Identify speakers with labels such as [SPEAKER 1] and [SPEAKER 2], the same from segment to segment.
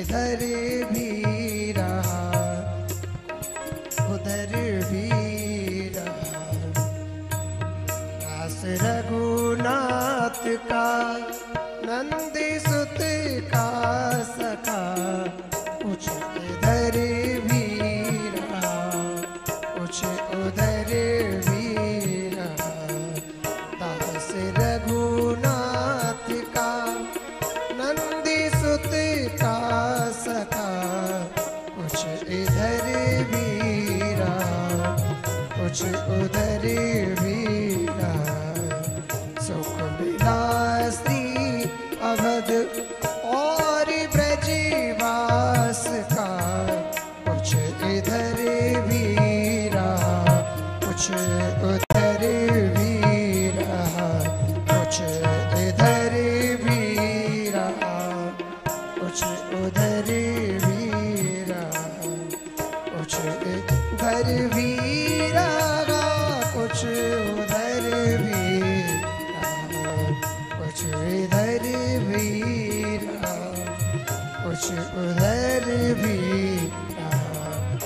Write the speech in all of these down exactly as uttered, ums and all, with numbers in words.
[SPEAKER 1] इधर भी रहा उधर भी रहा। दास रघुनाथ का नंदी सुत का सखा कुछ इधर भी रहा कुछ उधर भी रहा। दास रघुनाथ का नंदी सुत का सखा कुछ इधर भी रहा कुछ उधर भी रहा। सुख मिला स्त्री अवध और ब्रजवास का कुछ इधर भी रहा कुछ उधर भी रहा कुछ इधर भी रहा कुछ उधर भी रहा कुछ इधर भी रहा कुछ उधर भी रहा कुछ इधर भी रहा कुछ उधर भी रहा।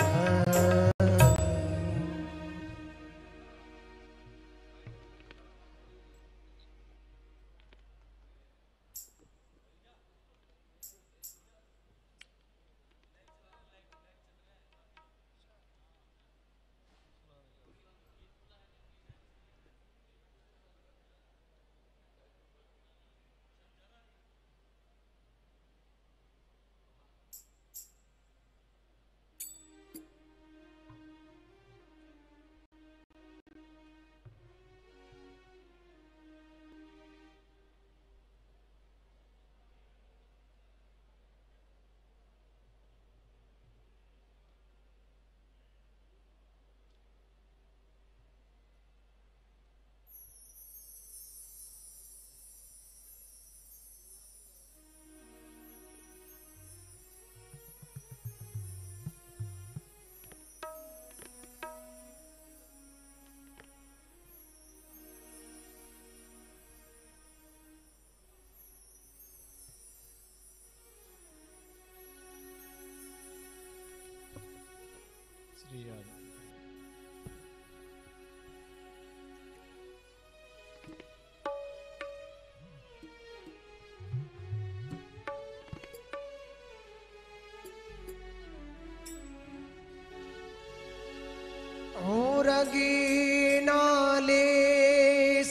[SPEAKER 1] रंगीना लेस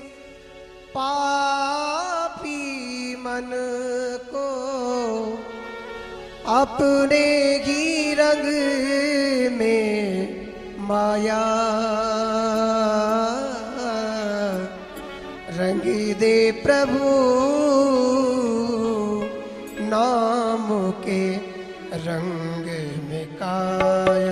[SPEAKER 1] पापी मन को अपने ही रंग में माया रंग दे प्रभु नाम के रंग में काया।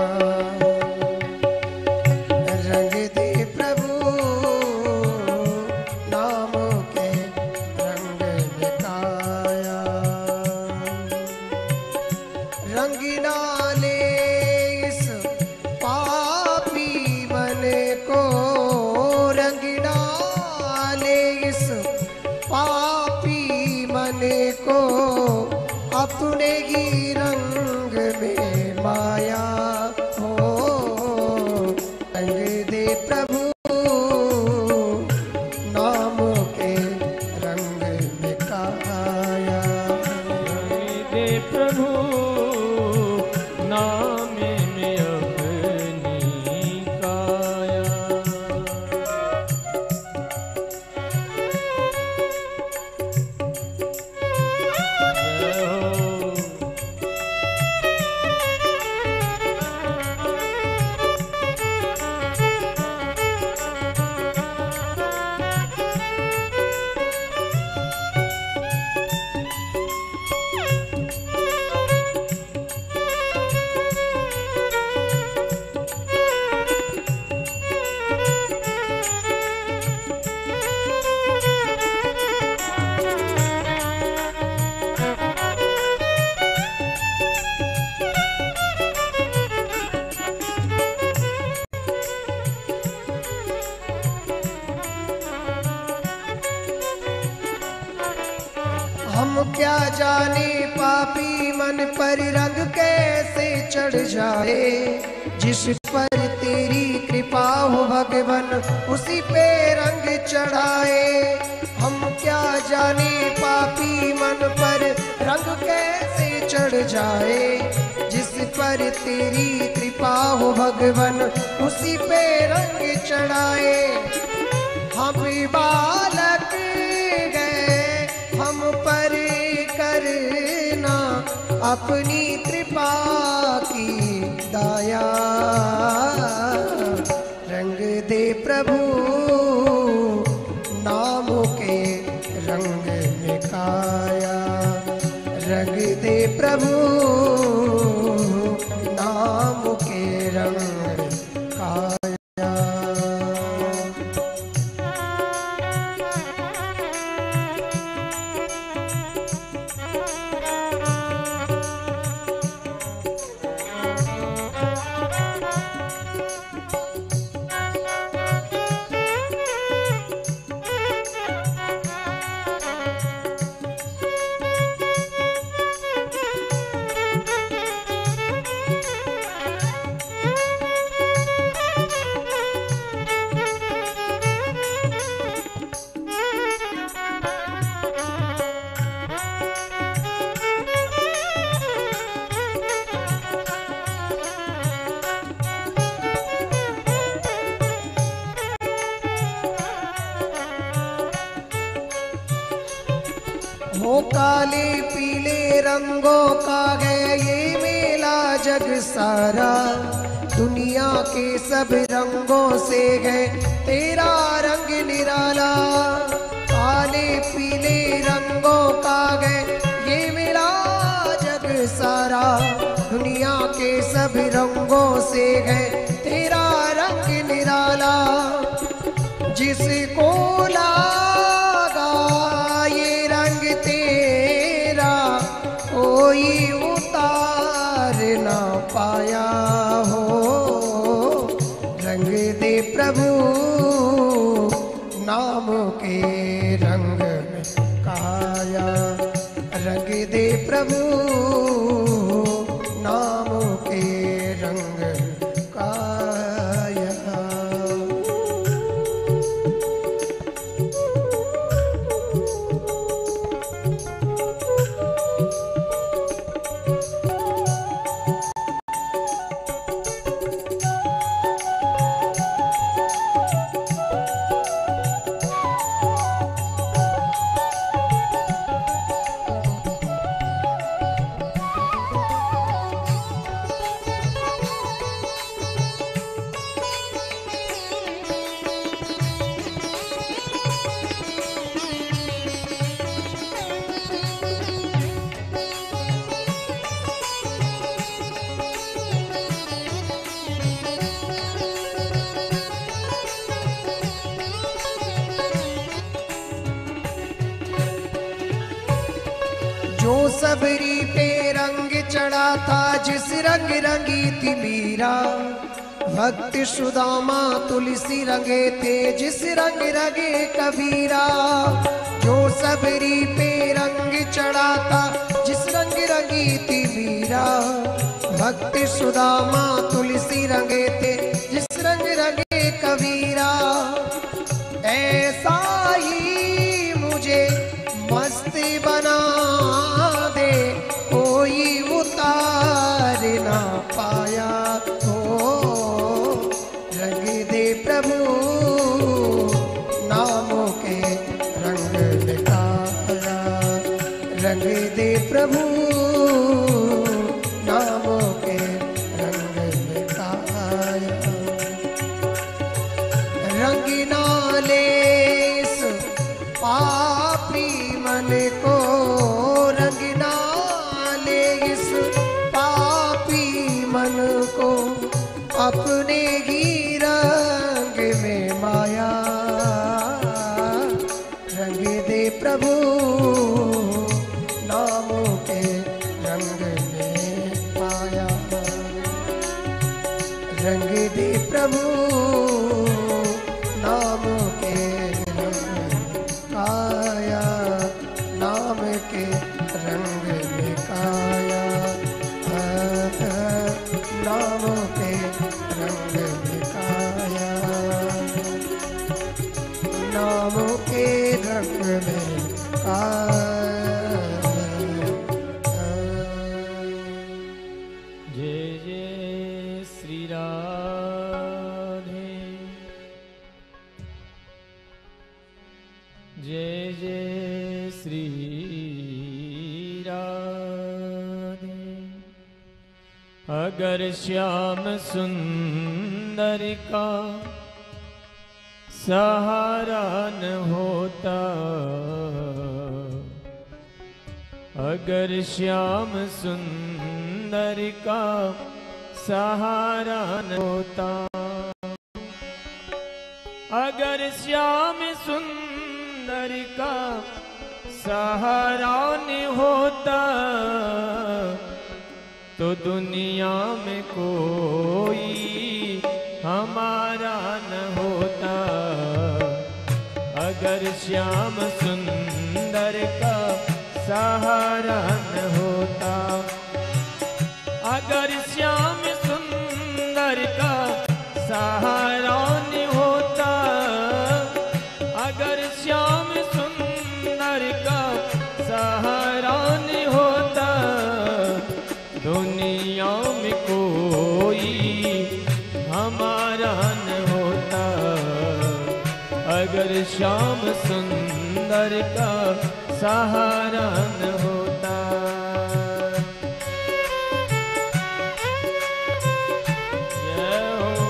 [SPEAKER 1] अपने ही रंग में माया हो रंग दे प्रभु नाम के रंग में काया।
[SPEAKER 2] रंग दे प्रभु नाम में अपनी काया।
[SPEAKER 1] हम क्या जाने पा पापी मन पर रंग कैसे चढ़ जाए, जिस पर तेरी कृपा हो भगवन उसी पे रंग चढ़ाए। हम क्या जाने पापी मन पर रंग कैसे चढ़ जाए, जिस पर तेरी कृपा हो भगवन उसी पे रंग चढ़ाए। हम बालक गए हम पर करना अपनी कृपा की दया, रंग दे प्रभु नाम के रंग में काया, रंग दे प्रभु नाम के रंग काया। हो काले पीले रंगों का है ये मेला जग सारा, दुनिया के सब रंगों से है तेरा रंग निराला। काले पीले रंगों का है ये मेला जग सारा, दुनिया के सब रंगों से है तेरा रंग निराला। जिसको लागा ये रंग तेरा कोई उतार ना पाया हो, रंग दे प्रभु नाम के रंग में काया, रंग दे प्रभु नाम के रंग काया। जो सबरी पे रंग चढ़ा था जिस रंग रंगी थी मीरा, भक्त सुदामा तुलसी रंगे थे जिस रंग रंगे कबीरा। जो सबरी पे रंग चढ़ा था जिस रंग रंगी थी मीरा, भक्त सुदामा तुलसी रंगे थे जिस रंग रंगे कबीरा। ऐसा ही मुझे मस्त बना दे कोई उतार ना पाया हो, रंग दे प्रभु नामों के रंग में काया, रंग दे प्रभु नामों के रंग में काया। रंग ना ले इस पापी मन को, रंग ना ले इस पापी मन को, अपने ही रंग में माया, रंग दे प्रभु नामों के रंग में पाया, रंग दे प्रभु नामों के रंग काया, नाम के रंग में काया।
[SPEAKER 2] जय जय श्री राधे, जय जय श्री राधे। अगर श्याम सुंदर का सहारा न होता, अगर श्याम सुंदर का सहारा न होता, अगर श्याम सुंदर का सहारा न होता, तो दुनिया में कोई हमारा न होता। अगर श्याम सुंदर का सहारा न होता, अगर श्याम सुंदर का सहारा न होता, अगर श्याम सुंदर का सहारा न होता, दुनिया में कोई हमारा न होता। अगर श्याम सुंदर का सहारा न होता। जय हो।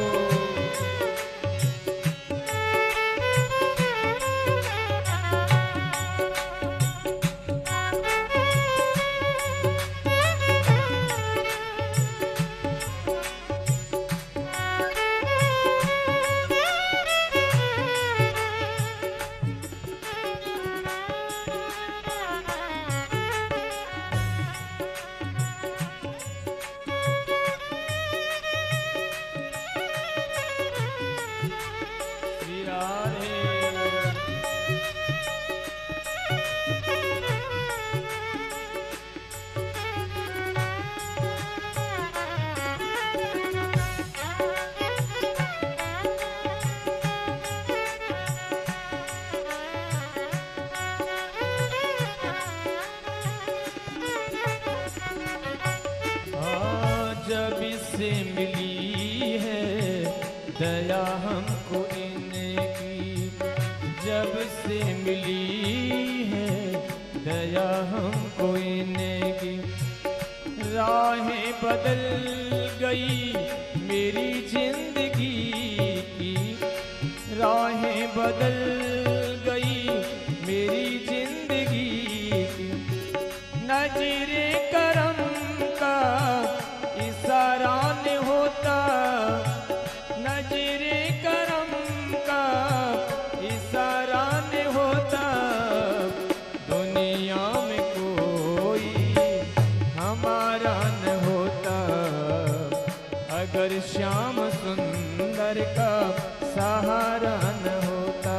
[SPEAKER 2] जब से मिली है दया हमको इनकी, जब से मिली है दया हमको इनकी, राहें बदल गई मेरी जिंदगी की, राहें बदल गई मेरी जिंदगी की। नजरे करम का इशारा न होता, नजरे करम का इशारा न होता, दुनिया में कोई हमारा न होता। अगर श्याम सुंदर का सहारा न होता।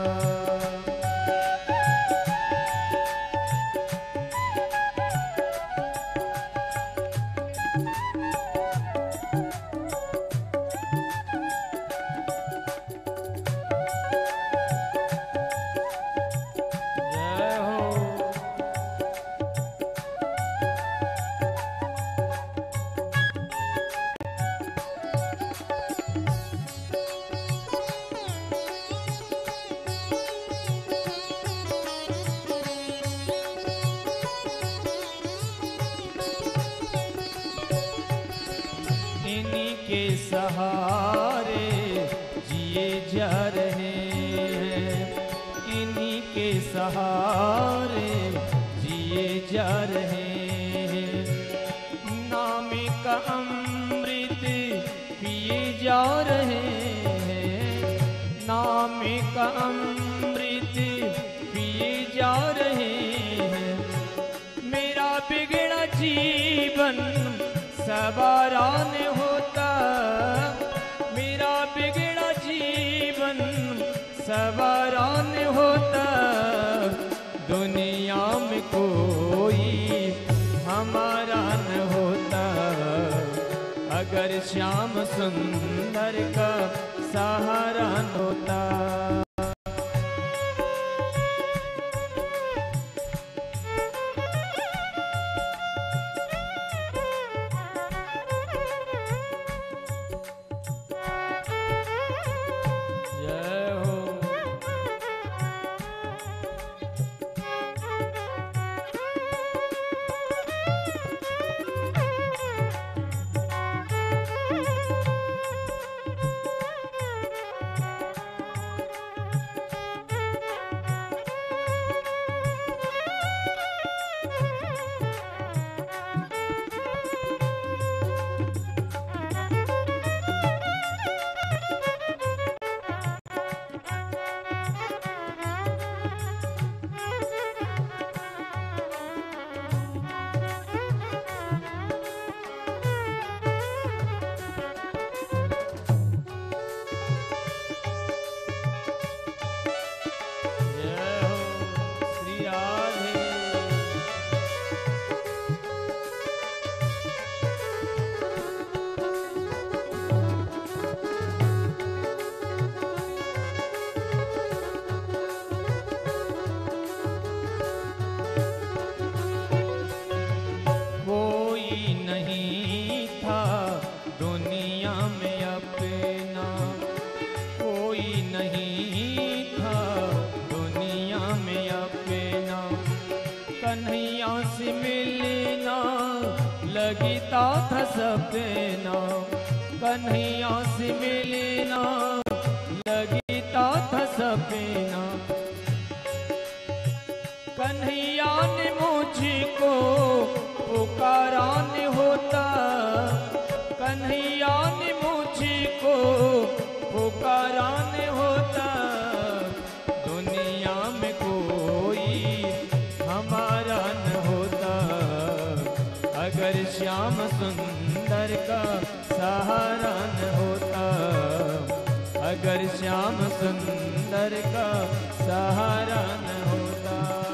[SPEAKER 2] इन्हीं के सहारे जिए जा रहे हैं, इन्हीं के सहारे जिए जा रहे हैं। नाम का अमृत पिए जा रहे हैं, नाम का अमृत पिए जा रहे हैं। मेरा बिगड़ा जीवन सवारा न होता, मेरा बिगड़ा जीवन सवारा न होता, दुनिया में कोई हमारा न होता। अगर श्याम सुंदर का सहारा न होता। दुनिया में अपना कोई नहीं था, दुनिया में अपना। कन्हैया से मिलना लगता था सपना, कन्हैया से मिलना लगता था सपना। कन्हैया ने मुझको पुकारा न होता, कन्हैया ने मुझको पुकारा न होता। दुनिया में कोई हमारा न होता, अगर श्याम सुंदर का सहारा न होता, अगर श्याम सुंदर का सहारा न होता।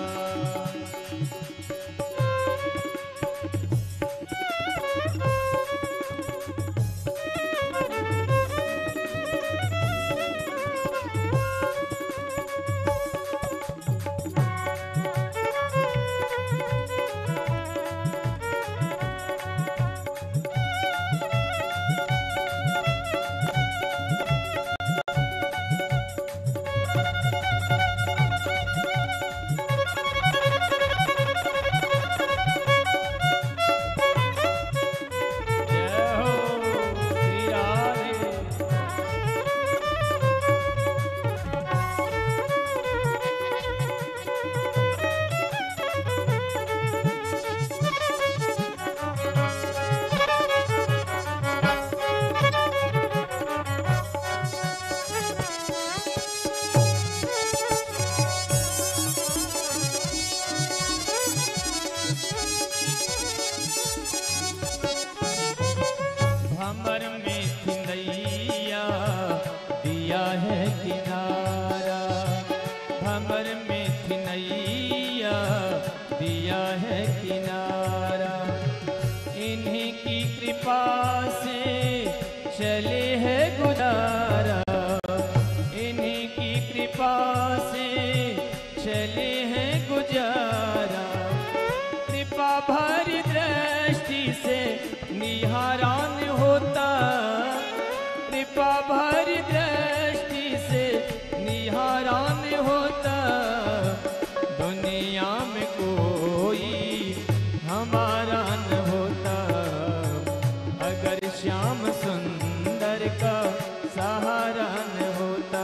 [SPEAKER 2] भंवर में थिंदैया दिया है किनारा, भंवर में थिंदैया दिया है किनारा। इन्हीं की कृपा से चले है गुजारा, इन्हीं की कृपा से चले हैं गुजारा। कृपा भरी दृष्टि से निहारान होता, कृपा भरी दृष्टि से निहारान होता। दुनिया में कोई हमारा न होता, अगर श्याम सुंदर का सहारा न होता।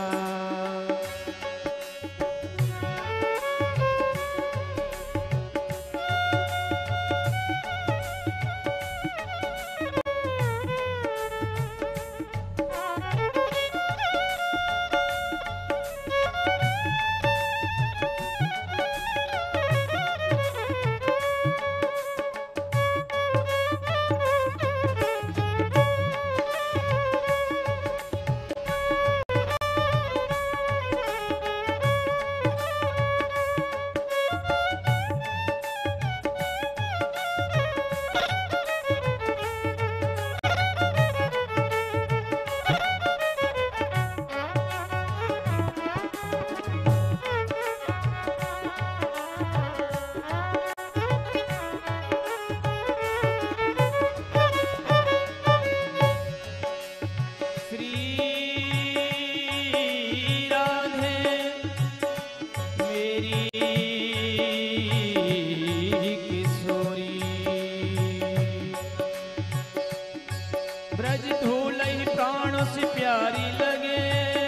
[SPEAKER 2] ब्रज धूल ही प्राणों से प्यारी लगे,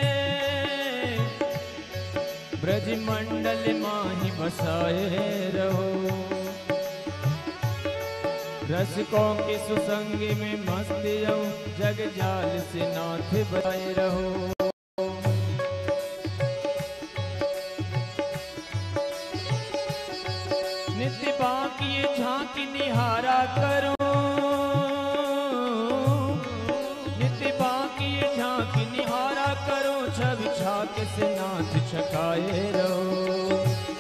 [SPEAKER 2] ब्रज मंडल माही बसाए रहो। रसिकों के सुसंग में मस्त रहूं, जग जाल से नाथ बचाए रहो। नित्य बाकी झांकी निहारा करो, झांकी निहारा करो, छवि छाक से नाथ छकाए रहो।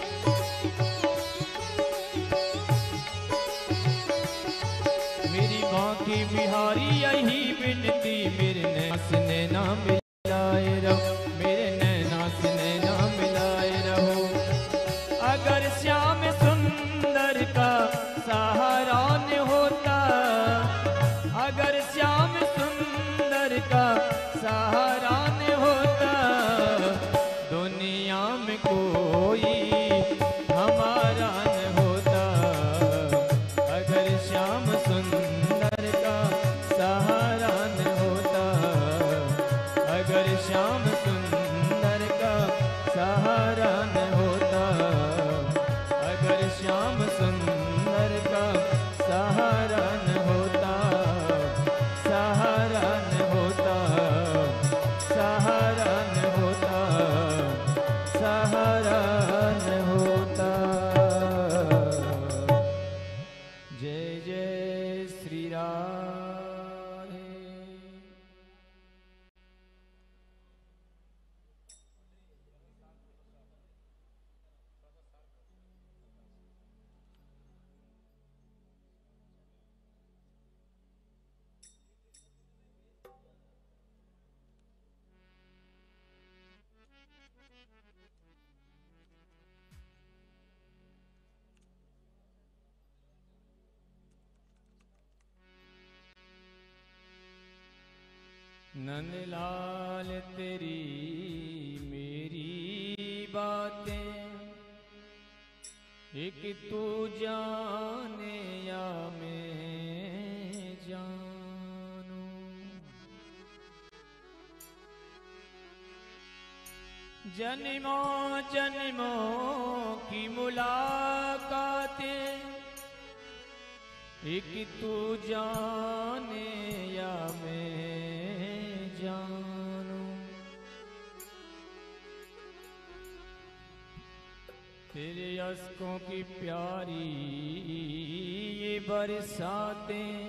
[SPEAKER 2] मेरी बाकी बिहारी यही विनती, मेरे नैना से नैना मिलाए रहो, मेरे नैना से नैना मिलाए रहो। अगर श्याम सुंदर का सहारा न होता, अगर श्याम श्याम सुंदर का सहारा न होता, दुनिया में कोई हमारा न होता। अगर श्याम सुंदर का सहारा न होता, अगर श्याम सुंदर का सहारा न होता, अगर श्याम सुंदर का सहारा न होता, सहारा न होता, सहारा न होता, सहारा न होता। जय जय श्री राधे। नंदलाल तेरी मेरी बातें एक तू जाने या मैं जानूं, जन्मों जन्मों की मुलाकातें एक तू जाने या मैं जानूं। तेरे अश्कों की प्यारी ये बरसातें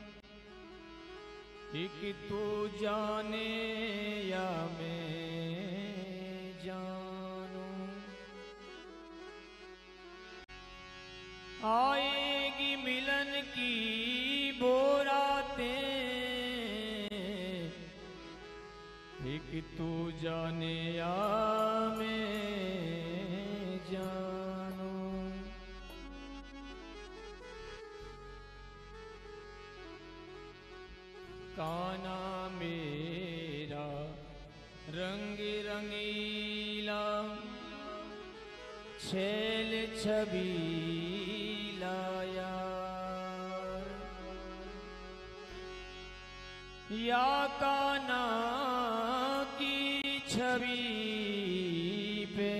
[SPEAKER 2] एक तू जाने या मैं जानूं। आएगी मिलन की वो रातें एक तू जाने या मैं जानूं। काना मेरा रंग रंगीला छैल छबीला यार, या काना की छवि पे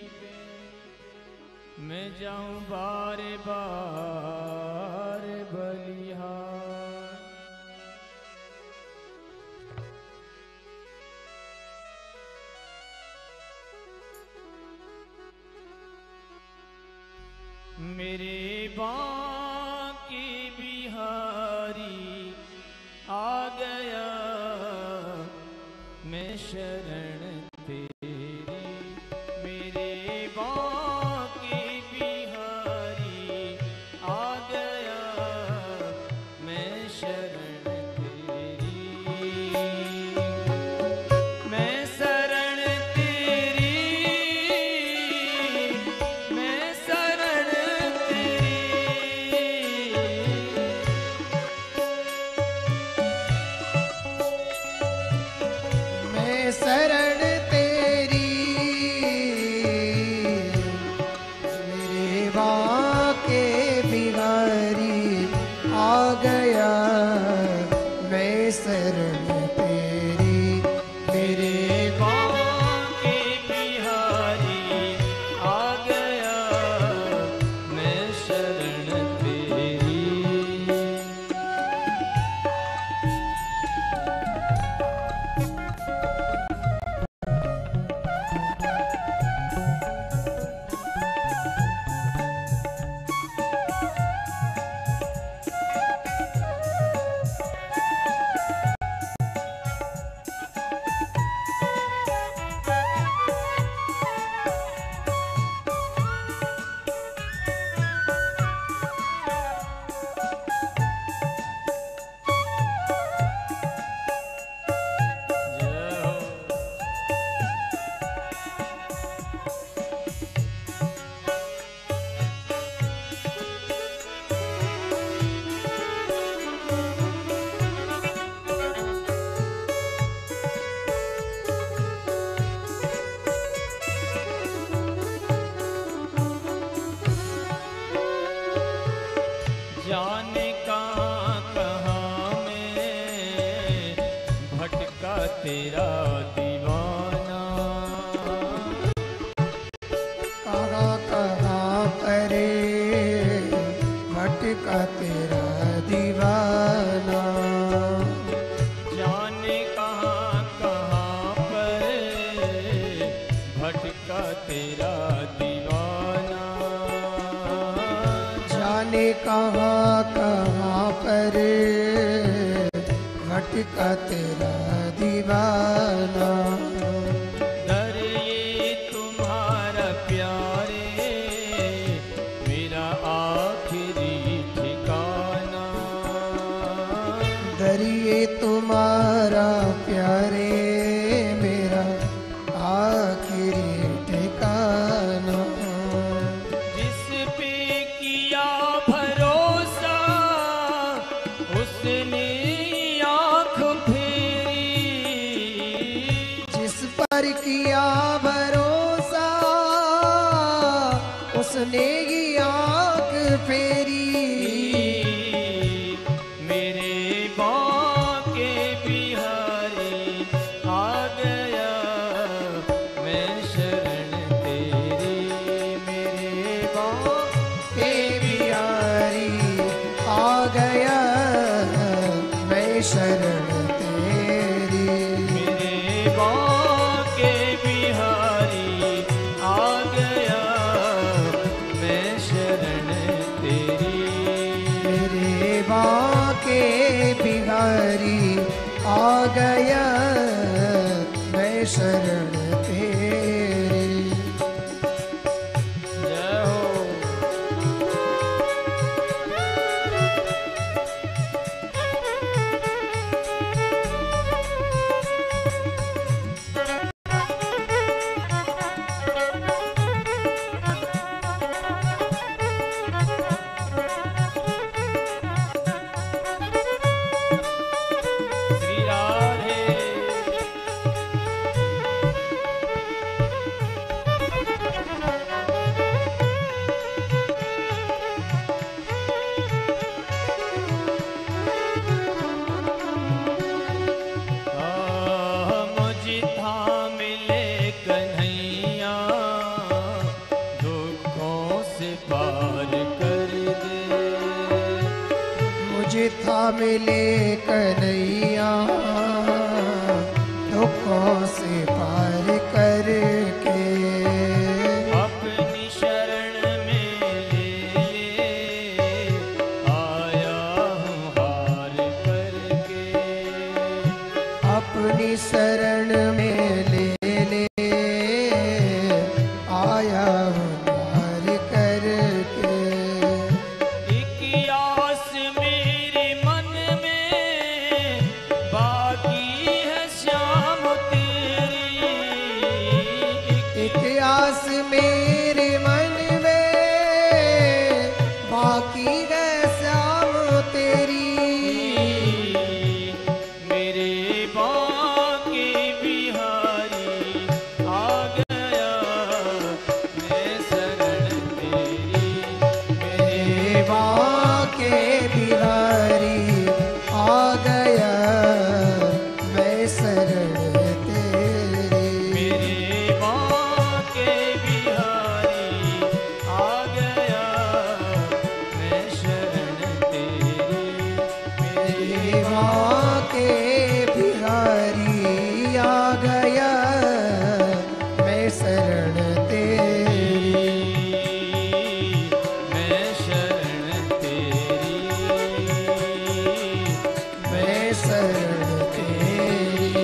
[SPEAKER 2] मैं जाऊं बार बार बलिहार। मेरे बांके बिहारी आ गया, मैं शरण तेरी। मेरे बांके बिहारी आ गया, मैं शरण तेरी। मैं शरण तेरी, मैं शरण
[SPEAKER 1] शरण तेरी, मेरे बांके बिहारी आ गया, मैं शरण तेरी। मेरे
[SPEAKER 2] बांके बिहारी आ गया, मैं शरण तेरी। तेरा दीवाना।
[SPEAKER 1] कहाँ कहाँ परे भटका तेरा दीवाना।
[SPEAKER 2] जाने कहाँ कहाँ पर भटका तेरा दीवाना।
[SPEAKER 1] जाने कहाँ कहाँ पर भटका तेरा दीवाना।
[SPEAKER 2] दर ये तुम्हारा प्यारे मेरा आखिरी ठिकाना।
[SPEAKER 1] दरिए तुम्हारा प्यारे मेरा आखिरी ठिकाना।
[SPEAKER 2] जिस पे किया भरोसा उसने आँख फेरी।
[SPEAKER 1] जिस पर किया भरोसा उसने ही आँख फेरी।
[SPEAKER 2] मेरे बांके बिहारी आ गया मैं शरण तेरी। मेरे बांके
[SPEAKER 1] बिहारी आ गया मैं शरण तेरी।
[SPEAKER 2] मेरे बांके बिहारी आ गया मैं शरण तेरी।
[SPEAKER 1] मेरे बांके बिहारी आ गया मैं शरण तेरी।
[SPEAKER 2] जय हो। श्री राधे। आ, मुझे थाम ले कन्हैया दुखों से पार कर दे।
[SPEAKER 1] मुझे थाम ले कन्हैया दुखों से पार करके।
[SPEAKER 2] अपनी शरण में ले ले आया हूँ हार करके।
[SPEAKER 1] अपनी शरण में ले ले आया हूँ पार करके।
[SPEAKER 2] एक आस मेरे मन में बाकी है श्याम तेरी।
[SPEAKER 1] एक आस मेरे मन में बाकी है श्याम तेरी।
[SPEAKER 2] मेरे बांके बिहारी आ गया मैं शरण तेरी।
[SPEAKER 1] मेरे बांके बिहारी आ गया मैं शरण तेरी।
[SPEAKER 2] मेरे बांके बिहारी आ गया मैं शरण तेरी।
[SPEAKER 1] मेरे बांके बिहारी आ गया मैं शरण तेरी।
[SPEAKER 2] मैं शरण तेरी।
[SPEAKER 1] मैं शरण तेरी।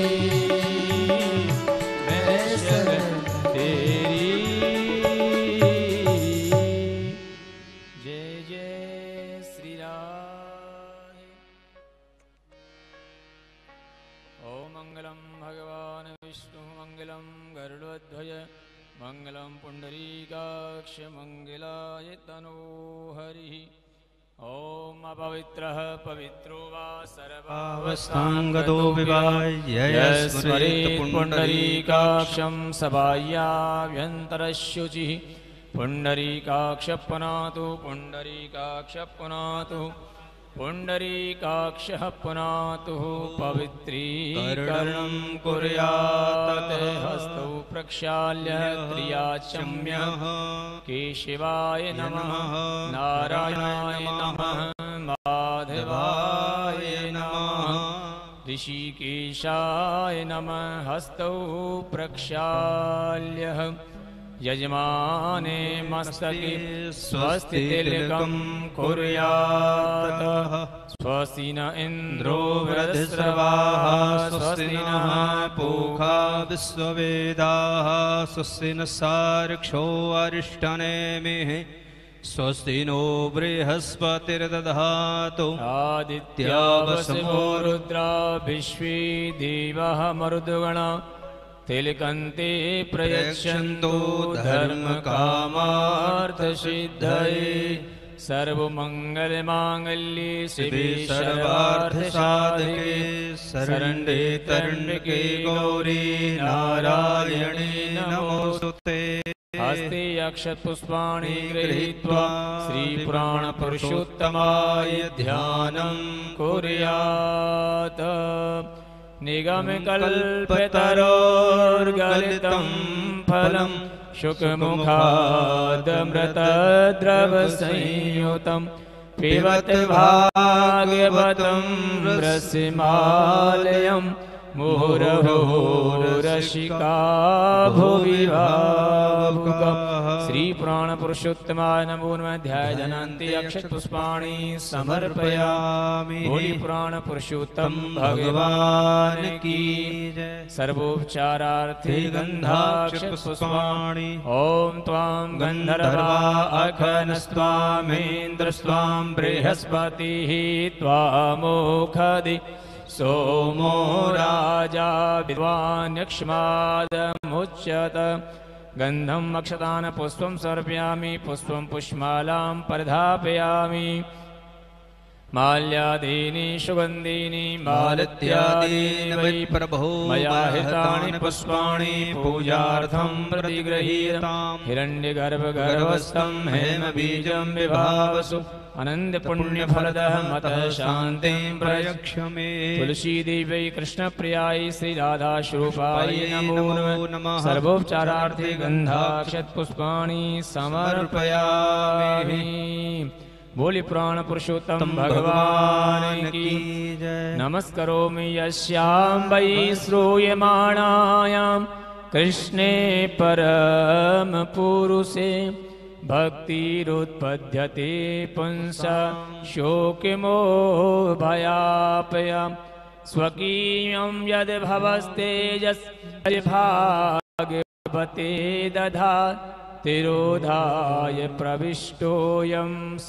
[SPEAKER 2] मैं शरण तेरी। जय जय श्री राम। ओम मंगलम भगवान विष्णु मंगलम गरुड़ध्वज मंगलम पुंडरीकाक्ष मंगलाय तनोहरि। ओम अपवित्रः पवित्रो वा सर्वावस्थांगतो विवाह्य स्मरेत् पुंडरीकाक्षं सबाह्याभ्यन्तरशुचिः। पुंडरीकाक्ष पुनातु पुंडरीकाक्ष पुनातु पुण्डरीकाक्षः पुनातुः पवित्रीकरणं कुर्यात् हस्तौ प्रक्षाल्य क्रियाचम्य केशवाय नमः नारायणाय नमः माधवाय नमः ऋषिकेशाय नमः हस्तौ प्रक्षाल्य यजमाने मस्तके स्वस्ति तिलकं कुर्यात् स्वस्ति न इन्द्रो वृद्धश्रवाः स्वस्ति नः पूषा विश्ववेदाः स्वस्ति न सार्क्ष्यो अरिष्टनेमिः स्वस्ति नो बृहस्पतिर्दधातु आदित्या वसवो रुद्रा विश्वे देवाः मरुद्गणा तिलकन्ते प्रयच्छन्तु धर्मकामार्थसिद्धये सर्वमङ्गलमाङ्गल्ये शिवे सर्वार्थसाधके शरण्ये त्र्यम्बके गौरी नारायणी नमोस्तुते हस्ते अक्षतपुष्पाणि गृहीत्वा श्रीपुराणपुरुषोत्तमाय ध्यानं कुर्यात् निगमकल्पतरोर्गलितं फलं शुकमुखादमृतद्रवसंयुतं पिबत भागवतं रसमालयं मुहुरहो रसिका भुवि भावुकम् श्री पुराण पुरुषोत्तमाय नमो नमः अध्याय जनान्ति अक्षत पुष्पाणि समर्पयामि बोली पुराण पुरुषोत्तम भगवान की जय सर्वोपचारार्थे गंधाक्षत पुष्पाणि ओम त्वां गंधर्वा अखनस्त्वामेन्द्रस्त्वां बृहस्पतिः त्वामोखदि सोमो राजा विद्वान् यक्ष्मादमुच्यत गंधम अक्षतान पुष्पं समर्पयामि पुष्पं पुष्पमालां परिधापयामि माल्यादीनि सुगंधीनि मालत्यादीनि वै प्रभो मया हितानि पुष्पाणि पूजार्थं प्रतिगृहीताम् हिरण्यगर्भगर्भस्थं हेमबीजं विभावसु अनंत पुण्य फलदः मतः शांतिं प्रयक्ष मे तुलसी देवी कृष्ण प्रियाय श्री राधा स्वरूपाय नमो नमः सर्वोपचारार्थे गंधाक्षत पुष्पाणि समर्पयामि बोली पुराण पुरुषोत्तम भगवान की जय नमस्करोमि यस्यां वै श्रूयमाणायां कृष्णे परम पुरुषे भक्तिरुत्पद्यते पुंसा शोकमोह भयापयम् स्वकीयं यद् भवस्तेजस् भागवते दधात् तिरोधाय प्रविष्टोऽयं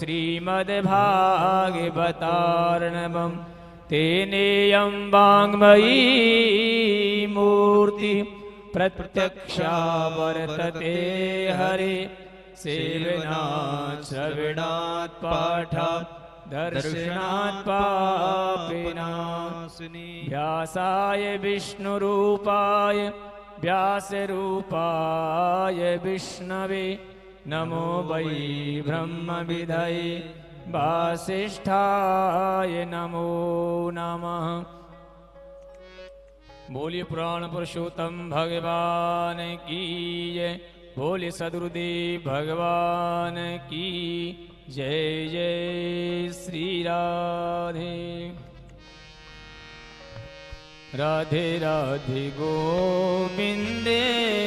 [SPEAKER 2] श्रीमद्भागवतार्णवम् तेनेयं वाङ्मयी मूर्ति प्रत्यक्षा वर्तते हरे सेवनात् श्रवणात् पाठात् दर्शनात् पापिनाशनी व्यासाय विष्णुरूपाय व्यासरूपाय विष्णवे नमो वै ब्रह्मविदये वासिष्ठाय नमो नमः बोलिए पुराण पुरुषोत्तम भगवान की जय बोले सदगुरुदेव भगवान की जय जय श्री राधे राधे राधे गोविंदे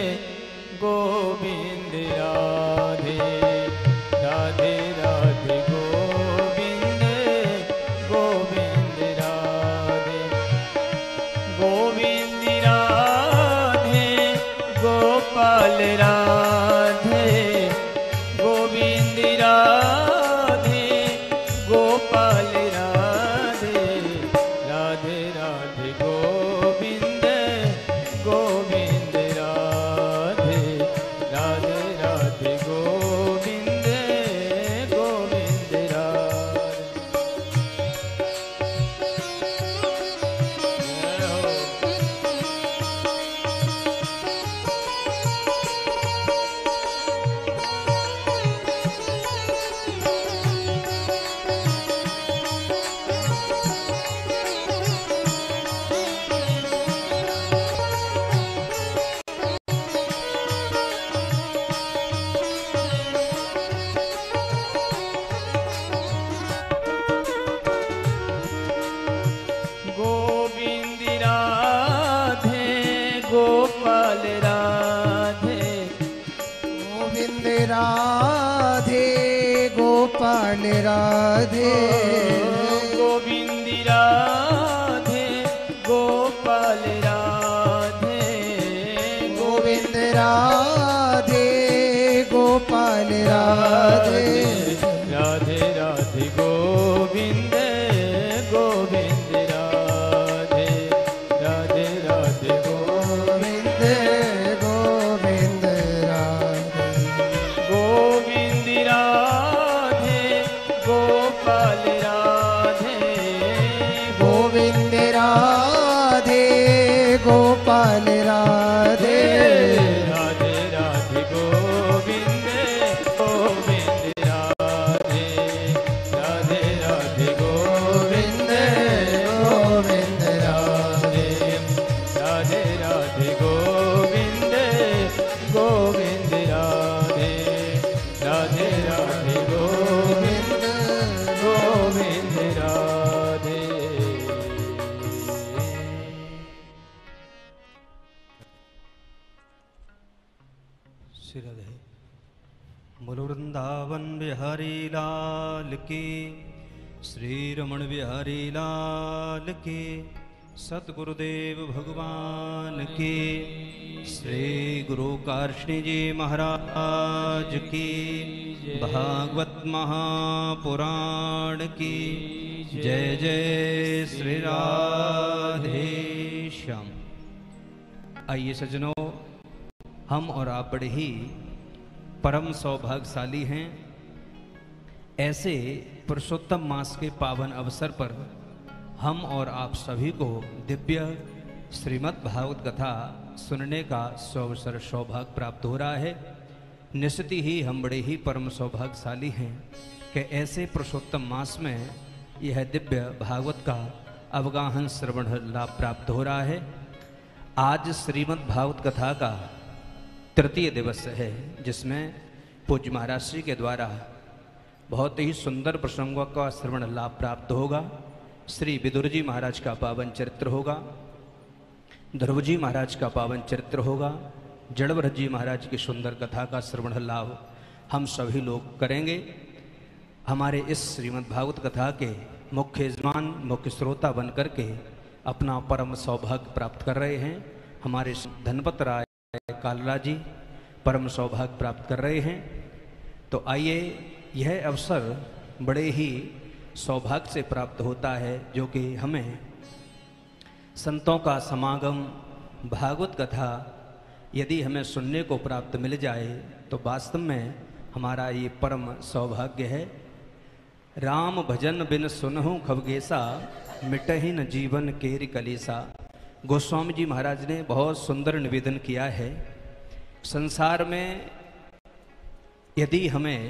[SPEAKER 2] गोविंद राधे राधे राधे गोविंदे गोविंद राधे गोविंद राधे गोपाल राधे गोविंद राधे गोपाल राधे राधे राधे गोविंद गोविंद राधे राधे राधे गोविंद गोविंद राधे
[SPEAKER 1] राधे गोपाल राधे
[SPEAKER 2] गोविंद राधे गोपाल राधे
[SPEAKER 1] गोविंद राधे गोपाल राधे
[SPEAKER 2] राधे राधे गोविंद गोविंद राधे राधे राधे
[SPEAKER 1] गोविंद गोविंद राधे
[SPEAKER 2] गोविंद राधे गोपाल राधे
[SPEAKER 1] गोविंद राधे गोपाल राधे
[SPEAKER 2] राधे राधे गोविंद गोविंद राधे राधे राधे गोविंद
[SPEAKER 1] गोविंद राधे
[SPEAKER 2] राधे राधे गोविंद गोविंद राधे राधे राधे गोविंद गोविंद राधे।
[SPEAKER 3] श्री राधे। बोलो वृंदावन बिहारी लाल की, श्री रमण बिहारी लाल की, सतगुरुदेव भगवान की, श्री गुरु कार्ष्णी जी महाराज की, भागवत महापुराण की जय जय श्री राधे श्याम। आइए सज्जनों, हम और आप बड़े ही परम सौभाग्यशाली हैं। ऐसे पुरुषोत्तम मास के पावन अवसर पर हम और आप सभी को दिव्य श्रीमद् भागवत कथा सुनने का सौअवसर सौभाग्य प्राप्त हो रहा है। निश्चित ही हम बड़े ही परम सौभाग्यशाली हैं कि ऐसे पुरुषोत्तम मास में यह दिव्य भागवत का अवगाहन श्रवण लाभ प्राप्त हो रहा है। आज श्रीमद् भागवत कथा का तृतीय दिवस है, जिसमें पूज्य महाराज श्री के द्वारा बहुत ही सुंदर प्रसंगों का श्रवण लाभ प्राप्त होगा। श्री विदुर जी महाराज का पावन चरित्र होगा, ध्रुव जी महाराज का पावन चरित्र होगा, जड़भरत जी महाराज की सुंदर कथा का श्रवण लाभ हम सभी लोग करेंगे। हमारे इस श्रीमद् भागवत कथा के मुख्य यजमान मुख्य श्रोता बन करके अपना परम सौभाग्य प्राप्त कर रहे हैं। हमारे धनपत राय कालरा जी परम सौभाग्य प्राप्त कर रहे हैं। तो आइए, यह अवसर बड़े ही सौभाग्य से प्राप्त होता है, जो कि हमें संतों का समागम भागवत कथा यदि हमें सुनने को प्राप्त मिल जाए तो वास्तव में हमारा ये परम सौभाग्य है। राम भजन बिन सुनहु खबगेसा, मिटहि न जीवन केरि कलेसा। गोस्वामी जी महाराज ने बहुत सुंदर निवेदन किया है। संसार में यदि हमें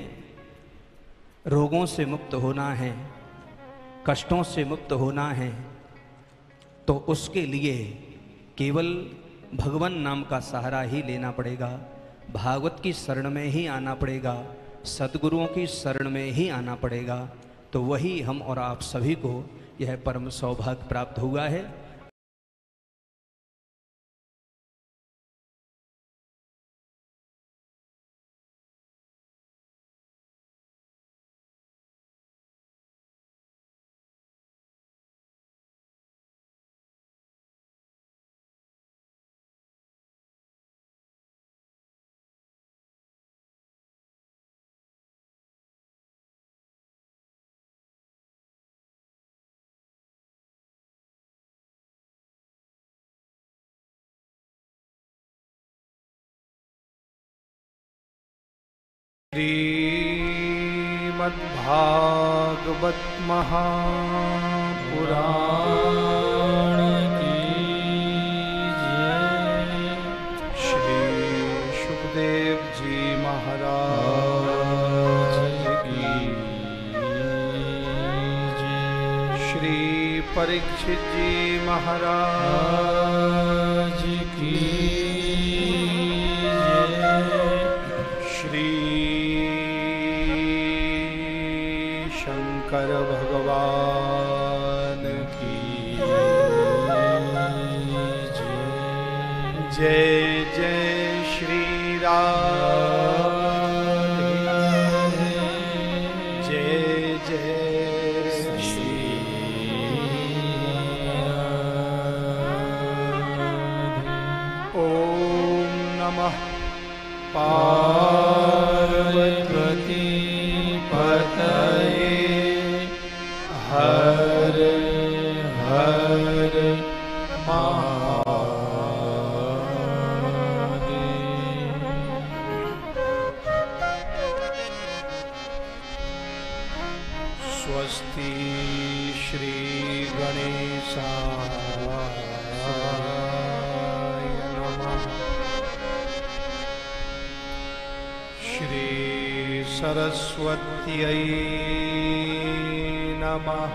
[SPEAKER 3] रोगों से मुक्त होना है, कष्टों से मुक्त होना है, तो उसके लिए केवल भगवान नाम का सहारा ही लेना पड़ेगा, भागवत की शरण में ही आना पड़ेगा, सद्गुरुओं की शरण में ही आना पड़ेगा। तो वही हम और आप सभी को यह परम सौभाग्य प्राप्त हुआ है।
[SPEAKER 4] श्रीमद्भागवत महापुराण की जय। श्री सुखदेव जी महाराज की जय। श्री परीक्षित जी महाराज की जय। श्री शंकर भगवान की जय। जय जय श्री राम नमः
[SPEAKER 2] पार्वती पतये हर हर महादेव।
[SPEAKER 4] स्वस्ति श्री गणेशाय नमः। श्री सरस्वत्यै नमः।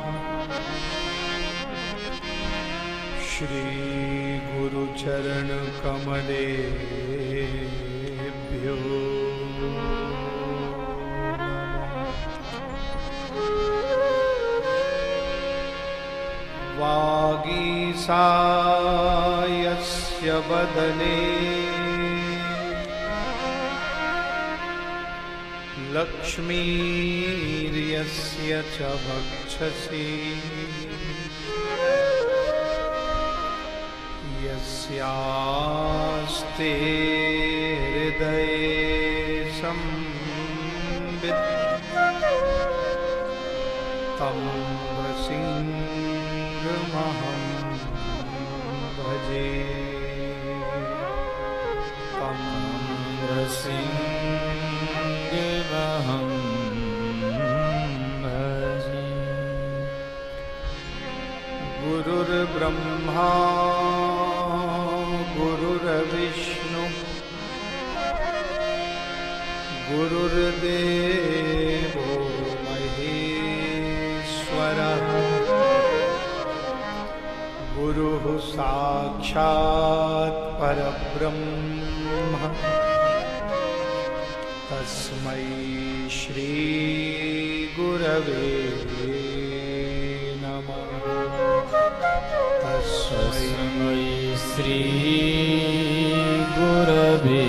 [SPEAKER 4] श्री गुरुचरण कमलेभ्यो वागीसायस्य वदने लक्ष्मीर्यस्य च वक्षसि यस्यास्ते हृदये संवित् तं नृसिंहमहं भजे। तं
[SPEAKER 2] नृसिंहमहं भजे।
[SPEAKER 4] गुरुर्ब्रह्मा गुरुर्विष्णु गुरुर्देवो महेश्वरः गुरुः साक्षात् परब्रह्म तस्मै श्री गुरवे नमः।
[SPEAKER 2] तस्मै श्री गुरवे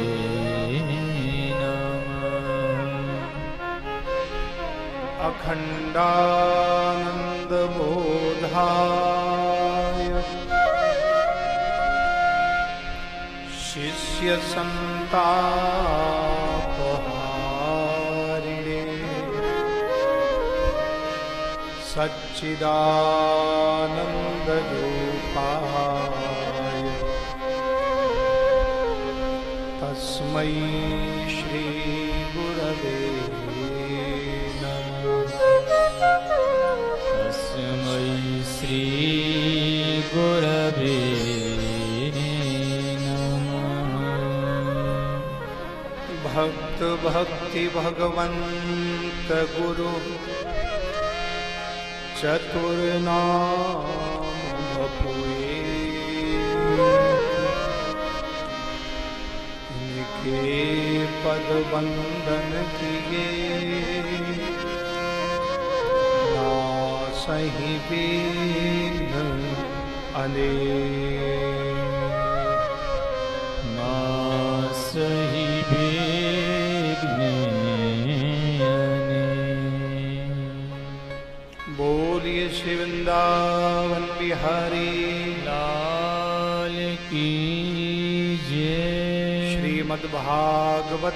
[SPEAKER 2] नमः।
[SPEAKER 4] अखण्डानन्दबोधाय शिष्यसन्तापहारिणे सच्चिदानन्दरूपाय तस्मै श्री गुरवे नमः।
[SPEAKER 2] तस्मै श्री गुरवे नमः।
[SPEAKER 4] भक्त भक्ति भगवंत गुरु चतुर्नाम बपुए इनके पद वंदन किए नासहि विघ्न अनेक।
[SPEAKER 2] नासहि विघ्न अनेक।
[SPEAKER 4] बोलिए श्री वृंदावन बिहारी
[SPEAKER 2] लाल की जय।
[SPEAKER 4] श्रीमद्भागवत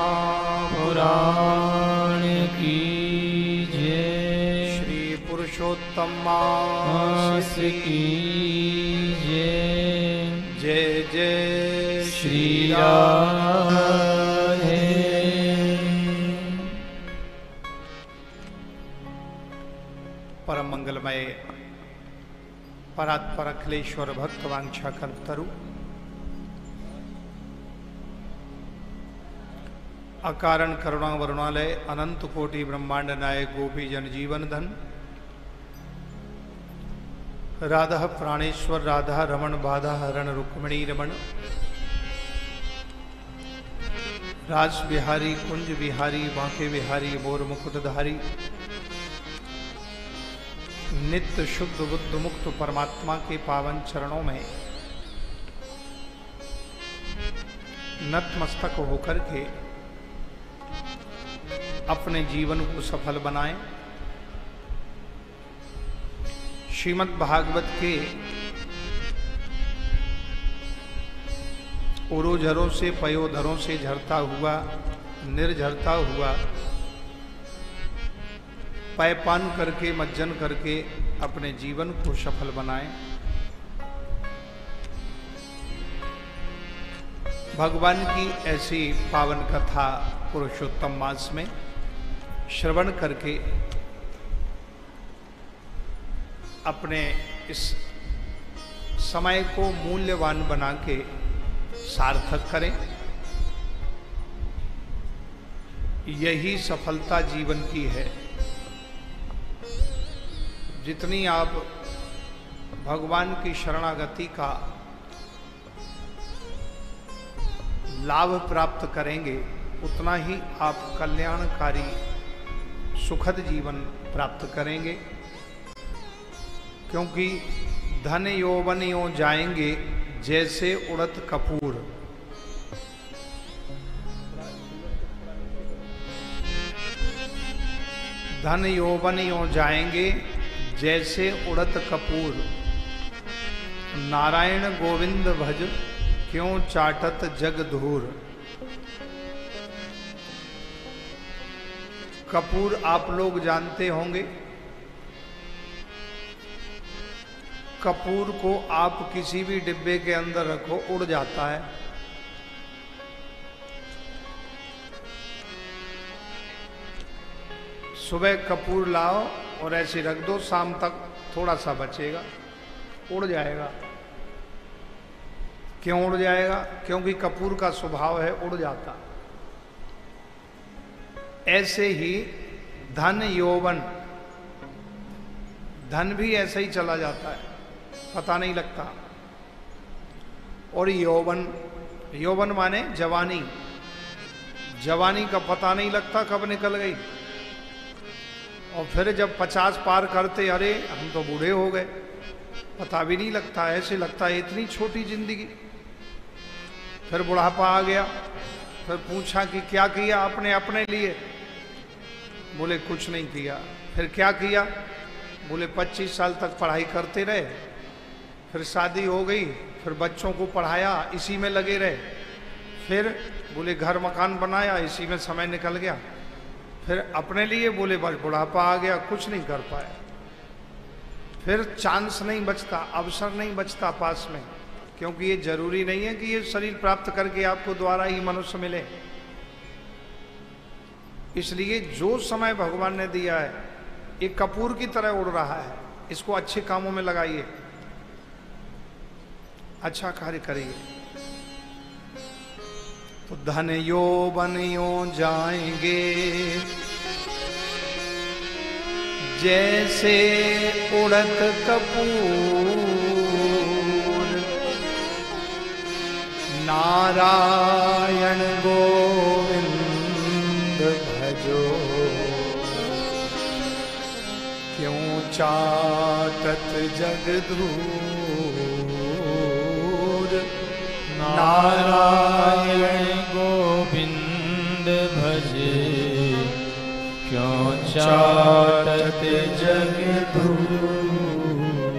[SPEAKER 4] महापुराण
[SPEAKER 2] की जय।
[SPEAKER 4] श्री पुरुषोत्तम
[SPEAKER 2] मास की जय।
[SPEAKER 4] जय जय
[SPEAKER 2] श्री राधे।
[SPEAKER 4] परम मंगलमय परात्पर अखिलेश्वर भक्त वांछा कल्पतरु अकारण करुणा वरुणालय अनंत कोटि ब्रह्मांड नायक गोपी जन जीवन धन राधा प्राणेश्वर राधा रमण बाधा हरण रुक्मिणी रमण राज बिहारी कुंज बिहारी बांके बिहारी मोर मुकुटधारी नित्य शुद्ध बुद्ध मुक्त परमात्मा के पावन चरणों में नतमस्तक होकर के अपने जीवन को सफल बनाएं। श्रीमद् भागवत के उरोझरों से पयोधरों से झरता हुआ, निर्झरता हुआ, पैपान करके मज्जन करके अपने जीवन को सफल बनाएं। भगवान की ऐसी पावन कथा पुरुषोत्तम मास में श्रवण करके अपने इस समय को मूल्यवान बना के सार्थक करें। यही सफलता जीवन की है। जितनी आप भगवान की शरणागति का लाभ प्राप्त करेंगे, उतना ही आप कल्याणकारी सुखद जीवन प्राप्त करेंगे। क्योंकि धन यौवन यों जाएंगे जैसे उड़त कपूर। धन यौवन यों जाएंगे जैसे उड़त कपूर। नारायण गोविंद भज क्यों चाटत जग धूर। कपूर आप लोग जानते होंगे। कपूर को आप किसी भी डिब्बे के अंदर रखो, उड़ जाता है। सुबह कपूर लाओ और ऐसे रख दो, शाम तक थोड़ा सा बचेगा, उड़ जाएगा। क्यों उड़ जाएगा? क्योंकि कपूर का स्वभाव है उड़ जाता। ऐसे ही धन यौवन, धन भी ऐसे ही चला जाता है, पता नहीं लगता। और यौवन, यौवन माने जवानी। जवानी का पता नहीं लगता कब निकल गई। और फिर जब पचास पार करते, अरे हम तो बूढ़े हो गए, पता भी नहीं लगता। ऐसे लगता है इतनी छोटी जिंदगी। फिर बुढ़ापा आ गया। फिर पूछा कि क्या किया आपने अपने लिए? बोले कुछ नहीं किया। फिर क्या किया? बोले पच्चीस साल तक पढ़ाई करते रहे, फिर शादी हो गई, फिर बच्चों को पढ़ाया, इसी में लगे रहे। फिर बोले घर मकान बनाया, इसी में समय निकल गया। फिर अपने लिए बोले बस बुढ़ापा आ गया, कुछ नहीं कर पाए। फिर चांस नहीं बचता, अवसर नहीं बचता पास में। क्योंकि ये जरूरी नहीं है कि ये शरीर प्राप्त करके आपको द्वारा ही मनुष्य मिले। इसलिए जो समय भगवान ने दिया है, एक कपूर की तरह उड़ रहा है, इसको अच्छे कामों में लगाइए, अच्छा कार्य करिए। तो धन यौवन यों जाएंगे जैसे उड़त कपूर। नारायण गोविंद भजो क्यों चाटत जग धूर।
[SPEAKER 2] नारायण गोविंद भजे क्यों चाटत जग धूर।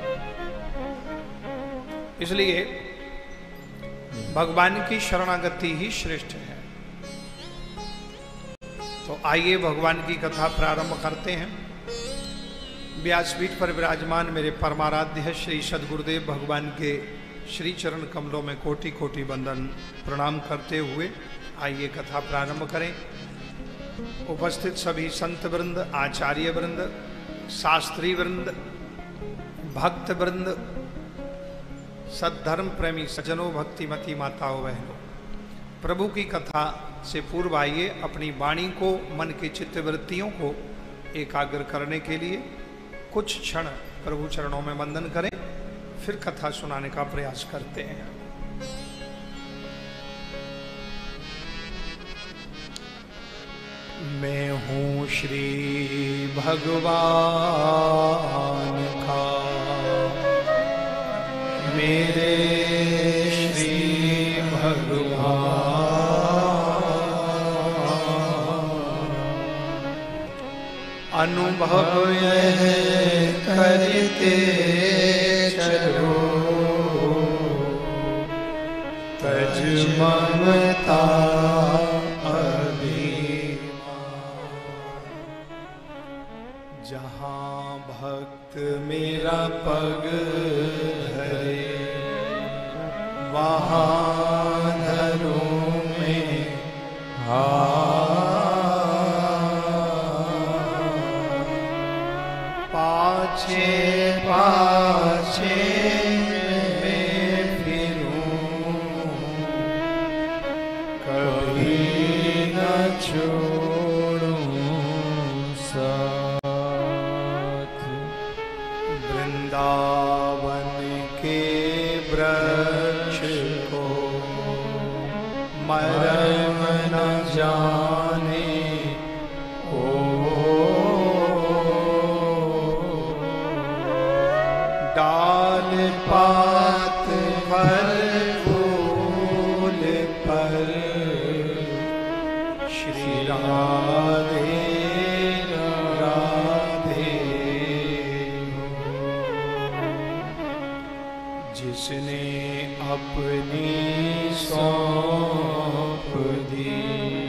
[SPEAKER 4] इसलिए भगवान की शरणागति ही श्रेष्ठ है। तो आइए भगवान की कथा प्रारंभ करते हैं। व्यासपीठ पर विराजमान मेरे परमाराध्य श्री सद्गुरुदेव भगवान के श्री चरण कमलों में कोटि कोटि वंदन प्रणाम करते हुए आइए कथा प्रारंभ करें। उपस्थित सभी संत वृंद, आचार्य वृंद, शास्त्री वृंद, भक्त वृंद, सद्धर्म प्रेमी सज्जनों, भक्तिमती माताओं, बहनों, प्रभु की कथा से पूर्व आइए अपनी वाणी को, मन की चित्तवृत्तियों को एकाग्र करने के लिए कुछ क्षण प्रभु चरणों में वंदन करें, फिर कथा सुनाने का प्रयास करते हैं। मैं हूँ श्री भगवान का, मेरे श्री भगवान अनुभव यह करते चलो तज ममता अभिमान। जहाँ भक्त मेरा पग धरे वहाँ धरूं मैं हाथ। पाछे पाछे मैं फिरूं कभी न छोड़ूं साथ। वृंदावन के वृक्ष को मरम न जाने ओ, डाल पात पर फूल पर श्री राधे राधे। जिसने अपनी सौंप दी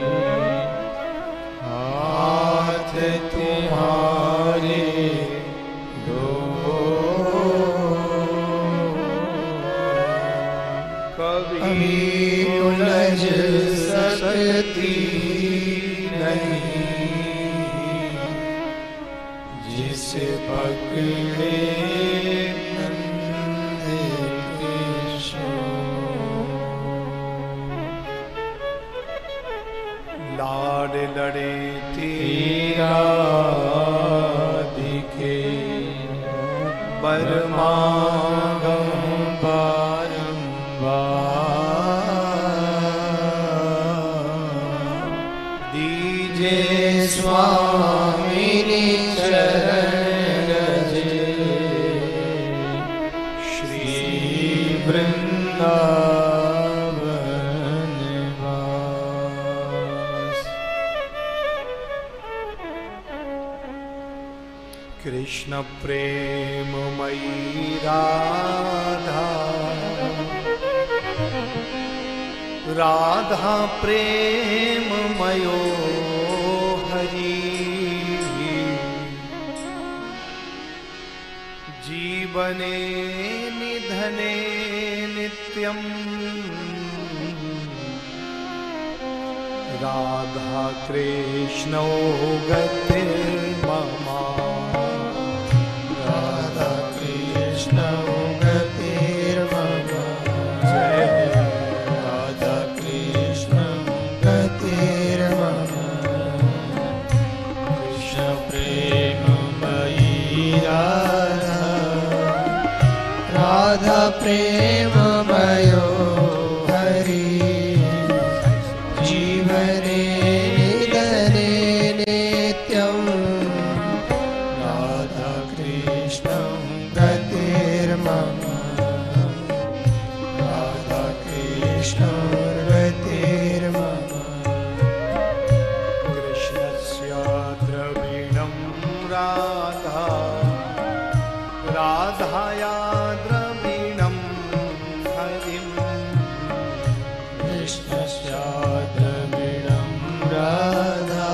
[SPEAKER 4] हाथ तुम्हारे दो। कभी उलझ सकती नहीं जिस पकड़े लाड लड़े तेरा दिखे बरमागम बारंबार। दीजे स्वामी चरण रजे श्री वृंदावन वास। कृष्ण प्रेममयी राधा राधा प्रेममयो हरि। जीवने निधने नित्यं राधा कृष्णौ गतिर्मम। राधा कृष्णौ गतिर्मम। जय राधा कृष्णौ गतिर्मम। कृष्ण प्रेममयी राधा राधा प्रेममयो हरि। जीवने निधने नित्यं राधा कृष्णौ गतिर्मम। राधा कृष्णौ गतिर्मम। कृष्णस्य द्रविणं राधा राधाया द्रविणं हरिं। कृष्णस्य द्रविणं राधा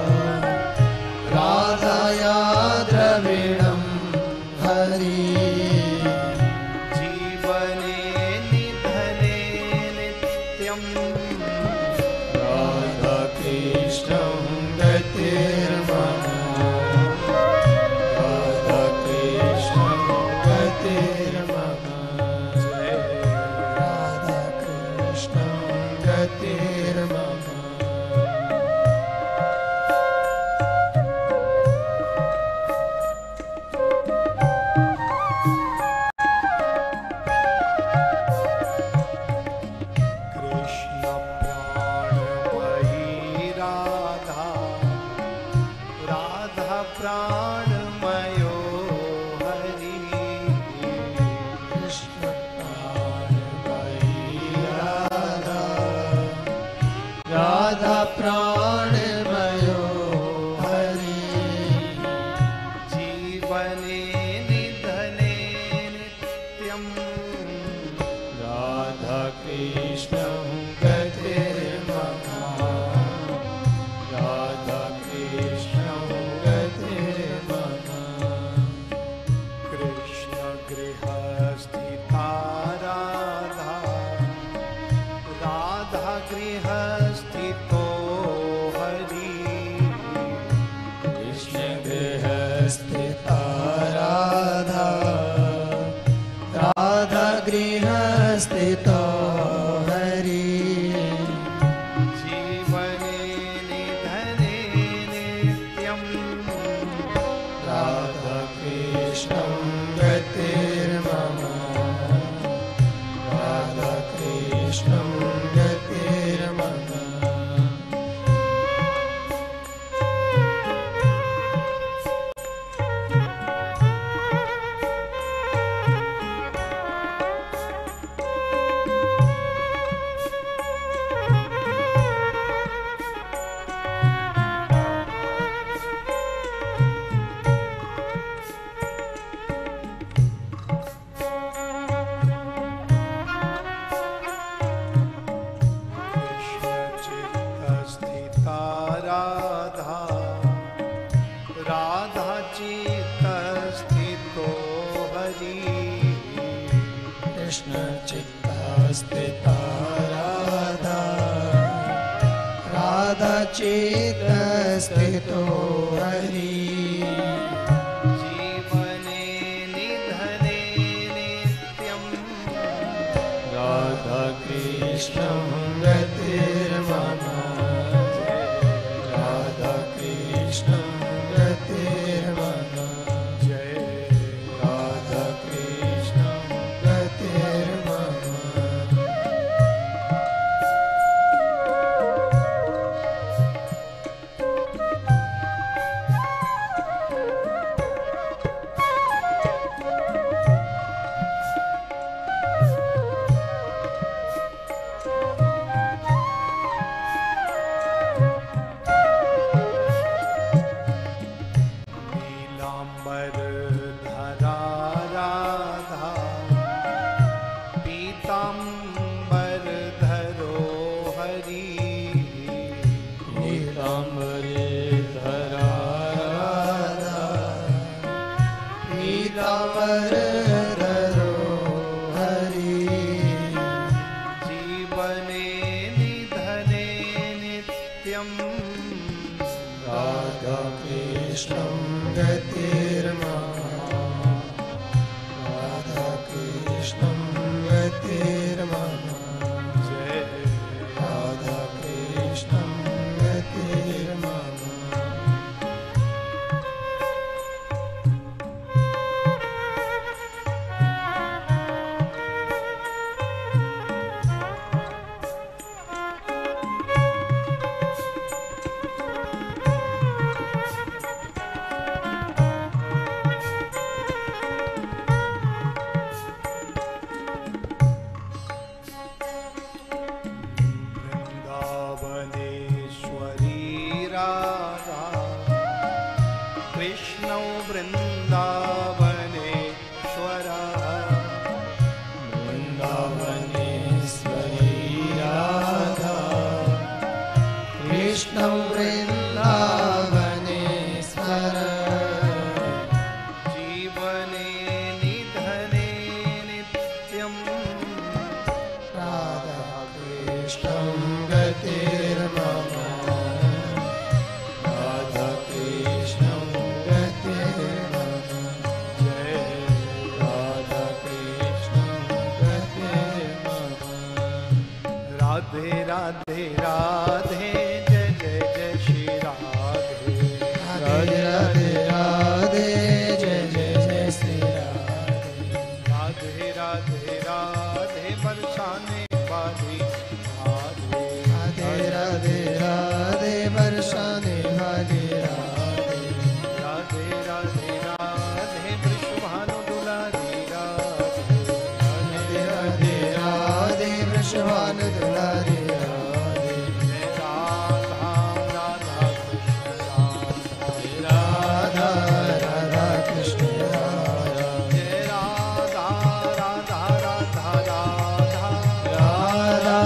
[SPEAKER 4] राधाया द्रविणं हरि। जीवने निधने नित्यं राधा कृष्णौ गतिर्मम। राधा कृष्णौ गतिर्मम। जय राधा कृष्णौ गतिर्मम। कृष्ण प्राणमयी राधा राधा प्राणमयो हरि। कृष्ण प्राणमयी राधा राधा प्राणमयो हरि। जीवने निधने नित्यं राधा कृष्णौ
[SPEAKER 1] स्थितो हरि
[SPEAKER 4] जीवने निधने नित्यं
[SPEAKER 1] राधा कृष्णं गतिर्मम राधा कृष्णं गतिर्मम
[SPEAKER 4] चित्तस्थिता राधा राधा चित्तस्थितो हरि
[SPEAKER 1] कृष्ण चित्तस्थिता राधा राधा चित्तस्थितो हरि
[SPEAKER 4] जीवने निधने नित्यं
[SPEAKER 1] राधा कृष्णं गतिर्मम राधा कृष्णं गतिर्मम
[SPEAKER 4] जय
[SPEAKER 1] राधा कृष्णं गतिर्मम
[SPEAKER 4] नीलांबर धरा राधा पीतांबर धरो हरि
[SPEAKER 1] नीलांबरे धरा राधा पीतांबर धरो हरि
[SPEAKER 4] जीवने निधने नित्यं
[SPEAKER 1] राधा कृष्णं गतिर्मम राधा कृष्णं गतिर्मम
[SPEAKER 4] जय
[SPEAKER 1] राधा कृष्णं गतिर्मम
[SPEAKER 4] वृंदावनेश्वरी राधा कृष्णौ वृंदावनेश्वरः
[SPEAKER 1] वृंदावनेश्वरी राधा कृष्णं वृंदावनेश्वर
[SPEAKER 4] जीवने निधने नित्यं
[SPEAKER 1] राधा कृष्णं गतिर्मम राधा कृष्णं गतिर्मम
[SPEAKER 4] जय
[SPEAKER 1] राधा कृष्णं गतिर्मम
[SPEAKER 4] राधे राधे राधे जय जय जय श्री राधे
[SPEAKER 1] राधे राधे राधे जय जय जय श्री राधे
[SPEAKER 4] राधे राधे राधे बरसाने वाली राधे
[SPEAKER 1] राधे राधे राधे बरसाने वाली राधे
[SPEAKER 4] राधे राधे राधे वृषभानु दुलारी राधे
[SPEAKER 1] राधे राधे राधे वृषभान दुलारी राधे
[SPEAKER 4] जय राधा राधा कृष्ण
[SPEAKER 1] राधा
[SPEAKER 4] राधा
[SPEAKER 1] राधा कृष्ण राधा
[SPEAKER 4] जय राधा राधा राधा राधा
[SPEAKER 1] राधा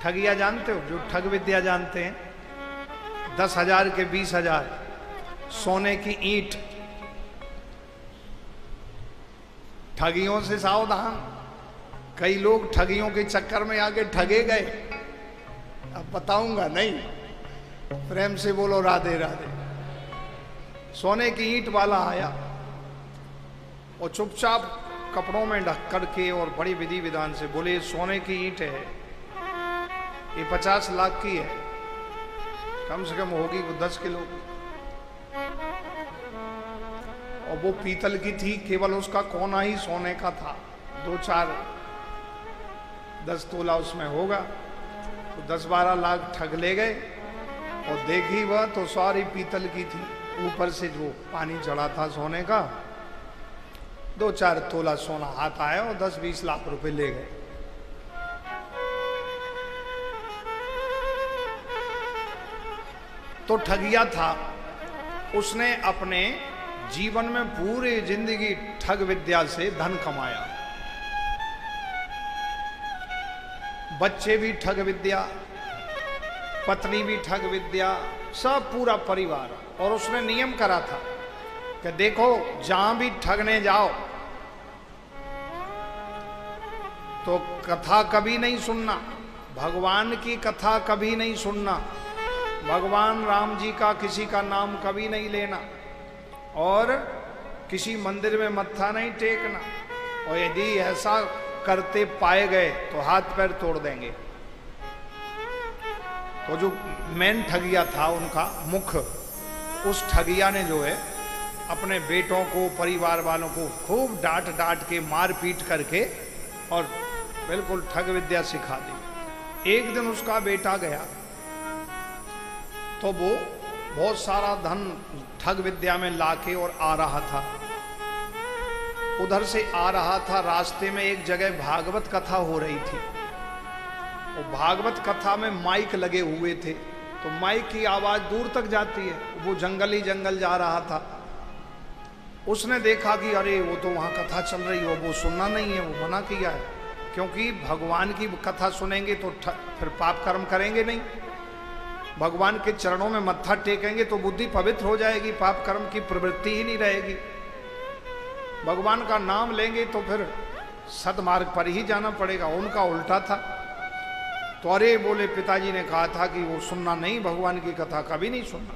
[SPEAKER 4] ठगिया जानते हो, जो ठग विद्या जानते हैं, दस हजार के बीस हजार सोने की ईंट। ठगियों से सावधान, कई लोग ठगियों के चक्कर में आके ठगे गए। अब बताऊंगा नहीं, प्रेम से बोलो राधे राधे। सोने की ईंट वाला आया और चुपचाप कपड़ों में ढक करके और बड़ी विधि विधान से बोले, सोने की ईंट है, ये पचास लाख की है, कम से कम होगी वो दस किलो की। और वो पीतल की थी, केवल उसका कोना ही सोने का था, दो चार दस तोला उसमें होगा। तो दस बारह लाख ठग ले गए और देखी वह तो सारी पीतल की थी, ऊपर से जो पानी चढ़ा था सोने का, दो चार तोला सोना हाथ आया और दस बीस लाख रुपए ले गए। तो ठगिया था, उसने अपने जीवन में पूरी जिंदगी ठग विद्या से धन कमाया। बच्चे भी ठग विद्या, पत्नी भी ठग विद्या, सब पूरा परिवार। और उसने नियम करा था कि देखो जहां भी ठगने जाओ तो कथा कभी नहीं सुनना, भगवान की कथा कभी नहीं सुनना, भगवान राम जी का किसी का नाम कभी नहीं लेना, और किसी मंदिर में मत्था नहीं टेकना, और यदि ऐसा करते पाए गए तो हाथ पैर तोड़ देंगे। तो जो मेन ठगिया था उनका मुख, उस ठगिया ने जो है अपने बेटों को, परिवार वालों को खूब डांट डांट के, मार पीट करके और बिल्कुल ठग विद्या सिखा दी। एक दिन उसका बेटा गया तो वो बहुत सारा धन ठग विद्या में लाके और आ रहा था। उधर से आ रहा था, रास्ते में एक जगह भागवत कथा हो रही थी। और भागवत कथा में माइक लगे हुए थे, तो माइक की आवाज दूर तक जाती है। वो जंगल ही जंगल जा रहा था। उसने देखा कि अरे वो तो वहां कथा चल रही है, वो सुनना नहीं है, वो मना किया है, क्योंकि भगवान की कथा सुनेंगे तो फिर पाप कर्म करेंगे नहीं। भगवान के चरणों में मत्था टेकेंगे तो बुद्धि पवित्र हो जाएगी, पाप कर्म की प्रवृत्ति ही नहीं रहेगी। भगवान का नाम लेंगे तो फिर सदमार्ग पर ही जाना पड़ेगा। उनका उल्टा था। तो अरे बोले, पिताजी ने कहा था कि वो सुनना नहीं, भगवान की कथा कभी नहीं सुनना।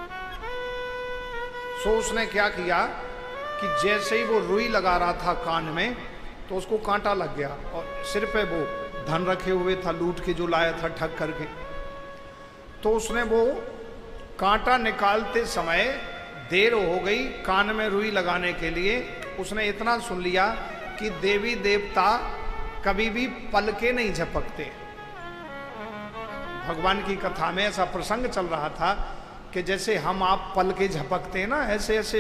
[SPEAKER 4] सो उसने क्या किया कि जैसे ही वो रुई लगा रहा था कान में, तो उसको कांटा लग गया और सिर पे वो धन रखे हुए था, लूट के जो लाया था ठग करके। तो उसने वो कांटा निकालते समय देर हो गई कान में रुई लगाने के लिए। उसने इतना सुन लिया कि देवी देवता कभी भी पलके नहीं झपकते। भगवान की कथा में ऐसा प्रसंग चल रहा था कि जैसे हम आप पलके झपकते हैं ना, ऐसे ऐसे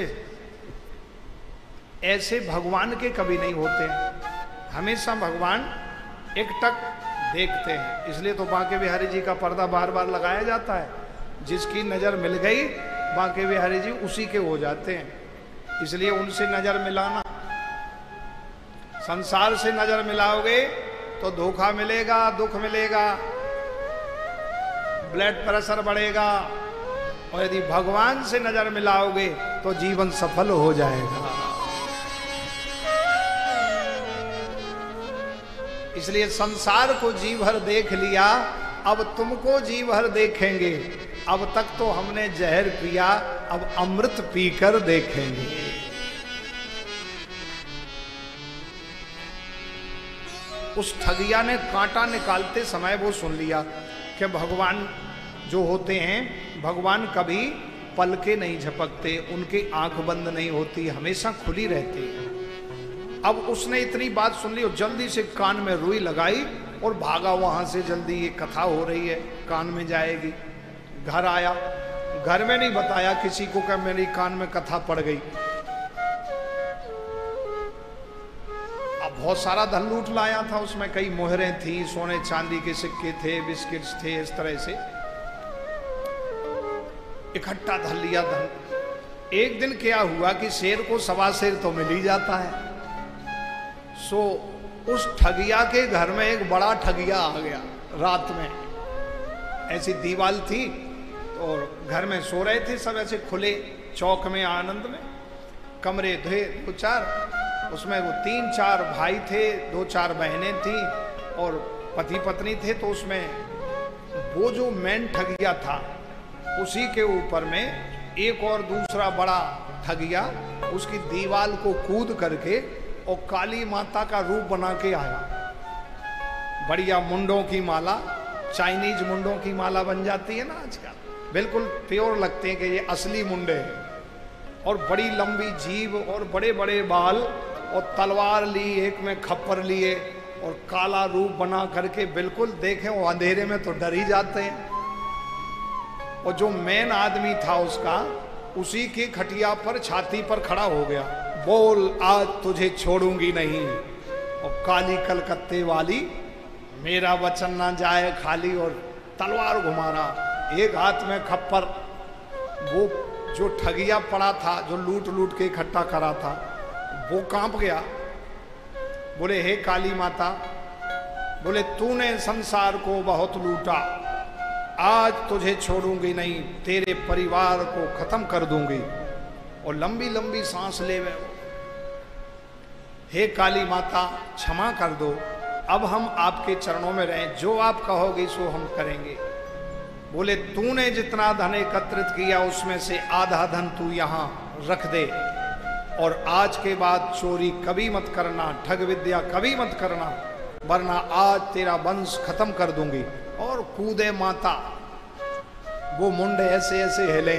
[SPEAKER 4] ऐसे भगवान के कभी नहीं होते। हमेशा भगवान एकटक देखते हैं। इसलिए तो बांके बिहारी जी का पर्दा बार बार लगाया जाता है। जिसकी नजर मिल गई बांके बिहारी जी उसी के हो जाते हैं। इसलिए उनसे नजर मिलाना, संसार से नजर मिलाओगे तो धोखा मिलेगा, दुख मिलेगा, ब्लड प्रेशर बढ़ेगा। और यदि भगवान से नजर मिलाओगे तो जीवन सफल हो जाएगा। इसलिए संसार को जी भर देख लिया, अब तुमको जी भर देखेंगे। अब तक तो हमने जहर पिया, अब अमृत पीकर देखेंगे। उस ठगिया ने कांटा निकालते समय वो सुन लिया कि भगवान जो होते हैं, भगवान कभी पलके नहीं झपकते, उनकी आंख बंद नहीं होती, हमेशा खुली रहती है। अब उसने इतनी बात सुन ली और जल्दी से कान में रुई लगाई और भागा वहां से। जल्दी, ये कथा हो रही है, कान में जाएगी। घर आया, घर में नहीं बताया किसी को कि मेरी कान में कथा पड़ गई। अब बहुत सारा धन लूट लाया था, उसमें कई मोहरें थी, सोने चांदी के सिक्के थे, बिस्किट्स थे, इस तरह से इकट्ठा धन लिया धन। एक दिन क्या हुआ कि शेर को सवा शेर तो मिल ही जाता है। सो उस ठगिया के घर में एक बड़ा ठगिया आ गया, रात में ऐसी दीवार थी और घर में सो रहे थे सब ऐसे खुले चौक में आनंद में, कमरे थे दो चार, उसमें वो तीन चार भाई थे, दो चार बहनें थी और पति पत्नी थे। तो उसमें वो जो मेन ठगिया था उसी के ऊपर में एक और दूसरा बड़ा ठगिया उसकी दीवार को कूद करके और काली माता का रूप बना के आया। बढ़िया मुंडों की माला, चाइनीज मुंडों की माला बन जाती है ना आजकल, बिल्कुल प्योर लगते हैं कि ये असली मुंडे हैं, और बड़ी लंबी जीभ और बड़े बड़े बाल और तलवार ली, एक में खप्पर लिए और काला रूप बना करके बिल्कुल देखें वो अंधेरे में तो डर ही जाते हैं। और जो मेन आदमी था उसका उसी की खटिया पर छाती पर खड़ा हो गया, बोल आज तुझे छोड़ूंगी नहीं। और काली कलकत्ते वाली मेरा वचन ना जाए खाली, और तलवार घुमा रहा, एक हाथ में खप्पर। वो जो ठगिया पड़ा था जो लूट लूट के इकट्ठा करा था वो कांप गया, बोले हे काली माता, बोले तूने संसार को बहुत लूटा, आज तुझे छोड़ूंगी नहीं, तेरे परिवार को खत्म कर दूंगी। और लंबी लंबी सांस ले वे, हे काली माता क्षमा कर दो, अब हम आपके चरणों में रहें, जो आप कहोगे सो हम करेंगे। बोले तूने जितना धन एकत्रित किया उसमें से आधा धन तू यहाँ रख दे, और आज के बाद चोरी कभी मत करना, ठग विद्या कभी मत करना, वरना आज तेरा वंश खत्म कर दूंगी। और कूदे माता, वो मुंडे ऐसे ऐसे हिले,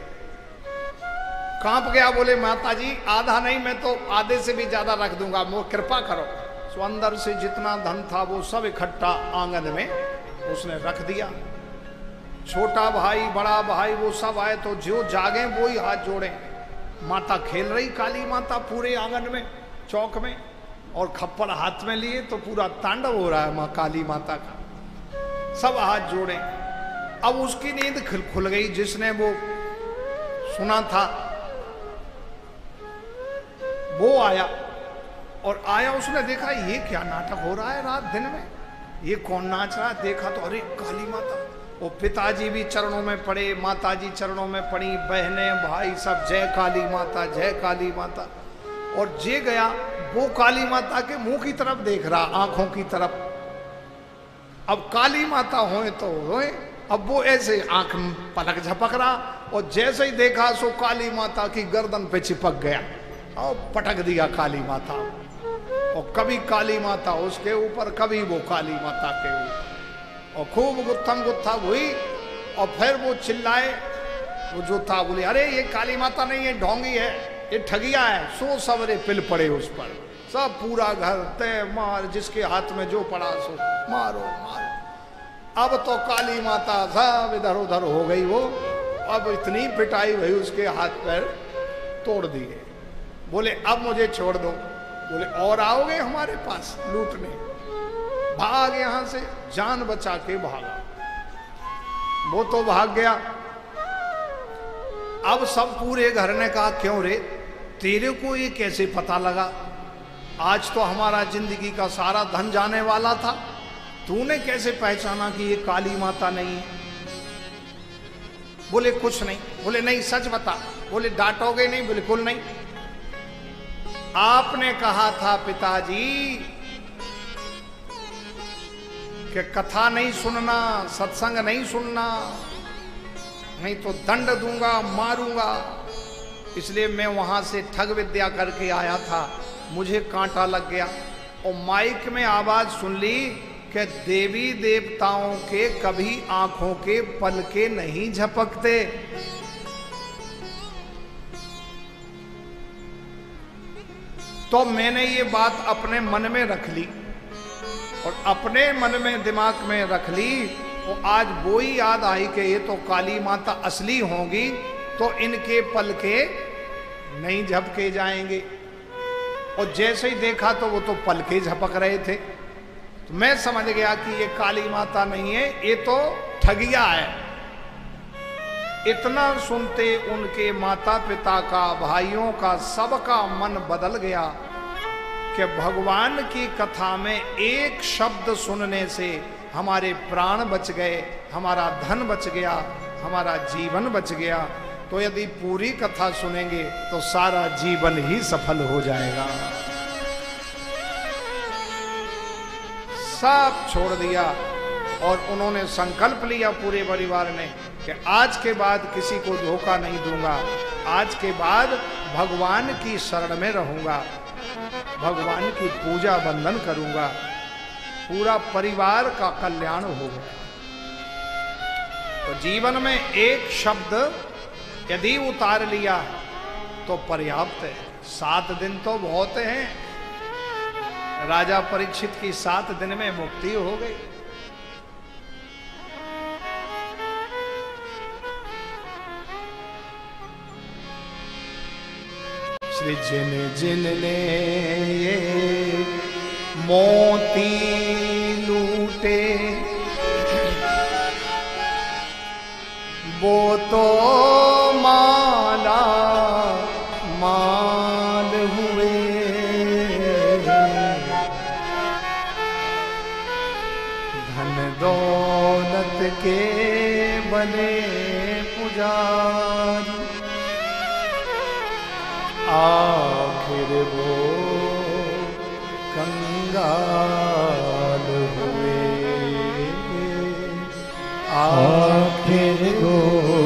[SPEAKER 4] कांप गया, बोले माता जी आधा नहीं, मैं तो आधे से भी ज्यादा रख दूंगा, वो कृपा करो। सो अंदर से जितना धन था वो सब इकट्ठा आंगन में उसने रख दिया। छोटा भाई बड़ा भाई वो सब आए तो जो जागे वो ही हाथ जोड़े। माता खेल रही काली माता पूरे आंगन में चौक में, और खप्पर हाथ में लिए तो पूरा तांडव हो रहा है माँ काली माता का, सब हाथ जोड़े। अब उसकी नींद खुल गई, जिसने वो सुना था वो आया, और आया उसने देखा ये क्या नाटक हो रहा है रात दिन में, ये कौन नाच रहा है। देखा तो अरे काली माता, वो पिताजी भी चरणों में पड़े, माताजी चरणों में पड़ी, बहनें भाई सब जय काली माता जय काली माता। और जे गया वो काली माता के मुंह की तरफ देख रहा, आंखों की तरफ। अब काली माता होए तो होए, अब वो ऐसे आंख पलक झपक रहा, और जैसे ही देखा सो काली माता की गर्दन पे चिपक गया और पटक दिया काली माता। और कभी काली माता उसके ऊपर, कभी वो काली माता के ऊपर, और खूब गुत्थम गुत्था हुई। और फिर वो चिल्लाए, वो जो था बोले अरे ये काली माता नहीं है, ढोंगी है, ये ठगिया है। सो सवरे पिल पड़े उस पर, सब पूरा घर तय मार, जिसके हाथ में जो पड़ा सो मारो मारो। अब तो काली माता सब इधर उधर हो गई वो, अब इतनी पिटाई हुई उसके हाथ पैर तोड़ दिए। बोले अब मुझे छोड़ दो। बोले और आओगे हमारे पास लूटने? भाग यहां से, जान बचा के भागा। वो तो भाग गया। अब सब पूरे घर ने कहा क्यों रे, तेरे को ये कैसे पता लगा? आज तो हमारा जिंदगी का सारा धन जाने वाला था, तूने कैसे पहचाना कि ये काली माता नहीं है? बोले कुछ नहीं। बोले नहीं सच बता। बोले डांटोगे नहीं? बिल्कुल नहीं। आपने कहा था पिताजी कि कथा नहीं सुनना, सत्संग नहीं सुनना, नहीं तो दंड दूंगा, मारूंगा। इसलिए मैं वहां से ठग विद्या करके आया था, मुझे कांटा लग गया। और माइक में आवाज सुन ली कि देवी देवताओं के कभी आंखों के पलके नहीं झपकते। तो मैंने ये बात अपने मन में रख ली, और अपने मन में दिमाग में रख ली। और आज वो ही याद आई कि ये तो काली माता असली होंगी, तो इनके पलके नहीं झपके जाएंगे। और जैसे ही देखा तो वो तो पलके झपक रहे थे, तो मैं समझ गया कि ये काली माता नहीं है, ये तो ठगिया है। इतना सुनते उनके माता पिता का, भाइयों का, सबका मन बदल गया कि भगवान की कथा में एक शब्द सुनने से हमारे प्राण बच गए, हमारा धन बच गया, हमारा जीवन बच गया। तो यदि पूरी कथा सुनेंगे तो सारा जीवन ही सफल हो जाएगा। सब छोड़ दिया और उन्होंने संकल्प लिया पूरे परिवार ने कि आज के बाद किसी को धोखा नहीं दूंगा, आज के बाद भगवान की शरण में रहूंगा, भगवान की पूजा बंदन करूंगा। पूरा परिवार का कल्याण हो गया। तो जीवन में एक शब्द यदि उतार लिया तो पर्याप्त है। सात दिन तो बहुत हैं। राजा परीक्षित की सात दिन में मुक्ति हो गई। श्री जिन जिन ने ये मोती लूटे वो तो माला माल हुए। धन दौलत के बने पुजारी आखिर वो कंगाल हुए। आखिर वो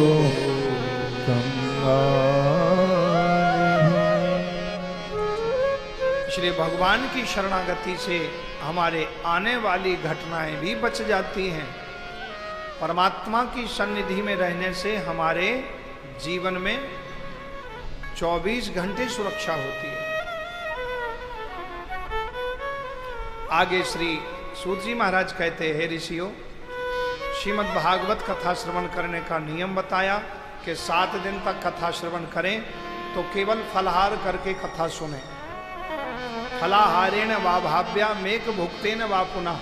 [SPEAKER 4] इसलिए भगवान की शरणागति से हमारे आने वाली घटनाएं भी बच जाती हैं। परमात्मा की सन्निधि में रहने से हमारे जीवन में चौबीस घंटे सुरक्षा होती है। आगे श्री सूत जी महाराज कहते हैं, ऋषियों, श्रीमद् भागवत कथा श्रवण करने का नियम बताया कि सात दिन तक कथा श्रवण करें तो केवल फलाहार करके कथा सुने। फलाहारेण वा भाव्या मेक भुक्तेन वा पुनः।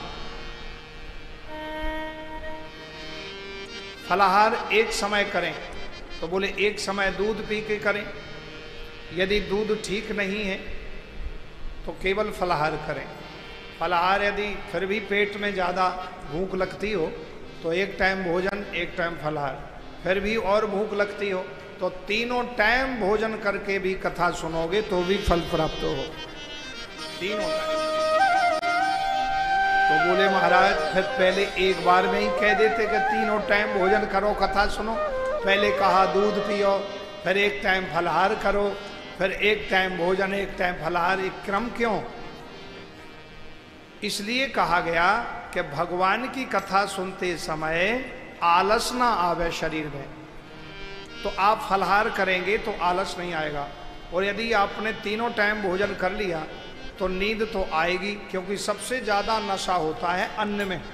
[SPEAKER 4] फलाहार एक समय करें तो बोले एक समय दूध पी के करें। यदि दूध ठीक नहीं है तो केवल फलाहार करें। फलाहार यदि फिर भी पेट में ज़्यादा भूख लगती हो तो एक टाइम भोजन एक टाइम फलाहार, फिर भी और भूख लगती हो तो तीनों टाइम भोजन करके भी कथा सुनोगे तो भी फल प्राप्त हो। तीनों टाइम। तो बोले महाराज फिर पहले एक बार में ही कह देते कि तीनों टाइम भोजन करो कथा सुनो। पहले कहा दूध पियो, फिर एक टाइम फलाहार करो, फिर एक टाइम भोजन एक टाइम फलाहार। एक क्रम क्यों? इसलिए कहा गया कि भगवान की कथा सुनते समय आलस ना आवे शरीर में। तो आप फलाहार करेंगे तो आलस नहीं आएगा। और यदि आपने तीनों टाइम भोजन कर लिया तो नींद तो आएगी, क्योंकि सबसे ज्यादा नशा होता है अन्न में।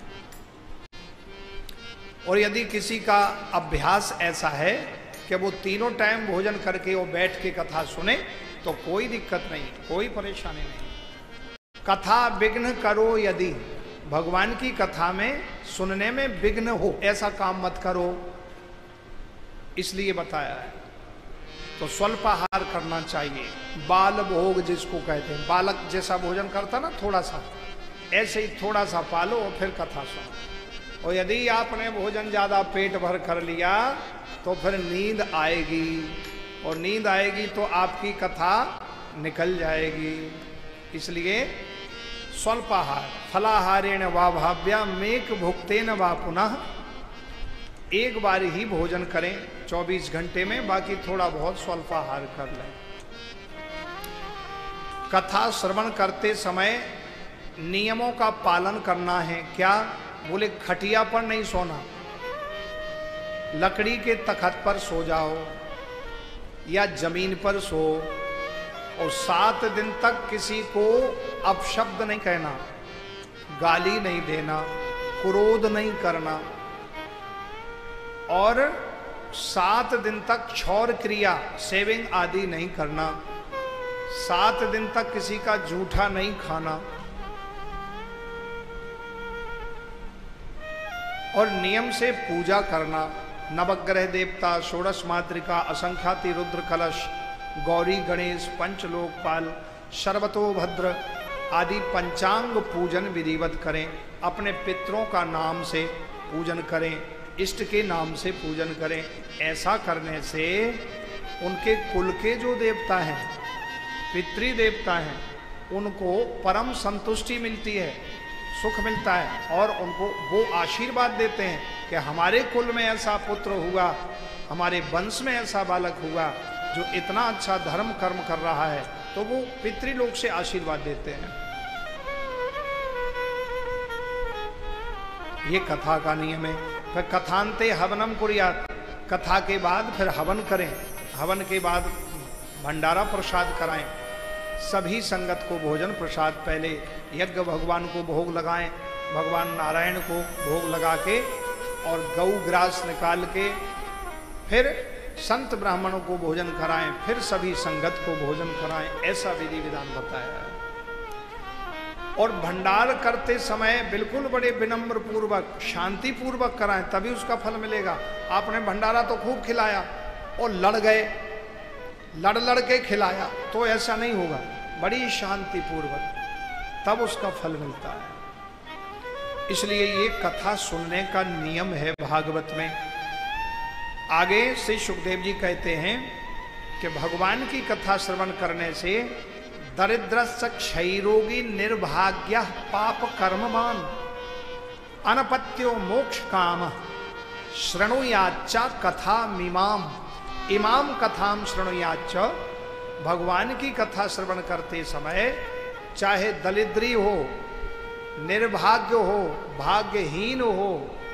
[SPEAKER 4] और यदि किसी का अभ्यास ऐसा है कि वो तीनों टाइम भोजन करके वो बैठ के कथा सुने तो कोई दिक्कत नहीं, कोई परेशानी नहीं। कथा विघ्न करो यदि, भगवान की कथा में सुनने में विघ्न हो ऐसा काम मत करो, इसलिए बताया है। तो स्वल्पाहार करना चाहिए। बाल भोग जिसको कहते हैं, बालक जैसा भोजन करता ना थोड़ा सा, ऐसे ही थोड़ा सा पालो और फिर कथा सुनो। और यदि आपने भोजन ज्यादा पेट भर कर लिया तो फिर नींद आएगी, और नींद आएगी तो आपकी कथा निकल जाएगी। इसलिए स्वल्पाहार, फलाहारेण वा भाव्या मेक भुक्तेन वा पुनः। एक बार ही भोजन करें चौबीस घंटे में, बाकी थोड़ा बहुत स्वल्पाहार कर लें। कथा श्रवण करते समय नियमों का पालन करना है। क्या? बोले खटिया पर नहीं सोना, लकड़ी के तखत पर सो जाओ या जमीन पर सो। और सात दिन तक किसी को अपशब्द नहीं कहना, गाली नहीं देना, क्रोध नहीं करना। और सात दिन तक क्षौर क्रिया, सेविंग आदि नहीं करना। सात दिन तक किसी का जूठा नहीं खाना। और नियम से पूजा करना। नवग्रह देवता, षोडश मातृका, असंख्याति रुद्र कलश, गौरी गणेश, पंचलोकपाल, सर्वतोभद्र आदि पंचांग पूजन विधिवत करें, अपने पितरों का नाम से पूजन करें, इष्ट के नाम से पूजन करें। ऐसा करने से उनके कुल के जो देवता हैं, पितृ देवता हैं, उनको परम संतुष्टि मिलती है, सुख मिलता है, और उनको वो आशीर्वाद देते हैं कि हमारे कुल में ऐसा पुत्र हुआ, हमारे वंश में ऐसा बालक हुआ जो इतना अच्छा धर्म कर्म कर रहा है, तो वो पितृलोक से आशीर्वाद देते हैं। ये कथा का नियम है। फिर कथांते हवनम कुर्यात, कथा के बाद फिर हवन करें, हवन के बाद भंडारा प्रसाद कराएं, सभी संगत को भोजन प्रसाद, पहले यज्ञ भगवान को भोग लगाएं, भगवान नारायण को भोग लगा के और गौ ग्रास निकाल के फिर संत ब्राह्मणों को भोजन कराएं, फिर सभी संगत को भोजन कराएं। ऐसा विधि विधान बताया है। और भंडार करते समय बिल्कुल बड़े विनम्र पूर्वक, शांति पूर्वक कराएं, तभी उसका फल मिलेगा। आपने भंडारा तो खूब खिलाया और लड़ गए, लड़ लड़ के खिलाया, तो ऐसा नहीं होगा। बड़ी शांति पूर्वक, तब उसका फल मिलता है। इसलिए ये कथा सुनने का नियम है भागवत में। आगे श्री सुखदेव जी कहते हैं कि भगवान की कथा श्रवण करने से दरिद्रस्य क्षयरोगी निर्भाग्य पाप कर्मवान अनपत्यो मोक्ष काम शृणुयाच्च कथा मीमाम इमाम कथाम शृणुयाच्च। भगवान की कथा श्रवण करते समय चाहे दरिद्री हो, निर्भाग्य हो, भाग्यहीन हो,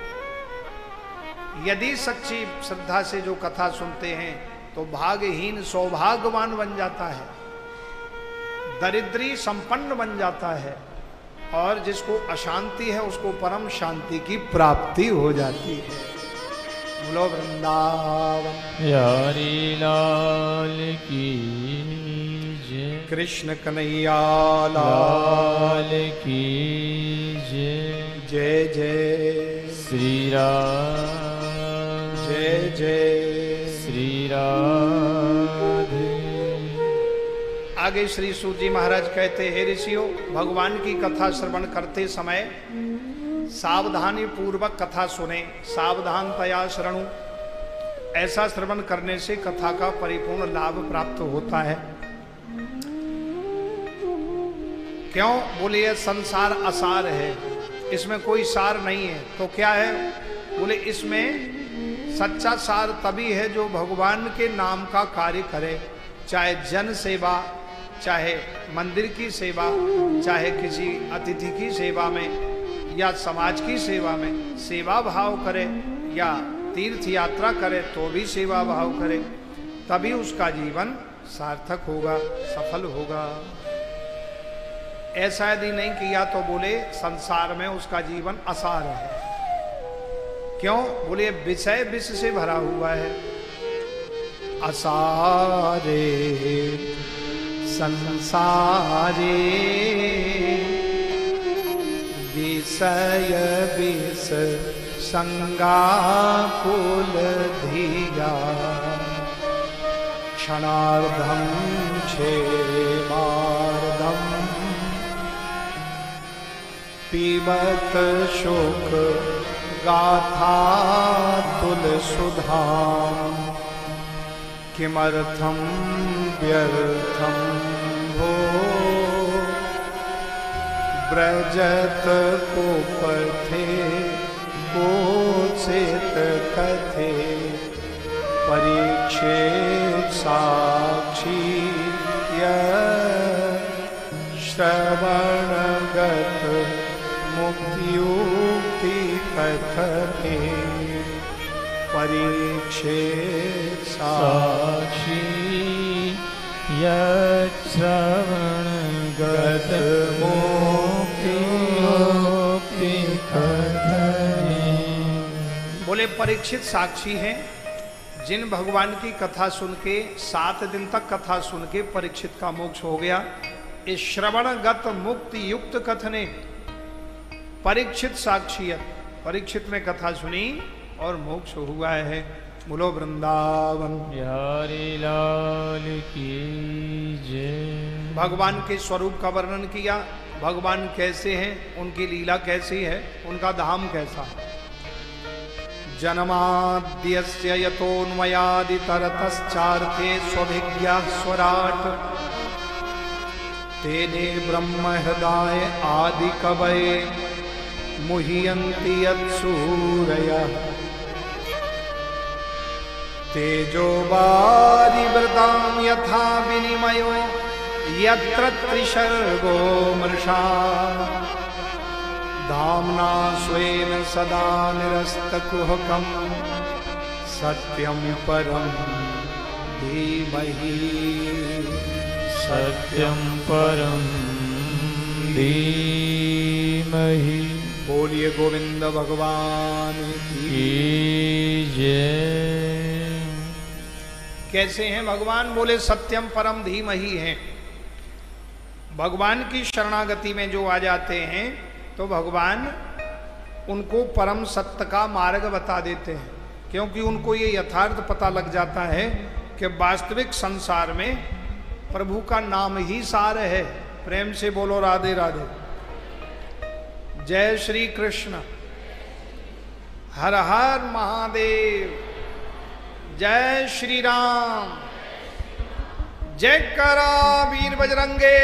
[SPEAKER 4] यदि सच्ची श्रद्धा से जो कथा सुनते हैं तो भाग्यहीन सौभाग्यवान बन जाता है, दरिद्री संपन्न बन जाता है, और जिसको अशांति है उसको परम शांति की प्राप्ति हो जाती है। बोलो वृंदावन
[SPEAKER 2] बिहारी लाल की जय,
[SPEAKER 4] कृष्ण कन्हैया
[SPEAKER 2] लाल की जय,
[SPEAKER 4] जय जय
[SPEAKER 2] श्री राम,
[SPEAKER 4] जय जय
[SPEAKER 2] श्री राधे।
[SPEAKER 4] आगे श्री सूत जी महाराज कहते हैं, ऋषियों, भगवान की कथा श्रवण करते समय सावधानी पूर्वक कथा सुने, सावधानतया शरणु। ऐसा श्रवण करने से कथा का परिपूर्ण लाभ प्राप्त होता है। क्यों? बोले ये संसार असार है, इसमें कोई सार नहीं है। तो क्या है? बोले इसमें सच्चा सार तभी है जो भगवान के नाम का कार्य करे, चाहे जन सेवा, चाहे मंदिर की सेवा, चाहे किसी अतिथि की सेवा में या समाज की सेवा में सेवा भाव करे, या तीर्थ यात्रा करे तो भी सेवा भाव करे, तभी उसका जीवन सार्थक होगा, सफल होगा। ऐसा यदि नहीं किया तो बोले संसार में उसका जीवन असार है। क्यों? बोले विषय विष से भरा हुआ है। असारे संसारे विषय विष संगा कुल धिया क्षणार्धम क्षेमार्धम पीबत शोक गाथा तुल सुधाम किमर्थम व्यर्थम भो ब्रजत को पथे कोचित कथे परीक्षित साक्षी श्रवणगत मुक्तियुक्ति कथने परीक्षित
[SPEAKER 2] साक्षी यश्रवणगत मुक्ति कथने।
[SPEAKER 4] बोले परीक्षित साक्षी हैं, जिन भगवान की कथा सुन के सात दिन तक कथा सुन के परीक्षित का मोक्ष हो गया। इस श्रवणगत मुक्ति युक्त कथने परीक्षित साक्षी, परीक्षित ने कथा सुनी और मोक्ष हुआ है। बोलो वृंदावन
[SPEAKER 2] बिहारी लाल की जय।
[SPEAKER 4] भगवान के स्वरूप का वर्णन किया, भगवान कैसे हैं, उनकी लीला कैसी है, उनका धाम कैसा है। जन्माद्यस्य यतोन्मयादितरतश्चार्थे स्वभिज्ञः स्वराट् तेने ब्रह्म हृदय आदि कवये मुह्यन्ति यत्सूरयः तेजो वारिवृतां यथा विनिमयो यत्र त्रिसर्गो मृषा धाम्ना स्वेन सदा निरस्तकुहकं सत्यं परं धीमहि
[SPEAKER 2] सत्यं परं धीमहि।
[SPEAKER 4] बोलिए गोविंद भगवान
[SPEAKER 2] की जय।
[SPEAKER 4] कैसे हैं भगवान? बोले सत्यम परम धीमहि हैं। भगवान की शरणागति में जो आ जाते हैं तो भगवान उनको परम सत्य का मार्ग बता देते हैं, क्योंकि उनको ये यथार्थ पता लग जाता है कि वास्तविक संसार में प्रभु का नाम ही सार है। प्रेम से बोलो राधे राधे। जय श्री कृष्ण। हर हर महादेव। जय श्री राम। जय करा वीर बजरंगे।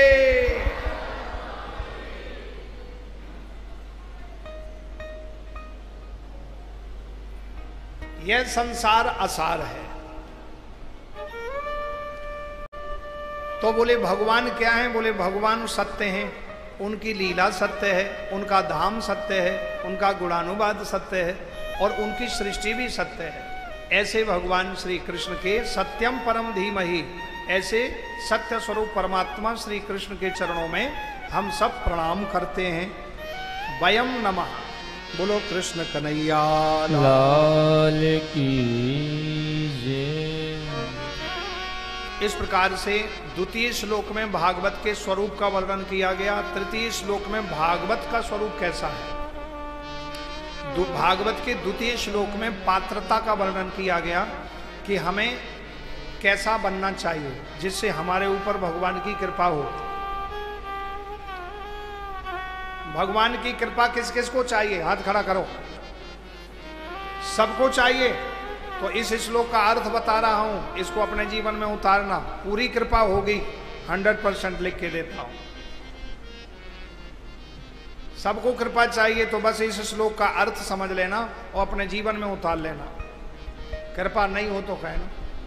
[SPEAKER 4] यह संसार असार है। तो बोले भगवान क्या है? बोले भगवान सत्य हैं, उनकी लीला सत्य है, उनका धाम सत्य है, उनका गुणानुवाद सत्य है और उनकी सृष्टि भी सत्य है। ऐसे भगवान श्री कृष्ण के सत्यम परम धीमहि, ऐसे सत्य स्वरूप परमात्मा श्री कृष्ण के चरणों में हम सब प्रणाम करते हैं। वयम नमः। बोलो कृष्ण कन्हैया
[SPEAKER 2] लाल की जय।
[SPEAKER 4] इस प्रकार से द्वितीय श्लोक में भागवत के स्वरूप का वर्णन किया गया। तृतीय श्लोक में भागवत का स्वरूप कैसा है? भागवत के द्वितीय श्लोक में पात्रता का वर्णन किया गया कि हमें कैसा बनना चाहिए जिससे हमारे ऊपर भगवान की कृपा हो। भगवान की कृपा किस किस को चाहिए? हाथ खड़ा करो। सबको चाहिए। तो इस श्लोक का अर्थ बता रहा हूं, इसको अपने जीवन में उतारना। पूरी कृपा होगी, हंड्रेड परसेंट लिख के देता हूं। सबको कृपा चाहिए तो बस इस श्लोक का अर्थ समझ लेना और अपने जीवन में उतार लेना। कृपा नहीं हो तो कहना।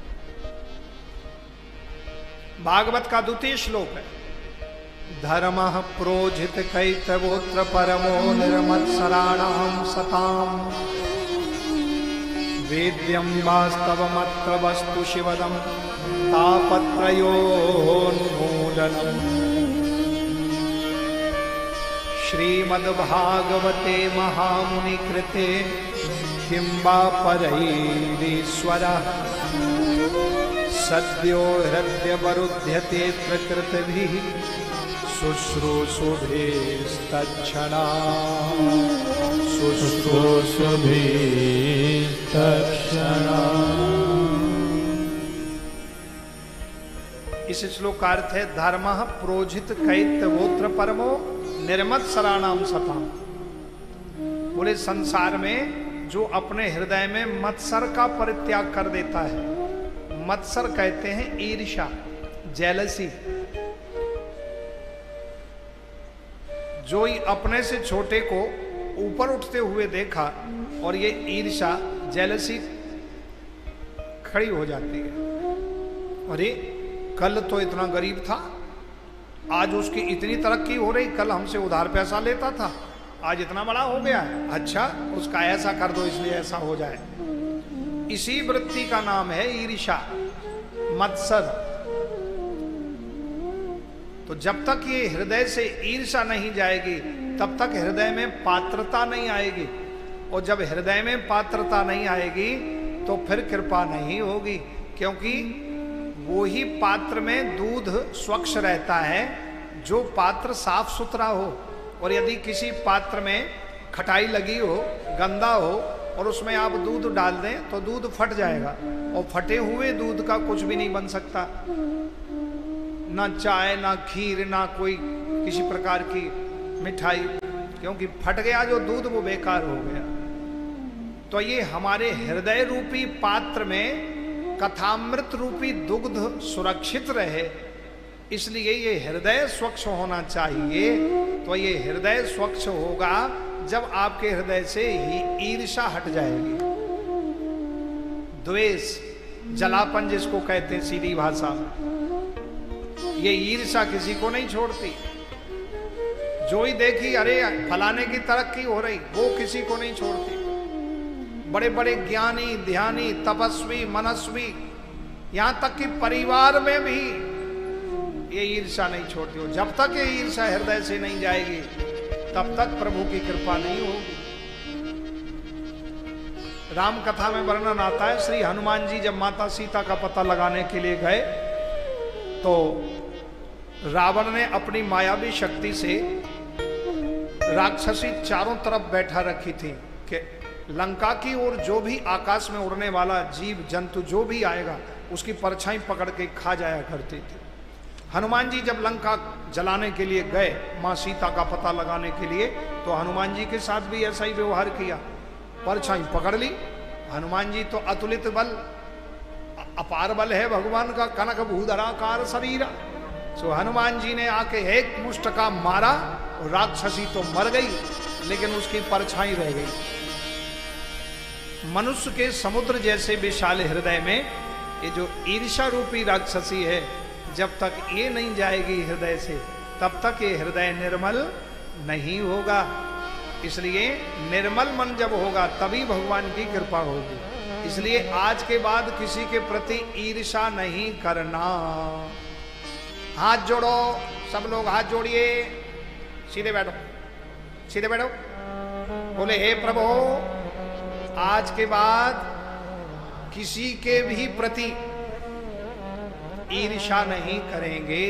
[SPEAKER 4] भागवत का द्वितीय श्लोक है। धर्म प्रोजित कैतवोत्र परमो निर्मत्सराणाम सताम वेद्यम वास्तवमत्र वस्तु शिवदम तापत्रयोन्मूलनम्। श्रीमद्भागवते महामुनि कृते किं वा परैरीश्वरः सद्यो हृदयवरुध्यते प्रकृतिभिः शुश्रूषुभिस्तच्छना
[SPEAKER 2] शुश्रूषुभिस्तच्छना।
[SPEAKER 4] इस श्लोक का अर्थ है धर्मः प्रोजित कैतवोत्र परमो निर्मत्सराणाम सताम। बोले संसार में जो अपने हृदय में मत्सर का परित्याग कर देता है, मत्सर कहते हैं ईर्ष्या, जेलसी। जो ही अपने से छोटे को ऊपर उठते हुए देखा और ये ईर्ष्या, जेलसी खड़ी हो जाती है। अरे कल तो इतना गरीब था, आज उसकी इतनी तरक्की हो रही, कल हमसे उधार पैसा लेता था, आज इतना बड़ा हो गया है। अच्छा उसका ऐसा कर दो इसलिए ऐसा हो जाए। इसी वृत्ति का नाम है ईर्ष्या, मत्सर। तो जब तक ये हृदय से ईर्ष्या नहीं जाएगी तब तक हृदय में पात्रता नहीं आएगी, और जब हृदय में पात्रता नहीं आएगी तो फिर कृपा नहीं होगी, क्योंकि वो ही पात्र में दूध स्वच्छ रहता है जो पात्र साफ सुथरा हो। और यदि किसी पात्र में खटाई लगी हो, गंदा हो, और उसमें आप दूध डाल दें तो दूध फट जाएगा, और फटे हुए दूध का कुछ भी नहीं बन सकता। ना चाय, ना खीर, ना कोई किसी प्रकार की मिठाई, क्योंकि फट गया जो दूध वो बेकार हो गया। तो ये हमारे हृदय रूपी पात्र में कथामृत रूपी दुग्ध सुरक्षित रहे, इसलिए ये हृदय स्वच्छ होना चाहिए। तो ये हृदय स्वच्छ होगा जब आपके हृदय से ही ईर्ष्या हट जाएगी, द्वेष, जलापन जिसको कहते हैं सीधी भाषा में, ये ईर्ष्या किसी को नहीं छोड़ती। जो ही देखी अरे फलाने की तरक्की हो रही, वो किसी को नहीं छोड़ती। बड़े बड़े ज्ञानी, ध्यानी, तपस्वी, मनस्वी, यहां तक कि परिवार में भी ये ईर्ष्या नहीं छोड़ती हो। जब तक ये ईर्ष्या हृदय से नहीं जाएगी तब तक प्रभु की कृपा नहीं होगी। राम कथा में वर्णन आता है, श्री हनुमान जी जब माता सीता का पता लगाने के लिए गए तो रावण ने अपनी मायावी शक्ति से राक्षसी चारों तरफ बैठा रखी थी कि लंका की ओर जो भी आकाश में उड़ने वाला जीव जंतु जो भी आएगा उसकी परछाई पकड़ के खा जाया करती थी। हनुमान जी जब लंका जलाने के लिए गए मां सीता का पता लगाने के लिए, तो हनुमान जी के साथ भी ऐसा ही व्यवहार किया, परछाई पकड़ ली। हनुमान जी तो अतुलित बल, अपार बल है भगवान का, कनक भूधराकार शरीर। सो हनुमान जी ने आके एक मुष्ट का मारा और राक्षसी तो मर गई, लेकिन उसकी परछाई रह गई। मनुष्य के समुद्र जैसे विशाल हृदय में ये जो ईर्ष्या रूपी राक्षसी है, जब तक ये नहीं जाएगी हृदय से तब तक ये हृदय निर्मल नहीं होगा। इसलिए निर्मल मन जब होगा तभी भगवान की कृपा होगी। इसलिए आज के बाद किसी के प्रति ईर्ष्या नहीं करना। हाथ जोड़ो, सब लोग हाथ जोड़िए, सीधे बैठो, सीधे बैठो, बोले हे प्रभु आज के बाद किसी के भी प्रति ईर्ष्या नहीं करेंगे।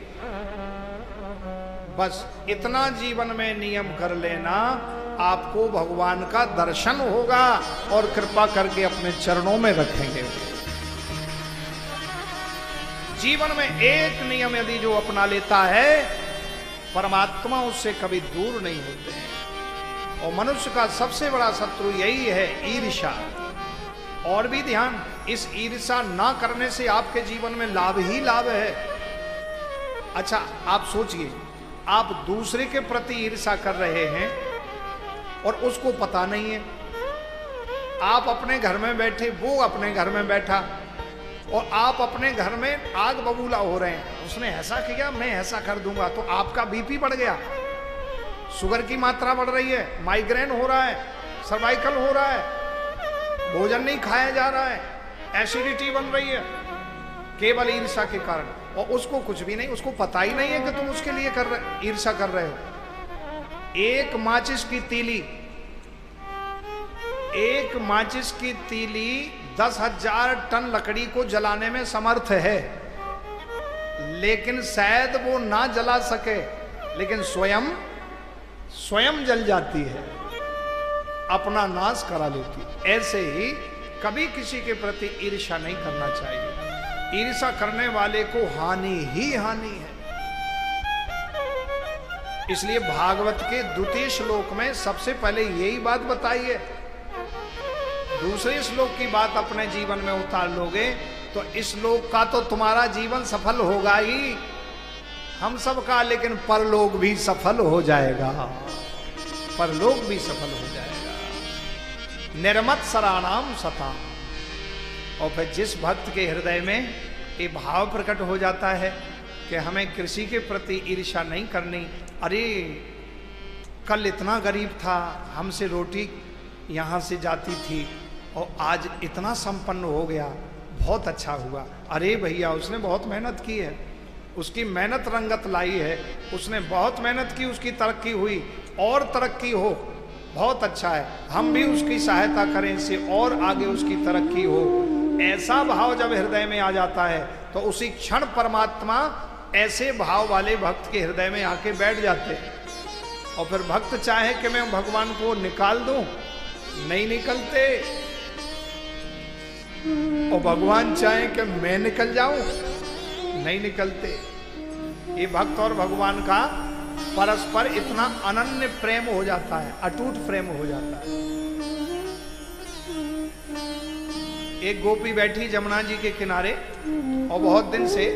[SPEAKER 4] बस इतना जीवन में नियम कर लेना, आपको भगवान का दर्शन होगा और कृपा करके अपने चरणों में रखेंगे। जीवन में एक नियम यदि जो अपना लेता है, परमात्मा उससे कभी दूर नहीं होते हैं। और मनुष्य का सबसे बड़ा शत्रु यही है, ईर्ष्या। और भी ध्यान, इस ईर्ष्या ना करने से आपके जीवन में लाभ ही लाभ है। अच्छा आप सोचिए, आप दूसरे के प्रति ईर्ष्या कर रहे हैं और उसको पता नहीं है। आप अपने घर में बैठे, वो अपने घर में बैठा, और आप अपने घर में आग बबूला हो रहे हैं। उसने ऐसा किया, मैं ऐसा कर दूंगा, तो आपका बीपी बढ़ गया, शुगर की मात्रा बढ़ रही है, माइग्रेन हो रहा है, सर्वाइकल हो रहा है, भोजन नहीं खाया जा रहा है, एसिडिटी बन रही है, केवल ईर्ष्या के कारण। और उसको कुछ भी नहीं, उसको पता ही नहीं है कि तुम उसके लिए कर रहे, ईर्ष्या कर रहे हो। एक माचिस की तीली, एक माचिस की तीली दस हजार टन लकड़ी को जलाने में समर्थ है, लेकिन शायद वो ना जला सके, लेकिन स्वयं स्वयं जल जाती है, अपना नाश करा लेती। ऐसे ही कभी किसी के प्रति ईर्ष्या नहीं करना चाहिए। ईर्ष्या करने वाले को हानि ही हानि है। इसलिए भागवत के द्वितीय श्लोक में सबसे पहले यही बात बताई है। दूसरे श्लोक की बात अपने जीवन में उतार लोगे तो इस श्लोक का तो तुम्हारा जीवन सफल होगा ही, हम सब का, लेकिन परलोक भी सफल हो जाएगा, परलोक भी सफल हो जाएगा। निर्मत सराणाम सता। और फिर जिस भक्त के हृदय में ये भाव प्रकट हो जाता है कि हमें कृषि के प्रति ईर्ष्या नहीं करनी, अरे कल इतना गरीब था, हमसे रोटी यहाँ से जाती थी और आज इतना संपन्न हो गया, बहुत अच्छा हुआ। अरे भैया उसने बहुत मेहनत की है, उसकी मेहनत रंगत लाई है, उसने बहुत मेहनत की, उसकी तरक्की हुई, और तरक्की हो, बहुत अच्छा है, हम भी उसकी सहायता करें इससे और आगे उसकी तरक्की हो। ऐसा भाव जब हृदय में आ जाता है तो उसी क्षण परमात्मा ऐसे भाव वाले भक्त के हृदय में आके बैठ जाते हैं। और फिर भक्त चाहे कि मैं भगवान को निकाल दूं, नहीं निकलते, और भगवान चाहे कि मैं निकल जाऊं, नहीं निकलते। ये भक्त और भगवान का परस्पर इतना अनन्य प्रेम हो जाता है, अटूट प्रेम हो जाता है। एक गोपी बैठी जमुना जी के किनारे और बहुत दिन से,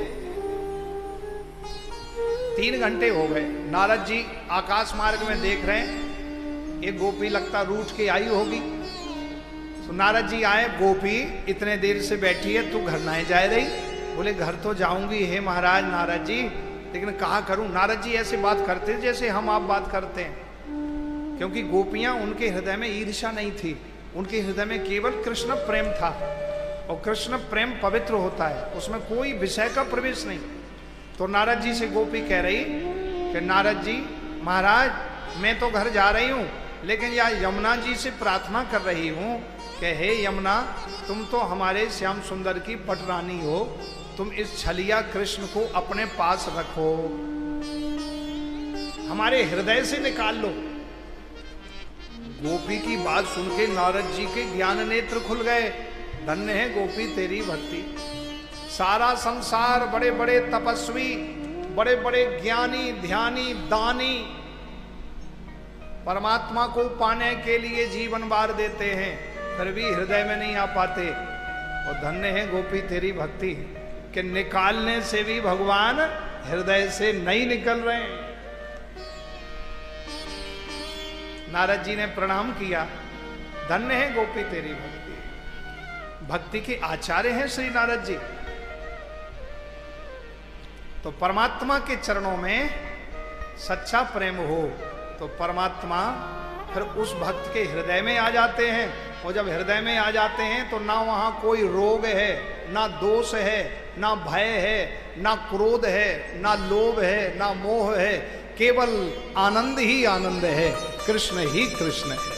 [SPEAKER 4] तीन घंटे हो गए, नारद जी आकाश मार्ग में देख रहे हैं। एक गोपी लगता रूठ के आई होगी, तो नारद जी आए, गोपी इतने देर से बैठी है, तू घर नहीं जा रही? बोले घर तो जाऊंगी हे महाराज नारद जी, लेकिन कहा करूं। नारद जी ऐसे बात करते जैसे हम आप बात करते हैं, क्योंकि गोपियां उनके हृदय में ईर्ष्या नहीं थी, उनके हृदय में केवल कृष्ण प्रेम था। और कृष्ण प्रेम पवित्र होता है, उसमें कोई विषय का प्रवेश नहीं। तो नारद जी से गोपी कह रही कि नारद जी महाराज मैं तो घर जा रही हूं, लेकिन यह यमुना जी से प्रार्थना कर रही हूं कि हे यमुना, तुम तो हमारे श्याम सुंदर की पटरानी हो, तुम इस छलिया कृष्ण को अपने पास रखो, हमारे हृदय से निकाल लो। गोपी की बात सुन के नारद जी के ज्ञान नेत्र खुल गए। धन्य है गोपी तेरी भक्ति। सारा संसार बड़े बड़े तपस्वी, बड़े बड़े ज्ञानी, ध्यानी, दानी परमात्मा को पाने के लिए जीवन बार देते हैं, फिर भी हृदय में नहीं आ पाते। और धन्य है गोपी तेरी भक्ति कि निकालने से भी भगवान हृदय से नहीं निकल रहे हैं। नारद जी ने प्रणाम किया, धन्य है गोपी तेरी भक्ति। भक्ति के आचार्य हैं श्री नारद जी। तो परमात्मा के चरणों में सच्चा प्रेम हो तो परमात्मा फिर उस भक्त के हृदय में आ जाते हैं। और जब हृदय में आ जाते हैं तो ना वहां कोई रोग है, ना दोष है, ना भय है, ना क्रोध है, ना लोभ है, ना मोह है, केवल आनंद ही आनंद है, कृष्ण ही कृष्ण है।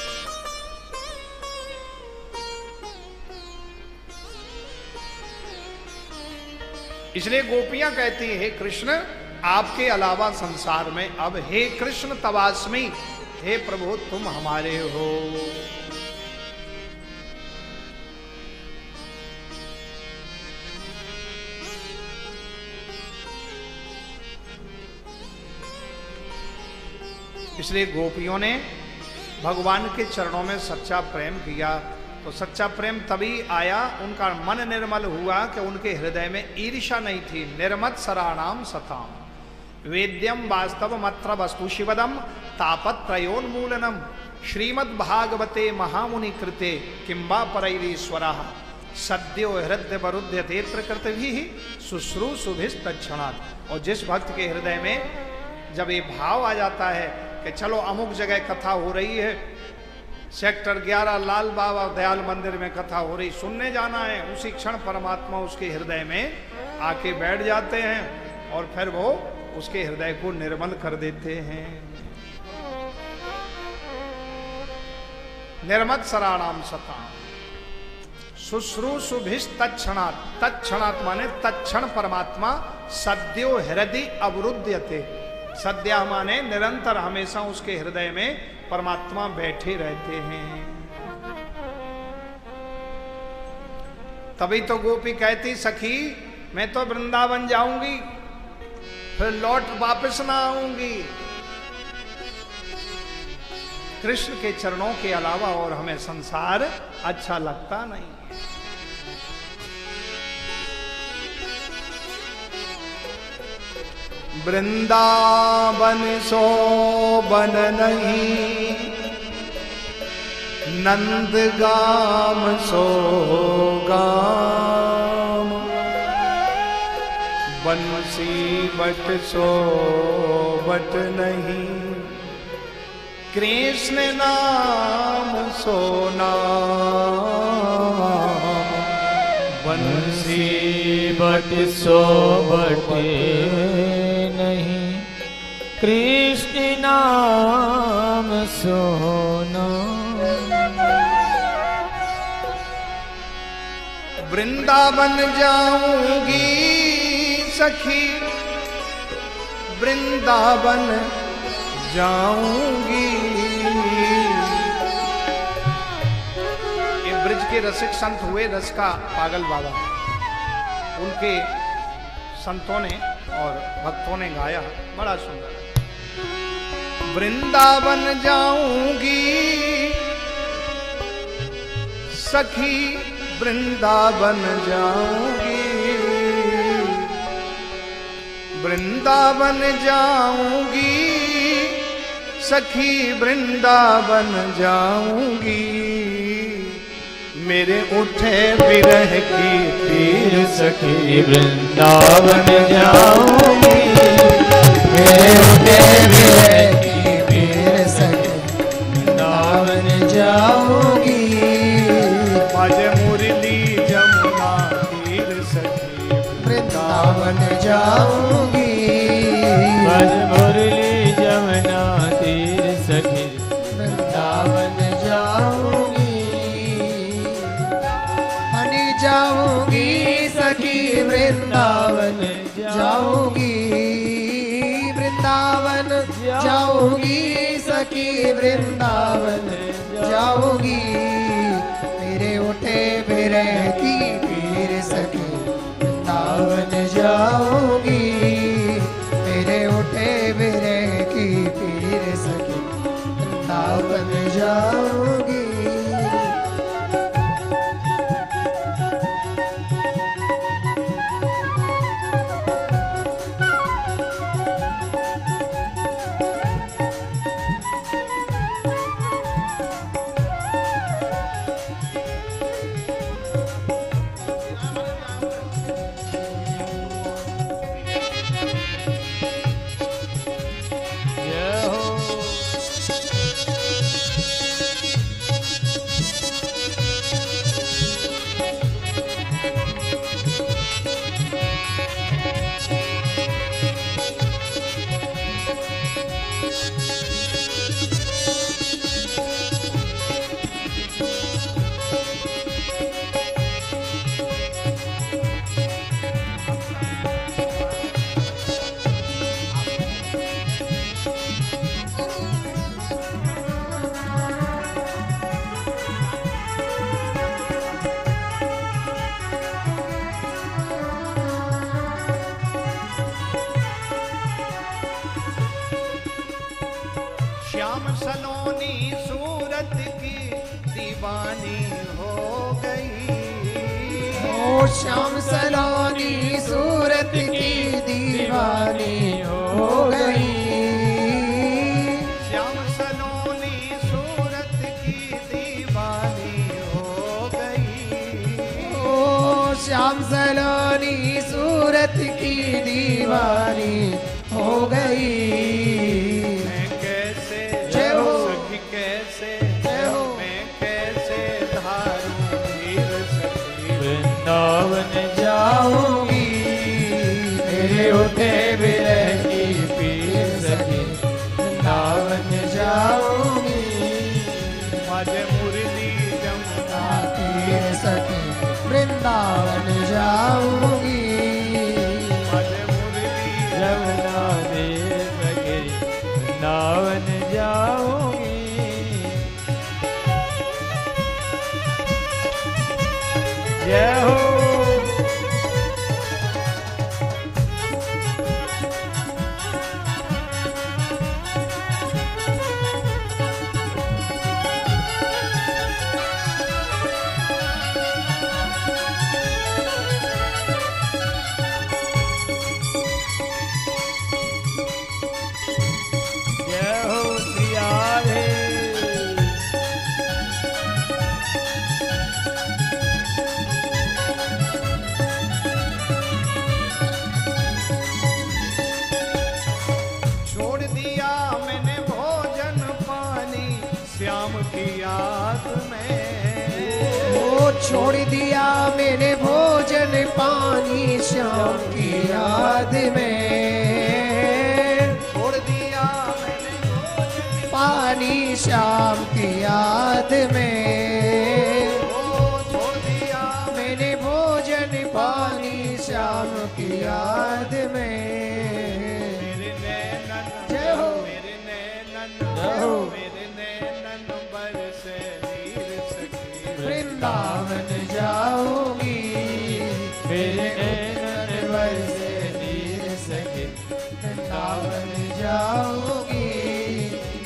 [SPEAKER 4] इसलिए गोपियां कहती है हे कृष्ण आपके अलावा संसार में अब हे कृष्ण तवास्मी, हे प्रभु तुम हमारे हो। इसलिए गोपियों ने भगवान के चरणों में सच्चा प्रेम किया। तो सच्चा प्रेम तभी आया, उनका मन निर्मल हुआ कि उनके हृदय में ईर्ष्या नहीं थी। निर्मत सराणाम सताम वेद्यम वास्तव मत्र वस्तु शिवदम तापत्रयोन्मूलनम श्रीमद् भागवते महामुनि कृते किंबा परैरीश्वरा सद्यो हृदय वरुद्य तेत्र कृतभि शुश्रूषुभिस्तक्षणात्। और जिस भक्त के हृदय में जब ये भाव आ जाता है कि चलो अमुक जगह कथा हो रही है, सेक्टर ग्यारह लाल बाबा दयाल मंदिर में कथा हो रही, सुनने जाना है, उसी क्षण परमात्मा उसके हृदय में आके बैठ जाते हैं और फिर वो उसके हृदय को निर्मल कर देते हैं। निर्मत सराणाम सताम शुश्रूषुभिस्तक्षणात्, तत्क्षणात् माने तत्क्षण परमात्मा सद्यो हृदय अवरुध्यते। सद्या माने निरंतर हमेशा उसके हृदय में परमात्मा बैठे रहते हैं। तभी तो गोपी कहती सखी मैं तो वृंदावन जाऊंगी, फिर लौट वापस ना आऊंगी। कृष्ण के चरणों के अलावा और हमें संसार अच्छा लगता नहीं। वृंदावन सो बन नहीं, नंद गाम सो गाम, बंसी बट सो बट नहीं, कृष्ण नाम सो नाम,
[SPEAKER 2] बंसी बट सो बटे नहीं, कृष्ण नाम सो नाम।
[SPEAKER 4] वृंदावन जाऊंगी सखी, वृंदावन जाऊंगी। ये ब्रज के रसिक संत हुए रस का पागल बाबा, उनके संतों ने और भक्तों ने गाया, बड़ा सुंदर। वृंदावन जाऊंगी सखी वृंदावन जाऊंगी, वृंदावन जाऊंगी सखी वृंदावन जाऊंगी, मेरे उठे विरह की पीर
[SPEAKER 2] सखी वृंदावन जाऊंगी,
[SPEAKER 1] मेरे उठे विरह की पीर सखी वृंदावन जाऊंगी,
[SPEAKER 4] बाजे मुरली जमुना तीर सखी
[SPEAKER 1] वृंदावन जाऊंगी,
[SPEAKER 2] बज मुरली जमुना तीर सखी
[SPEAKER 1] वृंदावन जाऊंगी, हनी जाऊंगी सखी वृंदावन जाऊंगी, वृंदावन जाऊंगी सखी वृंदावन जाऊंगी, मेरे उठे विरह की पीर सखी वृंदावन जाऊंगी, मेरे उठे विरह की पीर सखी वृंदावन जाऊंगी।
[SPEAKER 4] श्याम सलोनी सूरत की दीवानी हो गई,
[SPEAKER 1] ओ श्याम सलोनी सूरत की दीवानी हो गई,
[SPEAKER 4] श्याम सलोनी सूरत की दीवानी हो गई,
[SPEAKER 1] ओ श्याम सलोनी सूरत की दीवानी हो गई,
[SPEAKER 4] मैं कैसे
[SPEAKER 1] जय हो।
[SPEAKER 4] सखी कैसे
[SPEAKER 1] जय हो।
[SPEAKER 4] मैं कैसे धारूं धीर सखी
[SPEAKER 2] वृंदावन
[SPEAKER 1] जाऊंगी, मेरे उठे विरह की पीर सखी वृंदावन जाऊंगी,
[SPEAKER 4] बाजे मुरली जमुना
[SPEAKER 1] तीर सखी वृंदावन जाऊंगी,
[SPEAKER 4] बाजे मुरली
[SPEAKER 2] जमुना तीर सखी वृंदावन जाऊंगी, जय हो। जय हो श्री राधे।
[SPEAKER 4] छोड़ दिया मैंने भोजन पानी श्याम की याद में,
[SPEAKER 1] ओ छोड़ दिया मैंने भोजन पानी श्याम की याद में,
[SPEAKER 4] छोड़ दिया मैंने भोजन
[SPEAKER 1] पानी श्याम की याद में,
[SPEAKER 4] ओ छोड़ दिया
[SPEAKER 1] मैंने भोजन पानी श्याम की याद में,
[SPEAKER 4] मेरे नैनन
[SPEAKER 1] जय हो।
[SPEAKER 4] मेरे नैनन
[SPEAKER 1] जय हो।
[SPEAKER 4] मेरे नैनन बरसे नीर सखी
[SPEAKER 1] वृंदावन जाऊंगी,
[SPEAKER 2] मेरे
[SPEAKER 1] नैनन बरसे नीर सखी वृंदावन जाऊंगी,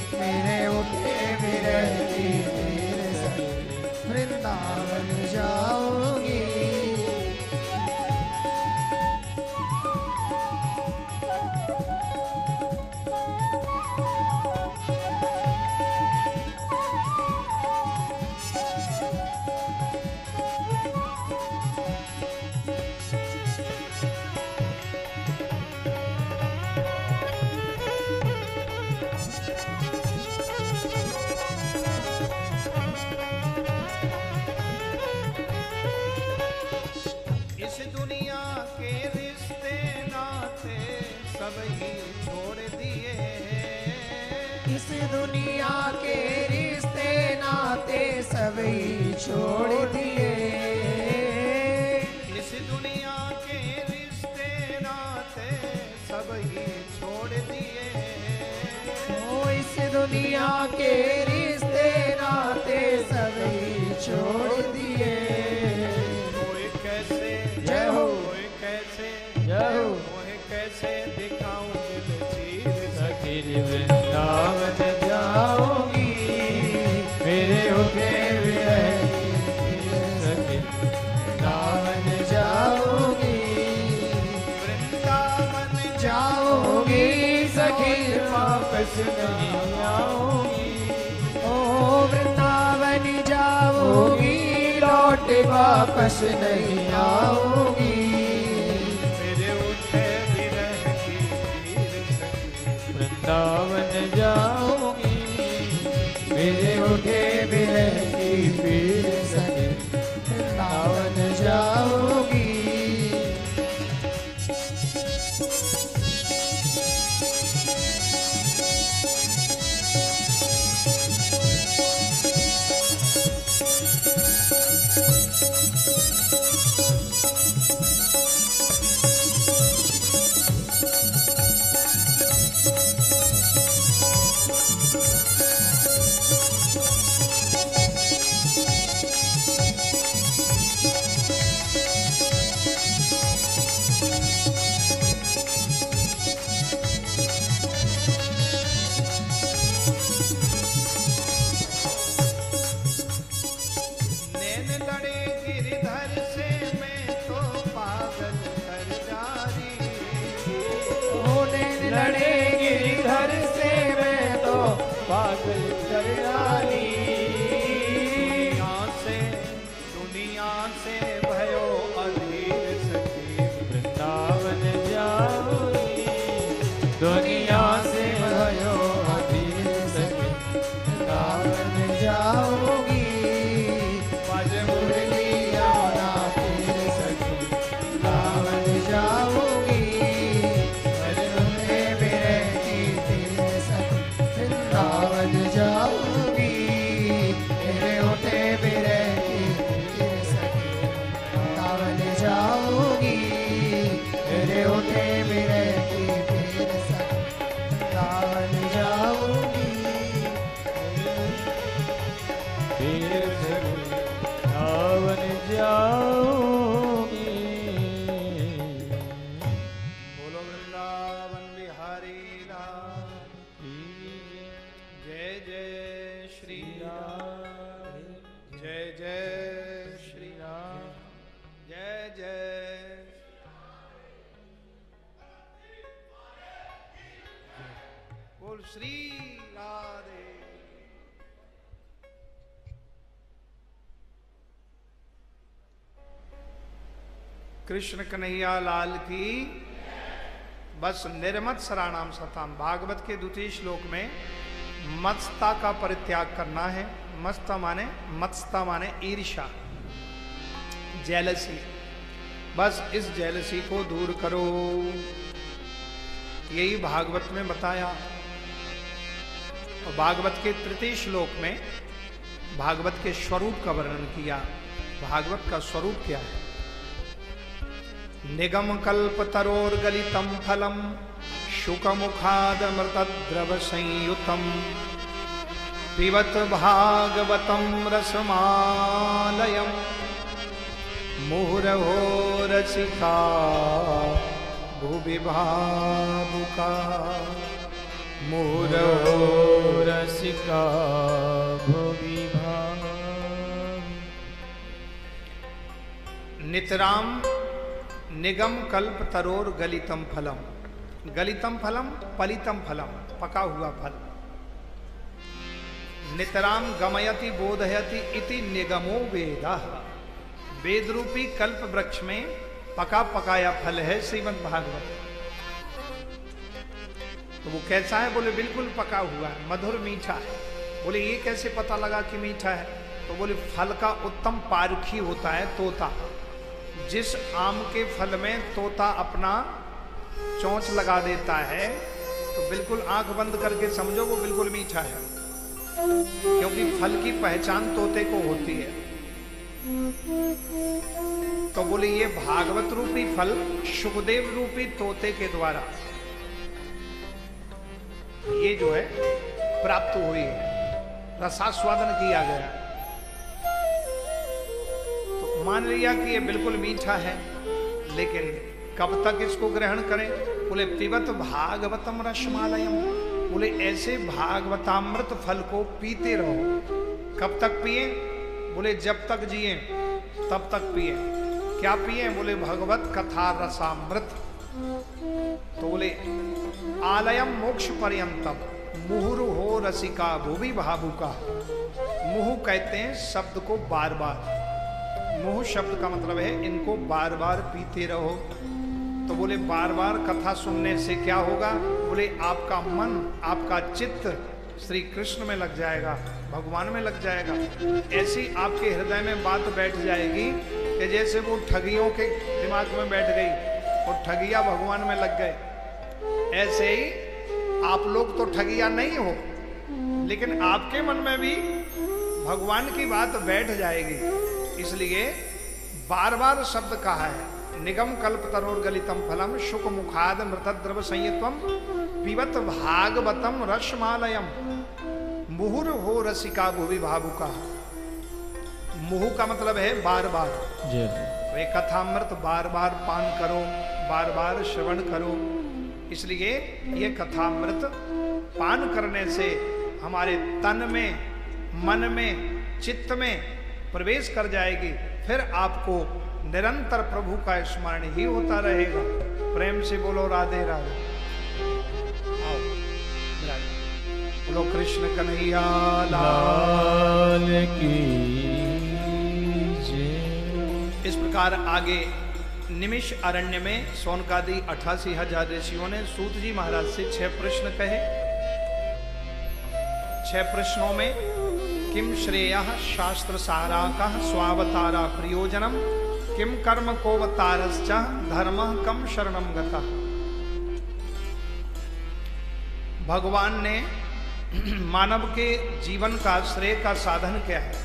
[SPEAKER 4] इस दुनिया के रिश्ते नाते सब ही छोड़ दिए।
[SPEAKER 1] इस दुनिया के रिश्ते नाते सब ही छोड़ दिए।
[SPEAKER 4] इस दुनिया के रिश्ते नाते सब ही छोड़ दिए।
[SPEAKER 1] ओ इस दुनिया के रिश्ते नाते सब ही छोड़ दिए।
[SPEAKER 4] कोई कैसे
[SPEAKER 1] जय हो।
[SPEAKER 4] कोई कैसे
[SPEAKER 2] जय हो।
[SPEAKER 4] कोई कैसे दिखाऊं दिल चीर
[SPEAKER 2] सखी वृंदावन जाऊंगी मेरे होके विरह सखी वृंदावन जाऊंगी
[SPEAKER 4] वृंदावन
[SPEAKER 1] जाओगी सखी
[SPEAKER 2] वापस नहीं आऊंगी।
[SPEAKER 1] ओ वृंदावन जाओगी लौट वापस नहीं आओगी।
[SPEAKER 4] मेरे उठे विरह की पीर सखी
[SPEAKER 2] वृंदावन जाऊंगी मेरे उठे विरह की पीर सखी
[SPEAKER 1] वृंदावन जाओगी।
[SPEAKER 4] नैन लड़े गिरधर से मैं तो पागल कर जारी।
[SPEAKER 1] ओ नैन लड़े गिरधर से मैं तो
[SPEAKER 2] पागल कर डाली।
[SPEAKER 4] दुनिया से दुनिया से भयो अधीर सखी
[SPEAKER 2] वृंदावन जाऊंगी दुनिया से भयो अधीर सखी
[SPEAKER 1] वृंदावन जाओगी।
[SPEAKER 4] बज
[SPEAKER 1] मुरलिया नातिर सखी वृंदावन जाओगी। बजने बिरह की तीर सखी वृंदावन जाओगी। मेरे होते बिरह की तीर सखी वृंदावन जाओगी। मेरे होते बिरह की तीर सखी वृंदावन जाओगी।
[SPEAKER 2] फिर से वृंदावन जाऊंगी।
[SPEAKER 4] बोलो वृंदावन बिहारी लाल की जय जय श्री राम जय जय श्री राम जय जय बोल श्री राधे। कृष्ण कन्हैया लाल की। बस निर्मत सराणाम सताम। भागवत के द्वितीय श्लोक में मत्सता का परित्याग करना है। मत्सता माने मत्सता माने ईर्ष्या, जेलसी। बस इस जेलसी को दूर करो, यही भागवत में बताया। और भागवत के तृतीय श्लोक में भागवत के स्वरूप का वर्णन किया। भागवत का स्वरूप क्या है? निगम कल्प तरोर गलितम फलम शुकमुखाद मृतद्रव संयुतम पिबत भागवतम रसमालयम मुहुरहो रसिका भुवि भावुका मुहुरहो
[SPEAKER 2] रसिका भुवि भाव।
[SPEAKER 4] नितराम निगम कल्प तरोर गलितम फलम। गलितम फलम पलितम फलम, पका हुआ फल। नितराम गमयति बोधयति इति निगमो वेदः। वेद रूपी कल्प वृक्ष में पका पकाया फल है श्रीमद् भागवत। तो वो कैसा है? बोले बिल्कुल पका हुआ है, मधुर मीठा है। बोले ये कैसे पता लगा कि मीठा है? तो बोले फल का उत्तम पारखी होता है तोता। जिस आम के फल में तोता अपना चोंच लगा देता है तो बिल्कुल आंख बंद करके समझो वो बिल्कुल मीठा है, क्योंकि फल की पहचान तोते को होती है। तो बोले ये भागवत रूपी फल सुखदेव रूपी तोते के द्वारा ये जो है प्राप्त हुई है, रसास्वादन किया गया। तो मान लिया कि ये बिल्कुल मीठा है, लेकिन कब तक इसको ग्रहण करें? बोले पिबत भागवतम रसमालयम, बोले ऐसे भागवतामृत फल को पीते रहो। कब तक पिए? बोले जब तक जिए तब तक पिए। क्या पिए? बोले भगवत कथा रसामृत। तो बोले आलयम मोक्ष पर्यंतम मुहुरु हो रसिका भुवि भावुका। मुहु कहते हैं शब्द को बार बार, मुहु शब्द का मतलब है इनको बार बार पीते रहो। तो बोले बार बार कथा सुनने से क्या होगा? बोले आपका मन, आपका चित्त श्री कृष्ण में लग जाएगा, भगवान में लग जाएगा। ऐसी आपके हृदय में बात बैठ जाएगी कि जैसे वो ठगियों के दिमाग में बैठ गई और ठगिया भगवान में लग गए। ऐसे ही आप लोग तो ठगिया नहीं हो, लेकिन आपके मन में भी भगवान की बात बैठ जाएगी। इसलिए बार बार शब्द कहा है, निगम कल्प तरोर गलितम फलम शुक मुखाद मृतद्रव संयत्वम पिबत भागवतम रसमालयम मुहुर हो रसिका भुवि भावुका। मुहु का मतलब है बार बार, वे कथामृत बार बार पान करो, बार बार श्रवण करो। इसलिए ये कथामृत पान करने से हमारे तन में, मन में, चित्त में प्रवेश कर जाएगी। फिर आपको निरंतर प्रभु का स्मरण ही होता रहेगा। प्रेम से बोलो राधे राधे। आओ बोलो कृष्ण कन्हैया लाल
[SPEAKER 2] की
[SPEAKER 4] इस प्रकार आगे निमिष अरण्य में सोनकादि अठासी हजार ऋषियों ने सूत जी महाराज से छह प्रश्न कहे। छह प्रश्नों में किम श्रेयः शास्त्र साराकः स्वावतारा प्रयोजनम किम कर्म कोवतारश्च धर्मः कम शरणम गतः। भगवान ने मानव के जीवन का श्रेय का साधन क्या है?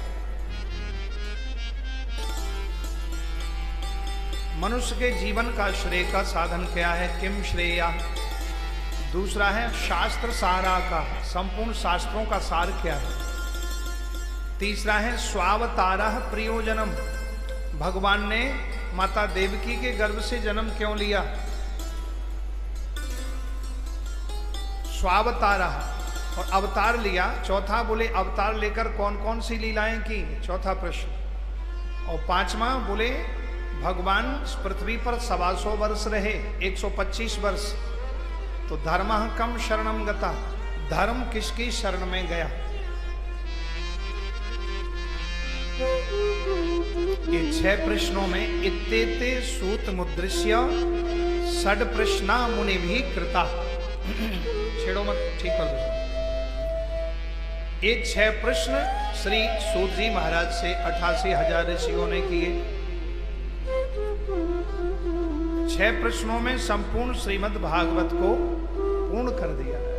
[SPEAKER 4] मनुष्य के जीवन का श्रेय का साधन क्या है? किम श्रेया। दूसरा है शास्त्र सारा का, संपूर्ण शास्त्रों का सार क्या है? तीसरा है स्वावतारा प्रयोजनम, भगवान ने माता देवकी के गर्भ से जन्म क्यों लिया? स्वावतारा और अवतार लिया। चौथा बोले अवतार लेकर कौन कौन सी लीलाएं की? चौथा प्रश्न। और पांचवा बोले भगवान पृथ्वी पर सवा सौ वर्ष रहे, एक सौ पच्चीस वर्ष। तो धर्म कम शरणम गता, धर्म किसकी शरण में गया? ये छह प्रश्नों में इत्तेते सूत मुद्रिश्य षड प्रश्ना मुनि भी कृता। छेड़ो मत, ठीक कर दो। ये छह प्रश्न श्री सूत जी महाराज से अठासी हजार ऋषियों ने किए। छह प्रश्नों में संपूर्ण श्रीमद् भागवत को पूर्ण कर दिया है।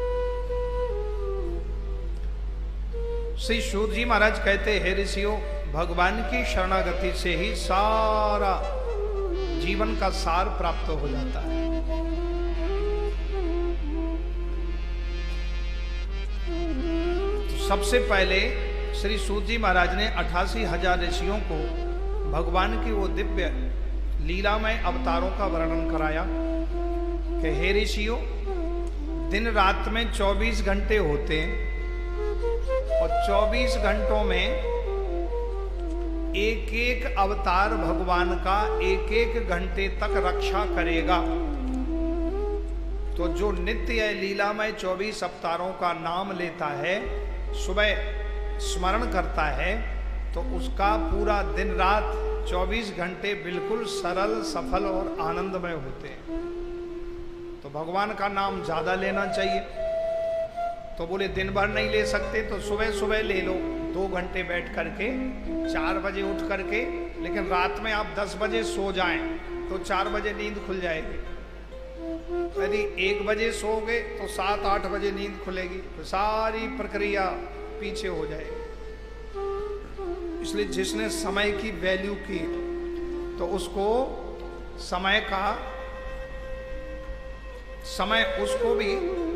[SPEAKER 4] श्री सूत जी महाराज कहते हैं, ऋषियों, भगवान की शरणागति से ही सारा जीवन का सार प्राप्त हो जाता है। तो सबसे पहले श्री सूत जी महाराज ने अठासी हजार ऋषियों को भगवान की वो दिव्य लीलामय अवतारों का वर्णन कराया कि हे ऋषियों, दिन रात में चौबीस घंटे होते हैं और चौबीस घंटों में एक एक अवतार भगवान का एक एक घंटे तक रक्षा करेगा। तो जो नित्य लीलामय चौबीस अवतारों का नाम लेता है, सुबह स्मरण करता है, तो उसका पूरा दिन रात चौबीस घंटे बिल्कुल सरल, सफल और आनंदमय होते हैं। तो भगवान का नाम ज्यादा लेना चाहिए। तो बोले दिन भर नहीं ले सकते तो सुबह सुबह ले लो, दो घंटे बैठ करके, चार बजे उठ करके, लेकिन रात में आप दस बजे सो जाएं तो चार बजे नींद खुल जाएगी। यदि एक बजे सोओगे तो सात आठ बजे नींद खुलेगी, तो सारी प्रक्रिया पीछे हो जाएगी। इसलिए जिसने समय की वैल्यू की तो उसको समय का समय उसको भी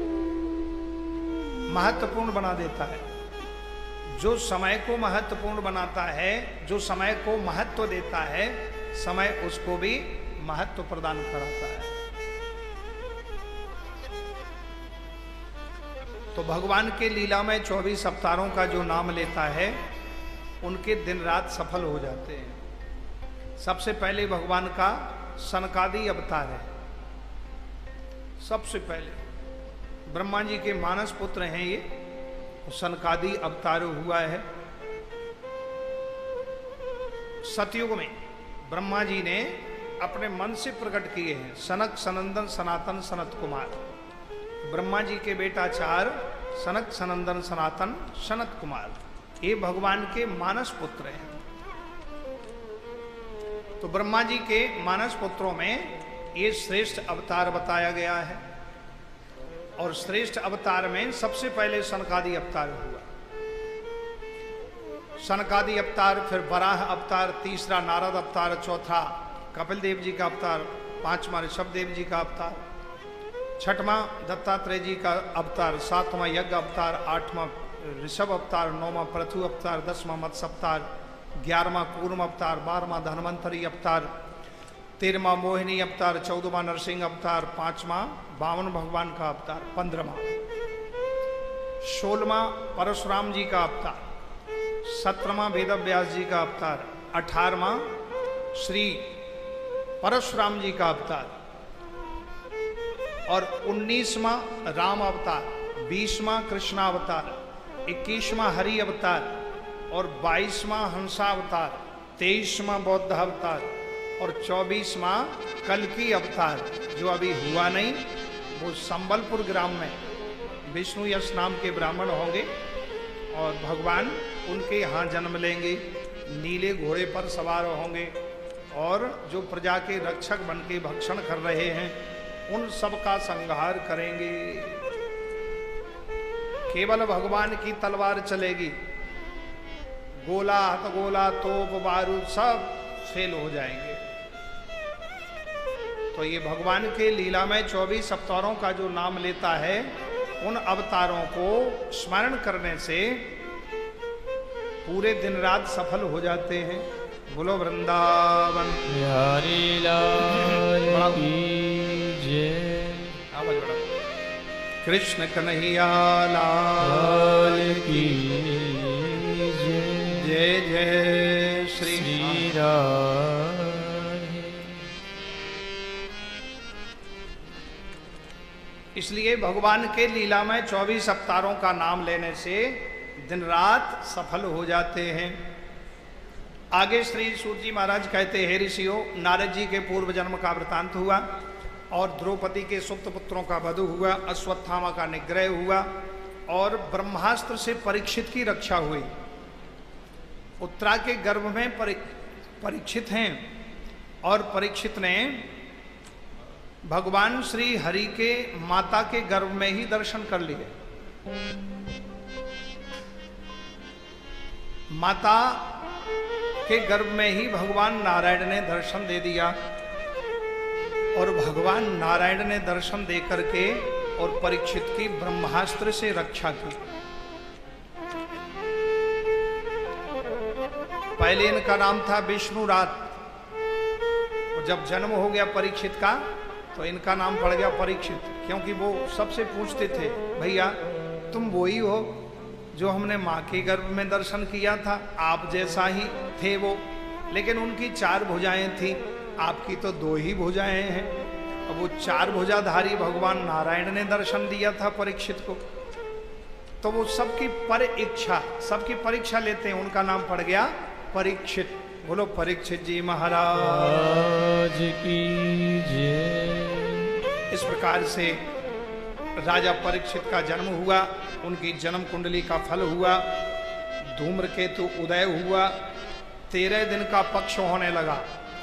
[SPEAKER 4] महत्वपूर्ण बना देता है। जो समय को महत्वपूर्ण बनाता है, जो समय को महत्व देता है, समय उसको भी महत्व प्रदान कराता है। तो भगवान के लीला में चौबीस अवतारों का जो नाम लेता है उनके दिन रात सफल हो जाते हैं। सबसे पहले भगवान का सनकादि अवतार है। सबसे पहले ब्रह्मा जी के मानस पुत्र हैं ये, सनकादि अवतार हुआ है। सतयुग में ब्रह्मा जी ने अपने मन से प्रकट किए हैं सनक सनंदन सनातन सनत कुमार। ब्रह्मा जी के बेटा चार सनक सनंदन सनातन सनत कुमार, ये भगवान के मानस पुत्र हैं। तो ब्रह्मा जी के मानस पुत्रों में ये श्रेष्ठ अवतार बताया गया है। और श्रेष्ठ अवतार में सबसे पहले सनकादि अवतार हुआ। सनकादि अवतार, फिर वराह अवतार, तीसरा नारद अवतार, चौथा कपिल देव जी का अवतार, पांचवा ऋषभ देव जी का अवतार, छठवां दत्तात्रेय जी का अवतार, सातवां यज्ञ अवतार, आठवां ऋषभ अवतार, नौवां पृथु अवतार, दसवां मत्स्य अवतार, ग्यारहवां कूर्म अवतार, बारहवां धन्वंतरी अवतार, तेरहवां मोहिनी अवतार, चौदहवां नरसिंह अवतार, पांचवां बावन भगवान का अवतार, पंद्रहवां सोलहवां परशुराम जी का अवतार, सत्रहवां वेदव्यास जी का अवतार, अठारहवां श्री परशुराम जी का अवतार, और उन्नीसवां राम अवतार, बीसवां कृष्णा अवतार, इक्कीसवां हरि अवतार और बाईसवां हंसा अवतार, तेईसवां बौद्ध अवतार और चौबीसवां कल्कि अवतार जो अभी हुआ नहीं, वो संबलपुर ग्राम में विष्णु यश नाम के ब्राह्मण होंगे और भगवान उनके यहाँ जन्म लेंगे, नीले घोड़े पर सवार होंगे और जो प्रजा के रक्षक बन के भक्षण कर रहे हैं उन सब का संहार करेंगे। केवल भगवान की तलवार चलेगी, गोला हथगोला तोप बारूद सब फेल हो जाएंगे। तो ये भगवान के लीला में चौबीस अवतारों का जो नाम लेता है, उन अवतारों को स्मरण करने से पूरे दिन रात सफल हो जाते हैं। बोलो वृंदावन
[SPEAKER 2] बिहारी लाल की जय।
[SPEAKER 4] आवाज बढ़ाओ। कृष्ण कन्हैया लाल
[SPEAKER 2] लाल की जय।
[SPEAKER 4] जय जय श्री
[SPEAKER 2] श्री राम।
[SPEAKER 4] इसलिए भगवान के लीला में चौबीस अवतारों का नाम लेने से दिन रात सफल हो जाते हैं। आगे श्री सूत जी महाराज कहते हैं, ऋषियों, नारद जी के पूर्व जन्म का वृतांत हुआ और द्रौपदी के सुप्त पुत्रों का वध हुआ, अश्वत्थामा का निग्रह हुआ और ब्रह्मास्त्र से परीक्षित की रक्षा हुई। उत्तरा के गर्भ में परीक्षित हैं और परीक्षित ने भगवान श्री हरि के माता के गर्भ में ही दर्शन कर लिए। माता के गर्भ में ही भगवान नारायण ने दर्शन दे दिया और भगवान नारायण ने दर्शन दे करके और परीक्षित की ब्रह्मास्त्र से रक्षा की। पहले इनका नाम था विष्णु रात, और जब जन्म हो गया परीक्षित का तो इनका नाम पड़ गया परीक्षित, क्योंकि वो सबसे पूछते थे, भैया तुम वही हो जो हमने माँ के गर्भ में दर्शन किया था, आप जैसा ही थे वो, लेकिन उनकी चार भुजाएं थी, आपकी तो दो ही भुजाएं हैं। अब वो चार भुजाधारी भगवान नारायण ने दर्शन दिया था परीक्षित को, तो वो सबकी पर इच्छा, सबकी परीक्षा लेते हैं, उनका नाम पड़ गया परीक्षित। बोलो परीक्षित जी महाराज
[SPEAKER 2] की जय।
[SPEAKER 4] इस प्रकार से राजा परीक्षित का जन्म हुआ, उनकी जन्म कुंडली का फल हुआ। धूम्रकेतु उदय हुआ, तेरह दिन का पक्ष होने लगा।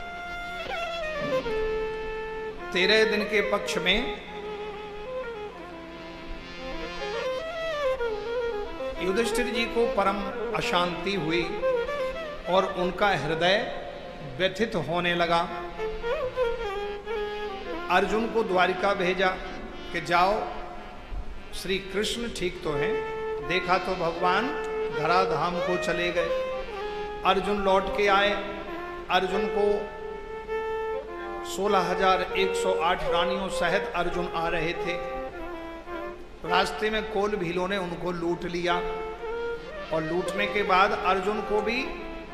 [SPEAKER 4] तेरह दिन के पक्ष में युधिष्ठिर जी को परम अशांति हुई और उनका हृदय व्यथित होने लगा। अर्जुन को द्वारिका भेजा कि जाओ, श्री कृष्ण ठीक तो हैं। देखा तो भगवान धराधाम को चले गए। अर्जुन लौट के आए। अर्जुन को सोलह हजार एक सौ आठ रानियों सहित अर्जुन आ रहे थे। रास्ते में कोल भीलों ने उनको लूट लिया और लूटने के बाद अर्जुन को भी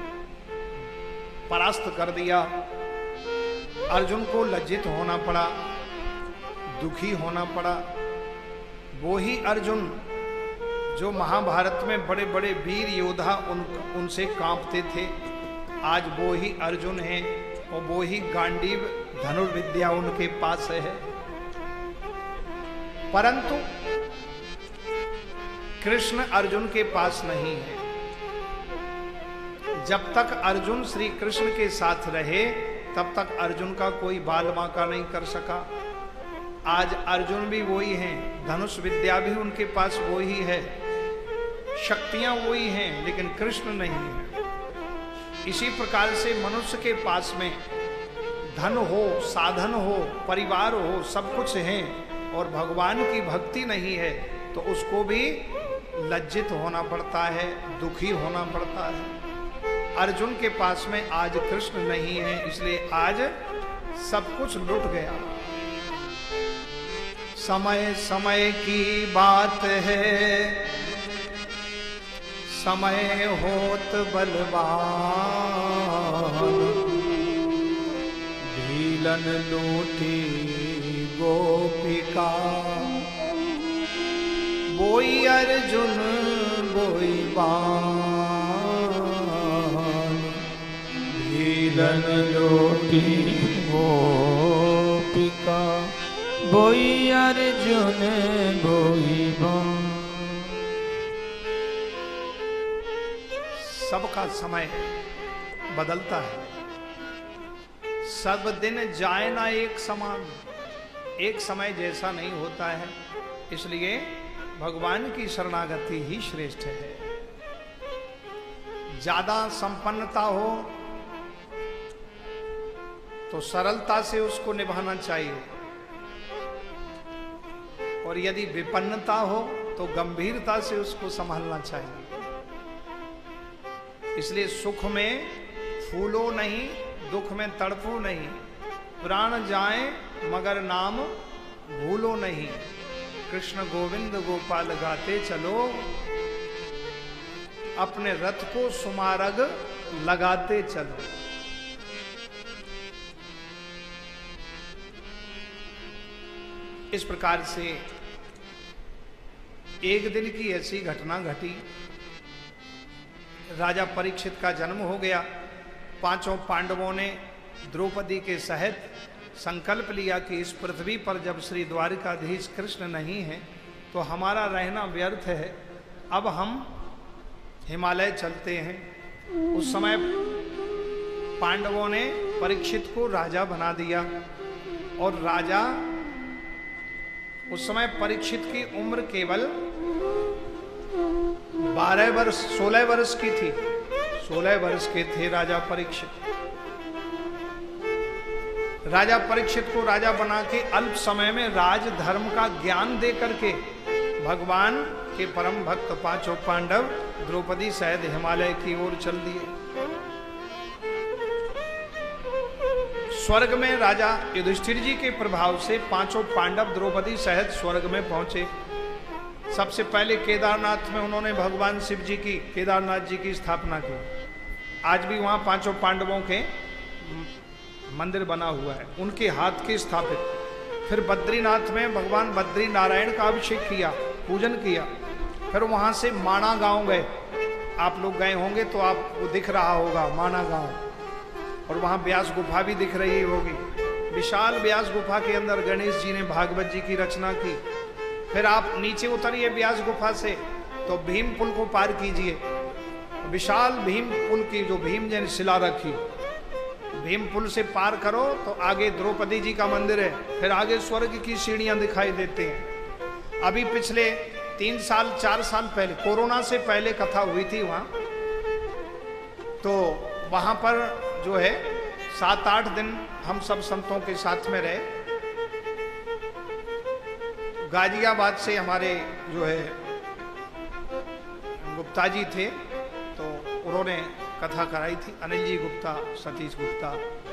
[SPEAKER 4] परास्त कर दिया। अर्जुन को लज्जित होना पड़ा, दुखी होना पड़ा। वो ही अर्जुन जो महाभारत में बड़े बड़े वीर योद्धा उन उनसे कांपते थे, आज वो ही अर्जुन हैं और वो ही गांडीव धनुर्विद्या उनके पास है। परंतु कृष्ण अर्जुन के पास नहीं है। जब तक अर्जुन श्री कृष्ण के साथ रहे तब तक अर्जुन का कोई बाल बांका नहीं कर सका। आज अर्जुन भी वही हैं, धनुष विद्या भी उनके पास वही है, शक्तियां वही हैं, लेकिन कृष्ण नहीं है। इसी प्रकार से मनुष्य के पास में धन हो, साधन हो, परिवार हो, सब कुछ है और भगवान की भक्ति नहीं है तो उसको भी लज्जित होना पड़ता है, दुखी होना पड़ता है। अर्जुन के पास में आज कृष्ण नहीं है, इसलिए आज सब कुछ लुट गया। समय समय की बात है, समय होत बलवान, भीलन लूटी गोपिका, बोई अर्जुन बोई बान,
[SPEAKER 2] भीलन लूटी गोपिका, बोई अर्जुन बोई बान।
[SPEAKER 4] सबका समय बदलता है, सब दिन जाए ना एक समान, एक समय जैसा नहीं होता है। इसलिए भगवान की शरणागति ही श्रेष्ठ है। ज्यादा संपन्नता हो तो सरलता से उसको निभाना चाहिए और यदि विपन्नता हो तो गंभीरता से उसको संभालना चाहिए। इसलिए सुख में फूलो नहीं, दुख में तड़पो नहीं, प्राण जाए मगर नाम भूलो नहीं, कृष्ण गोविंद गोपाल गाते चलो, अपने रथ को सुमारग लगाते चलो। इस प्रकार से एक दिन की ऐसी घटना घटी। राजा परीक्षित का जन्म हो गया। पांचों पांडवों ने द्रौपदी के सहित संकल्प लिया कि इस पृथ्वी पर जब श्री द्वारिकाधीश कृष्ण नहीं है तो हमारा रहना व्यर्थ है, अब हम हिमालय चलते हैं। उस समय पांडवों ने परीक्षित को राजा बना दिया और राजा, उस समय परीक्षित की उम्र केवल बारह वर्ष सोलह वर्ष की थी। सोलह वर्ष के थे राजा परीक्षित। राजा परीक्षित को राजा बना के अल्प समय में राज धर्म का ज्ञान दे करके भगवान के परम भक्त पांचों पांडव द्रौपदी सहित हिमालय की ओर चल दिए। स्वर्ग में राजा युधिष्ठिर जी के प्रभाव से पांचों पांडव द्रौपदी सहित स्वर्ग में पहुंचे। सबसे पहले केदारनाथ में उन्होंने भगवान शिव जी की, केदारनाथ जी की स्थापना की। आज भी वहां पांचों पांडवों के मंदिर बना हुआ है, उनके हाथ के स्थापित। फिर बद्रीनाथ में भगवान बद्री नारायण का अभिषेक किया, पूजन किया। फिर वहां से माना गांव गए। आप लोग गए होंगे तो आपको दिख रहा होगा माना गांव, और वहां व्यास गुफा भी दिख रही होगी। विशाल व्यास गुफा के अंदर गणेश जी ने भागवत जी की रचना की। फिर आप नीचे उतरिए व्यास गुफा से तो भीम पुल को पार कीजिए विशाल भीम पुल की, जो भीम जी ने शिला रखी, भीम पुल से पार करो तो आगे द्रौपदी जी का मंदिर है, फिर आगे स्वर्ग की सीढ़ियां दिखाई देते हैं। अभी पिछले तीन साल चार साल पहले, कोरोना से पहले कथा हुई थी वहां, तो वहां पर जो है सात आठ दिन हम सब संतों के साथ में रहे। गाजियाबाद से हमारे जो है गुप्ता जी थे, तो उन्होंने कथा कराई थी, अनिल जी गुप्ता, सतीश गुप्ता,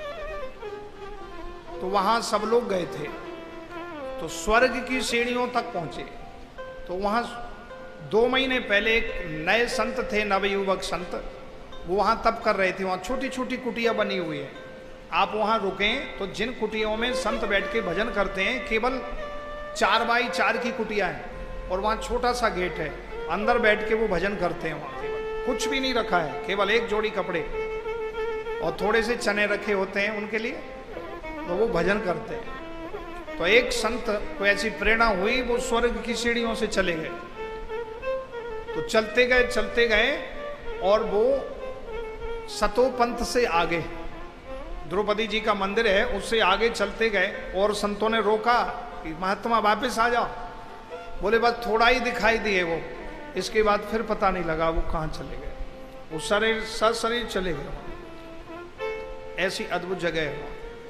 [SPEAKER 4] तो वहां सब लोग गए थे। तो स्वर्ग की सीढ़ियों तक पहुंचे, तो वहां दो महीने पहले एक नए संत थे, नवयुवक संत, वो वहां तप कर रहे थे। वहां छोटी छोटी कुटिया बनी हुई है, आप वहां रुकें तो जिन कुटियों में संत बैठ के भजन करते हैं, केवल चार बाई चार की कुटिया है और वहां छोटा सा गेट है, अंदर बैठ के वो भजन करते हैं। वहां केवल कुछ भी नहीं रखा है, केवल एक जोड़ी कपड़े और थोड़े से चने रखे होते हैं उनके लिए, तो वो भजन करते हैं। तो एक संत को ऐसी प्रेरणा हुई, वो स्वर्ग की सीढ़ियों से चले गए। तो चलते गए चलते गए और वो सतोपंथ से आगे, द्रौपदी जी का मंदिर है, उससे आगे चलते गए और संतों ने रोका कि महात्मा वापस आ जाओ। बोले बस थोड़ा ही दिखाई दिए वो, इसके बाद फिर पता नहीं लगा वो कहाँ चले गए, वो शरीर सशरीर चले गए। ऐसी अद्भुत जगह है।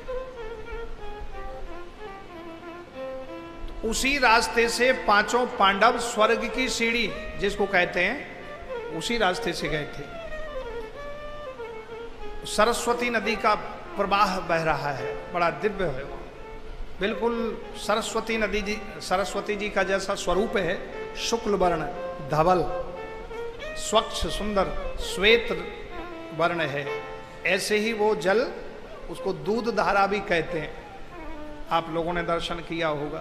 [SPEAKER 4] तो उसी रास्ते से पांचों पांडव स्वर्ग की सीढ़ी जिसको कहते हैं, उसी रास्ते से गए थे। सरस्वती नदी का प्रवाह बह रहा है, बड़ा दिव्य है, बिल्कुल सरस्वती नदी जी, सरस्वती जी का जैसा स्वरूप है, शुक्ल वर्ण, धवल, स्वच्छ सुंदर श्वेत वर्ण है, ऐसे ही वो जल, उसको दूध धारा भी कहते हैं, आप लोगों ने दर्शन किया होगा।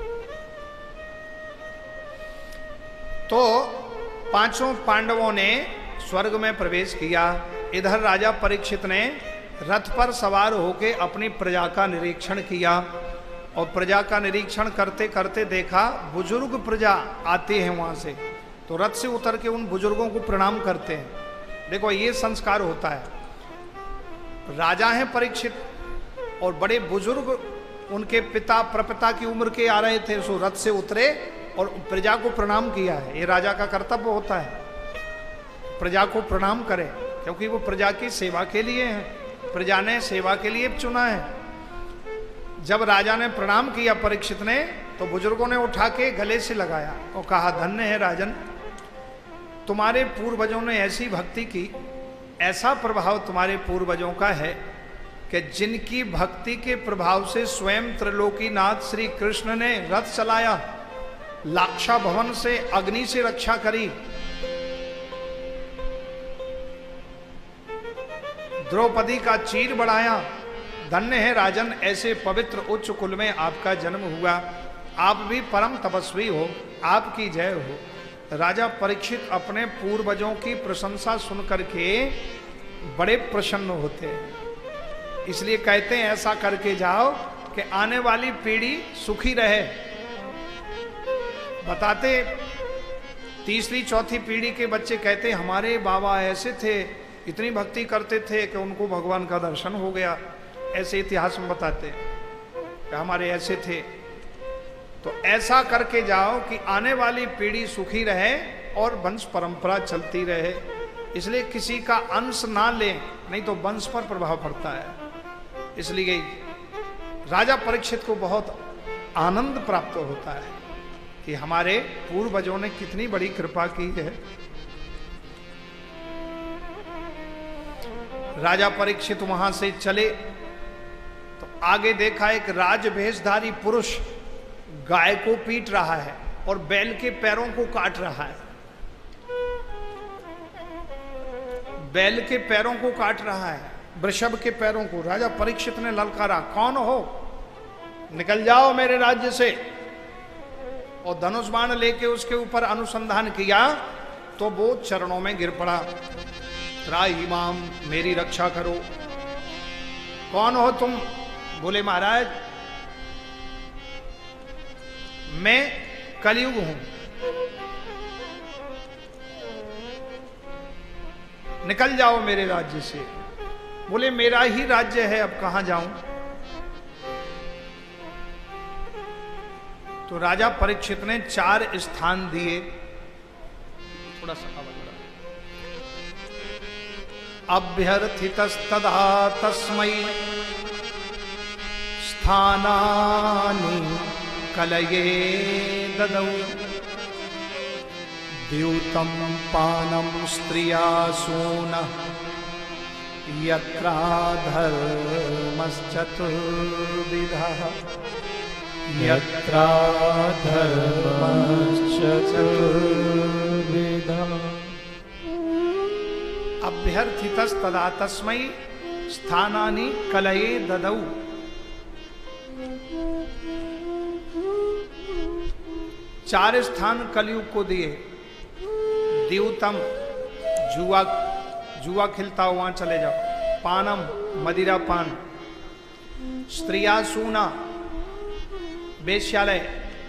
[SPEAKER 4] तो पांचों पांडवों ने स्वर्ग में प्रवेश किया। इधर राजा परीक्षित ने रथ पर सवार होकर अपनी प्रजा का निरीक्षण किया और प्रजा का निरीक्षण करते करते देखा बुजुर्ग प्रजा आते हैं वहां से, तो रथ से उतर के उन बुजुर्गों को प्रणाम करते हैं। देखो ये संस्कार होता है, राजा हैं परीक्षित और बड़े बुजुर्ग उनके पिता प्रपिता की उम्र के आ रहे थे, सो रथ से उतरे और प्रजा को प्रणाम किया है। ये राजा का कर्तव्य होता है, प्रजा को प्रणाम करें, क्योंकि वो प्रजा की सेवा के लिए है, प्रजा ने सेवा के लिए चुना है। जब राजा ने प्रणाम किया परीक्षित ने, तो बुजुर्गों ने उठा के गले से लगाया और कहा, धन्य है राजन, तुम्हारे पूर्वजों ने ऐसी भक्ति की, ऐसा प्रभाव तुम्हारे पूर्वजों का है कि जिनकी भक्ति के प्रभाव से स्वयं त्रिलोकीनाथ श्री कृष्ण ने रथ चलाया, लाक्षा भवन से अग्नि से रक्षा करी, द्रौपदी का चीर बढ़ाया। धन्य है राजन, ऐसे पवित्र उच्च कुल में आपका जन्म हुआ, आप भी परम तपस्वी हो, आपकी जय हो। राजा परीक्षित अपने पूर्वजों की प्रशंसा सुनकर के बड़े प्रसन्न होते हैं, इसलिए कहते हैं ऐसा करके जाओ कि आने वाली पीढ़ी सुखी रहे। बताते तीसरी चौथी पीढ़ी के बच्चे कहते हमारे बाबा ऐसे थे, इतनी भक्ति करते थे कि उनको भगवान का दर्शन हो गया, ऐसे इतिहास में बताते कि हमारे ऐसे थे। तो ऐसा करके जाओ कि आने वाली पीढ़ी सुखी रहे और वंश परंपरा चलती रहे, इसलिए किसी का अंश ना लें, नहीं तो वंश पर प्रभाव पड़ता है। इसलिए राजा परीक्षित को बहुत आनंद प्राप्त होता है कि हमारे पूर्वजों ने कितनी बड़ी कृपा की है। राजा परीक्षित वहां से चले तो आगे देखा एक राजभेषधारी पुरुष गाय को पीट रहा है और बैल के पैरों को काट रहा है, बैल के पैरों को काट रहा है, वृषभ के पैरों को। राजा परीक्षित ने ललकारा, कौन हो, निकल जाओ मेरे राज्य से, और धनुष बाण लेके उसके ऊपर अनुसंधान किया तो वो चरणों में गिर पड़ा। त्राहि माम, मेरी रक्षा करो। कौन हो तुम? बोले महाराज मैं कलयुग हूं, निकल जाओ मेरे राज्य से। बोले मेरा ही राज्य है, अब कहां जाऊं। तो राजा परीक्षित ने चार स्थान दिए। थोड़ा सा आवाज बढ़ा। अभ्यर्थितस्तदा तस्मै स्थानानि कलये ददौ द्यूतं पानं स्त्रियासूनः यत्राधर्मश्चतुर्विधः
[SPEAKER 2] यत्राधर्मश्चतुर्विधः।
[SPEAKER 4] अभ्यर्थितस्तदा तस्मै स्थानानि कलये ददौ। चार स्थान कलयुग को दिए। द्यूतम जुआ जुआ खिलता हो वहां चले जाओ। पानम मदिरा पान। स्त्रियासूना वेश्यालय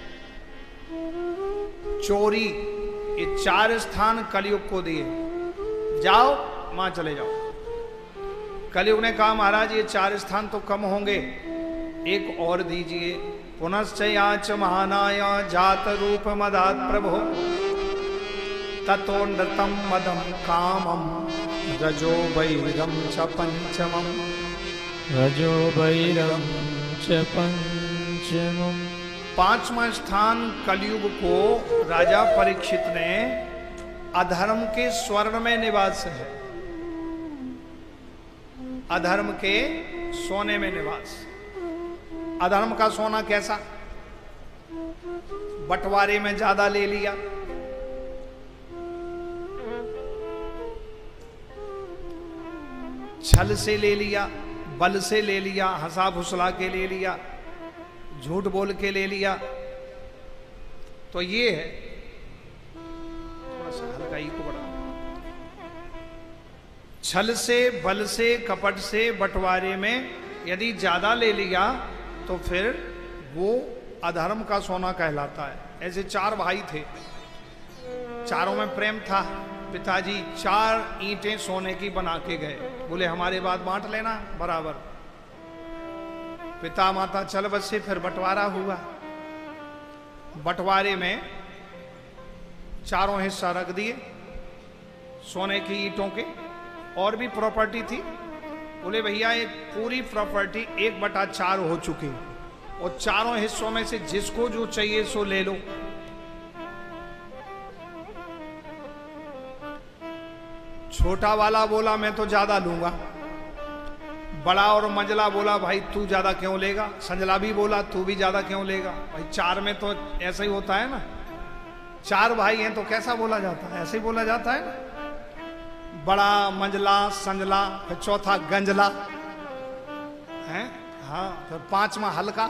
[SPEAKER 4] चोरी, ये चार स्थान कलयुग को दिए। जाओ वहां चले जाओ। कलयुग ने कहा महाराज ये चार स्थान तो कम होंगे, एक और दीजिए। पुनश्चयाच महानाया जात रूप मदात प्रभो ततो नृतम मदम कामम रजो वैरम च पंचमम।
[SPEAKER 2] रजो वैरम च पंचमम।
[SPEAKER 4] पांचवा स्थान कलयुग को राजा परीक्षित ने अधर्म के स्वर्ण में निवास है। अधर्म के सोने में निवास। अधर्म का सोना कैसा? बंटवारे में ज्यादा ले लिया, छल से ले लिया, बल से ले लिया, हंसा फुसला के ले लिया, झूठ बोल के ले लिया, तो ये है। थोड़ा सा हल्का ही को बढ़ा। छल से, बल से, कपट से, बंटवारे में यदि ज्यादा ले लिया तो फिर वो अधर्म का सोना कहलाता है। ऐसे चार भाई थे, चारों में प्रेम था। पिताजी चार ईंटें सोने की बना के गए, बोले हमारे बाद बांट लेना बराबर। पिता माता चल बसे, फिर बंटवारा हुआ। बंटवारे में चारों हिस्सा रख दिए सोने की ईंटों के। और भी प्रॉपर्टी थी, बोले भैया एक पूरी प्रॉपर्टी एक बटा चार हो चुकी और चारों हिस्सों में से जिसको जो चाहिए सो ले लो। छोटा वाला बोला मैं तो ज्यादा लूंगा। बड़ा और मंझला बोला भाई तू ज्यादा क्यों लेगा। संजला भी बोला तू भी ज्यादा क्यों लेगा। भाई चार में तो ऐसा ही होता है ना, चार भाई हैं तो कैसा बोला जाता है, ऐसे ही बोला जाता है ना। बड़ा, मंझला, संजला, फिर चौथा गंजला है, हाँ, फिर पांचवा हल्का।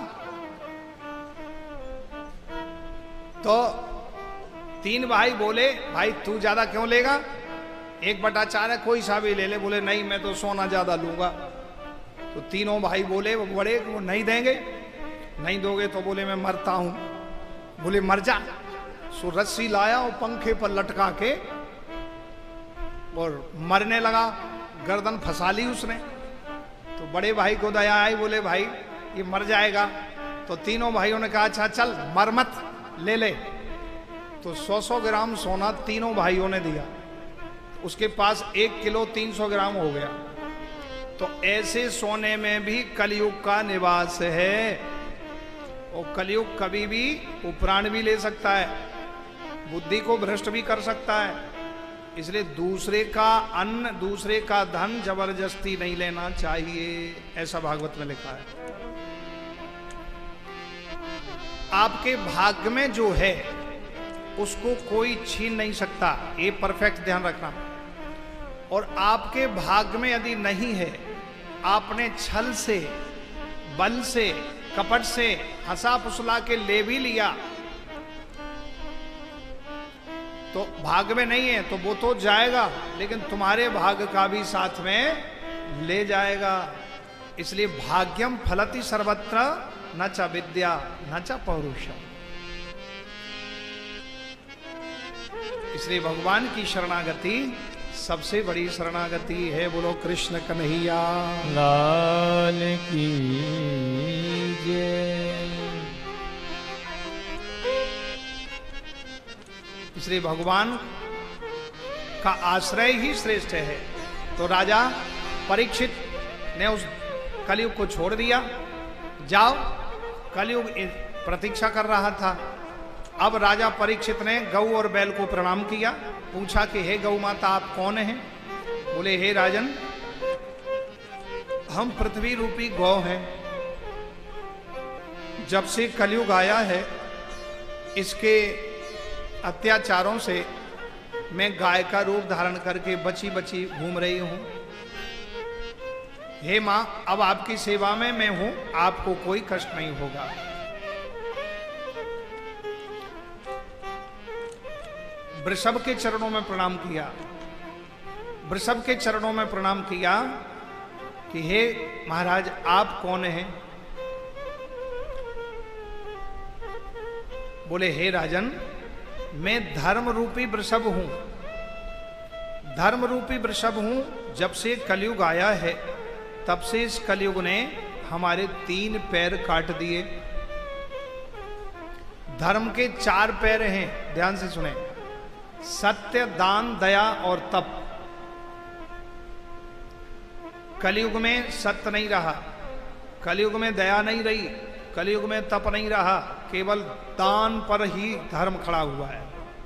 [SPEAKER 4] तो तीन भाई बोले भाई तू ज्यादा क्यों लेगा, एक बटा चार है कोई सा भी ले ले। बोले नहीं मैं तो सोना ज्यादा लूंगा। तो तीनों भाई बोले वो बड़े वो नहीं देंगे। नहीं दोगे तो बोले मैं मरता हूं। बोले मर जा। सो रस्सी लाया और पंखे पर लटका के और मरने लगा। गर्दन फंसा ली उसने। तो बड़े भाई को दया आई, बोले भाई ये मर जाएगा। तो तीनों भाइयों ने कहा अच्छा चल मर मत, ले ले। तो सौ सौ ग्राम सोना तीनों भाइयों ने दिया। उसके पास एक किलो तीन सौ ग्राम हो गया। तो ऐसे सोने में भी कलयुग का निवास है। और कलयुग कभी भी उपराण भी ले सकता है, बुद्धि को भ्रष्ट भी कर सकता है। इसलिए दूसरे का अन्न, दूसरे का धन जबरदस्ती नहीं लेना चाहिए, ऐसा भागवत में लिखा है। आपके भाग्य में जो है उसको कोई छीन नहीं सकता, ये परफेक्ट ध्यान रखना। और आपके भाग्य में यदि नहीं है, आपने छल से, बल से, कपट से, हंसा फुसला के ले भी लिया तो भाग्य में नहीं है तो वो तो जाएगा, लेकिन तुम्हारे भाग्य का भी साथ में ले जाएगा। इसलिए भाग्यम फलति सर्वत्र न च विद्या न च पौरुषम। इसलिए भगवान की शरणागति सबसे बड़ी शरणागति है। बोलो कृष्ण कन्हैया
[SPEAKER 2] लाल की जय।
[SPEAKER 4] इसलिए भगवान का आश्रय ही श्रेष्ठ है। तो राजा परीक्षित ने उस कलयुग को छोड़ दिया। जाओ, कलयुग प्रतीक्षा कर रहा था। अब राजा परीक्षित ने गौ और बैल को प्रणाम किया। पूछा कि हे गौ माता, आप कौन हैं? बोले हे राजन, हम पृथ्वी रूपी गौ हैं। जब से कलयुग आया है, इसके अत्याचारों से मैं गाय का रूप धारण करके बची बची घूम रही हूं। हे मां, अब आपकी सेवा में मैं हूं, आपको कोई कष्ट नहीं होगा। वृषभ के चरणों में प्रणाम किया। वृषभ के चरणों में प्रणाम किया कि हे महाराज, आप कौन हैं? बोले हे राजन, मैं धर्म रूपी वृषभ हूं। धर्म रूपी वृषभ हूं। जब से कलयुग आया है, तब से इस कलयुग ने हमारे तीन पैर काट दिए। धर्म के चार पैर हैं, ध्यान से सुने। सत्य, दान, दया और तप। कलयुग में सत्य नहीं रहा, कलयुग में दया नहीं रही, कलयुग में तप नहीं रहा, केवल दान पर ही धर्म खड़ा हुआ है।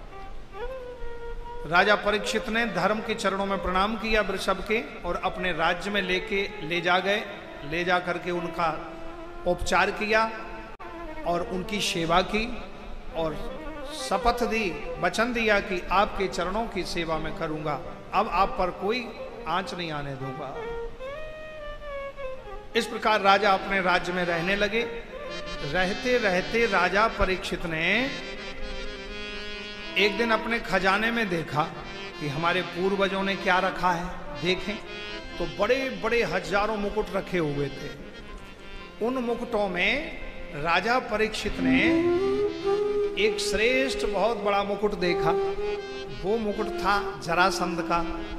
[SPEAKER 4] राजा परीक्षित ने धर्म के चरणों में प्रणाम किया वृषभ के, और अपने राज्य में लेके ले जा गए। ले जा करके उनका उपचार किया और उनकी सेवा की, और शपथ दी, वचन दिया कि आपके चरणों की सेवा मैं करूंगा, अब आप पर कोई आंच नहीं आने दूंगा। इस प्रकार राजा अपने राज्य में रहने लगे। रहते रहते राजा परीक्षित ने एक दिन अपने खजाने में देखा कि हमारे पूर्वजों ने क्या रखा है। देखें तो बड़े बड़े हजारों मुकुट रखे हुए थे। उन मुकुटों में राजा परीक्षित ने एक श्रेष्ठ बहुत बड़ा मुकुट देखा। वो मुकुट था जरासंध का।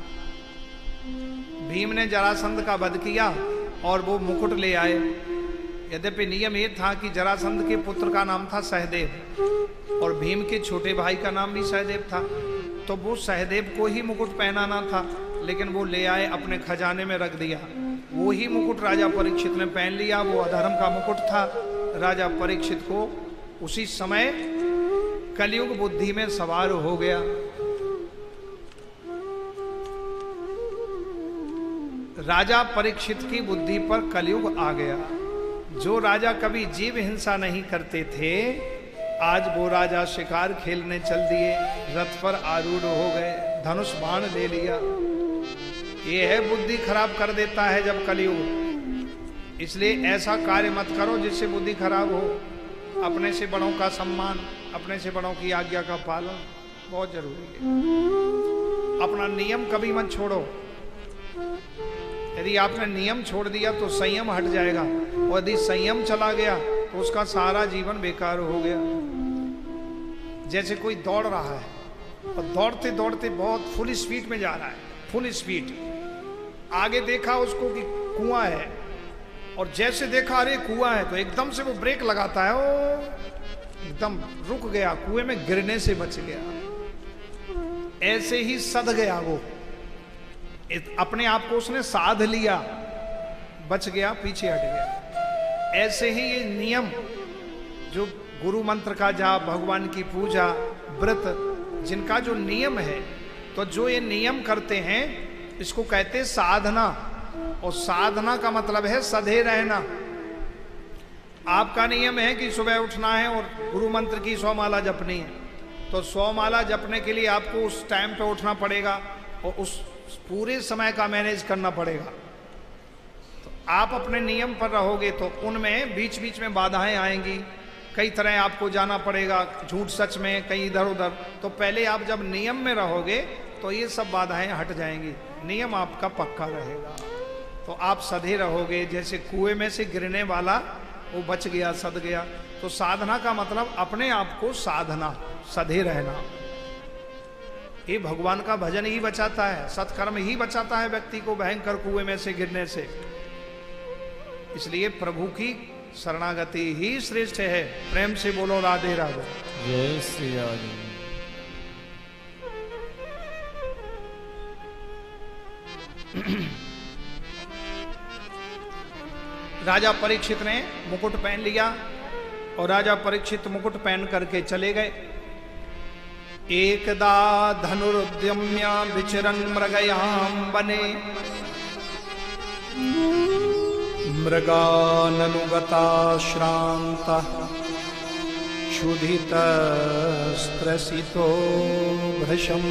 [SPEAKER 4] भीम ने जरासंध का वध किया और वो मुकुट ले आए। यद्यपि नियम ये था कि जरासंध के पुत्र का नाम था सहदेव और भीम के छोटे भाई का नाम भी सहदेव था, तो वो सहदेव को ही मुकुट पहनाना था, लेकिन वो ले आए, अपने खजाने में रख दिया। वो ही मुकुट राजा परीक्षित ने पहन लिया। वो अधर्म का मुकुट था। राजा परीक्षित को उसी समय कलयुग बुद्धि में सवार हो गया। राजा परीक्षित की बुद्धि पर कलयुग आ गया। जो राजा कभी जीव हिंसा नहीं करते थे, आज वो राजा शिकार खेलने चल दिए, रथ पर आरूढ़ हो गए, धनुष बाण ले लिया। ये है बुद्धि खराब कर देता है जब कलयुग। इसलिए ऐसा कार्य मत करो जिससे बुद्धि खराब हो। अपने से बड़ों का सम्मान, अपने से बड़ों की आज्ञा का पालन बहुत जरूरी है। अपना नियम कभी मत छोड़ो। यदि आपने नियम छोड़ दिया तो संयम हट जाएगा, और यदि संयम चला गया तो उसका सारा जीवन बेकार हो गया। जैसे कोई दौड़ रहा है और दौड़ते दौड़ते बहुत फुल स्पीड में जा रहा है, फुल स्पीड। आगे देखा उसको कि कुआं है, और जैसे देखा अरे कुआं है, तो एकदम से वो ब्रेक लगाता है, ओ एकदम रुक गया, कुएं में गिरने से बच गया। ऐसे ही सध गया वो, अपने आप को उसने साध लिया, बच गया, पीछे हट गया। ऐसे ही ये नियम, जो गुरु मंत्र का जाप, भगवान की पूजा, व्रत, जिनका जो नियम है, तो जो ये नियम करते हैं इसको कहते हैं साधना। और साधना का मतलब है सधे रहना। आपका नियम है कि सुबह उठना है और गुरु मंत्र की सौ माला जपनी है, तो सौ माला जपने के लिए आपको उस टाइम पे उठना पड़ेगा और उस पूरे समय का मैनेज करना पड़ेगा। तो आप अपने नियम पर रहोगे तो उनमें बीच बीच में बाधाएं आएंगी, कई तरह आपको जाना पड़ेगा, झूठ सच में, कहीं इधर उधर। तो पहले आप जब नियम में रहोगे तो ये सब बाधाएं हट जाएंगी, नियम आपका पक्का रहेगा, तो आप सधे रहोगे। जैसे कुएं में से गिरने वाला वो बच गया, सध गया। तो साधना का मतलब अपने आप को साधना, सधे रहना। ये भगवान का भजन ही बचाता है, सत्कर्म ही बचाता है व्यक्ति को भयंकर कुएं में से गिरने से। इसलिए प्रभु की शरणागति ही श्रेष्ठ है। प्रेम से बोलो राधे राधे।
[SPEAKER 2] जय श्री राधे।
[SPEAKER 4] राजा परीक्षित ने मुकुट पहन लिया और राजा परीक्षित मुकुट पहन करके चले गए। एकदा धनुरुद्यम्य विचरन् मृगयाम बने, मृगाननुगता श्रांता क्षुधितस्त्रसितो भृशम्,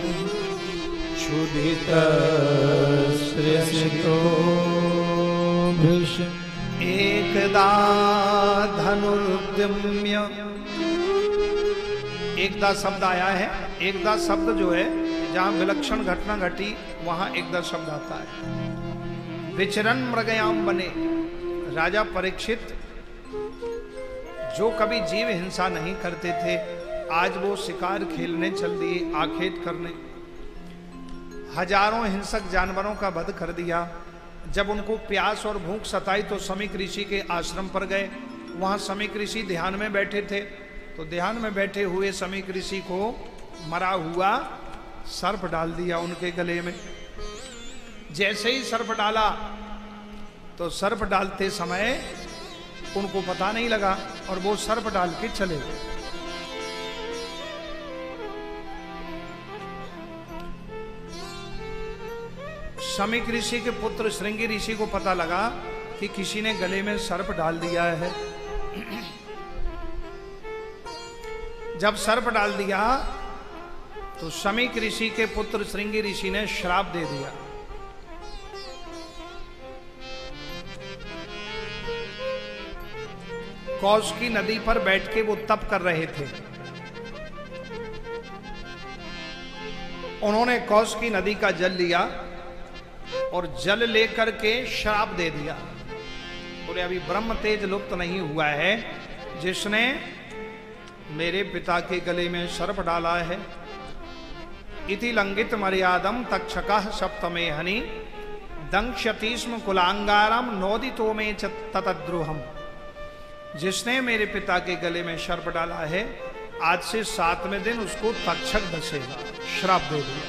[SPEAKER 4] क्षुधितस्त्रसितो भृशम्। एकदा धनुरुद्यम्य, एकदा शब्द आया है। एकदा शब्द जो है जहां विलक्षण घटना घटी वहां एकदा शब्द आता है। विचरन् मृगयाम बने, राजा परीक्षित जो कभी जीव हिंसा नहीं करते थे, आज वो शिकार खेलने चल दिए, आखेट करने। हजारों हिंसक जानवरों का वध कर दिया। जब उनको प्यास और भूख सताई तो समीक ऋषि के आश्रम पर गए। वहां समीक ऋषि ध्यान में बैठे थे, तो ध्यान में बैठे हुए समीक ऋषि को मरा हुआ सर्प डाल दिया उनके गले में। जैसे ही सर्प डाला तो सर्प डालते समय उनको पता नहीं लगा और वो सर्प डाल के चले गए। समीक ऋषि के पुत्र श्रृंगी ऋषि को पता लगा कि किसी ने गले में सर्प डाल दिया है। जब सर्प डाल दिया तो समीक ऋषि के पुत्र श्रृंगी ऋषि ने श्राप दे दिया। कौशिकी नदी पर बैठ के वो तप कर रहे थे। उन्होंने कौशिकी नदी का जल लिया और जल लेकर के श्राप दे दिया। बोले अभी ब्रह्म तेज लुप्त नहीं हुआ है, जिसने मेरे पिता के गले में सर्प डाला है। इति लंघित मर्यादम तक्षकः सप्तमे हनि, दंक्षतीस्म कुलांगारम नोदितो में ततद्रुहम। जिसने मेरे पिता के गले में सर्प डाला है, आज से सातवें दिन उसको तक्षक डसेगा। श्राप दे दिया।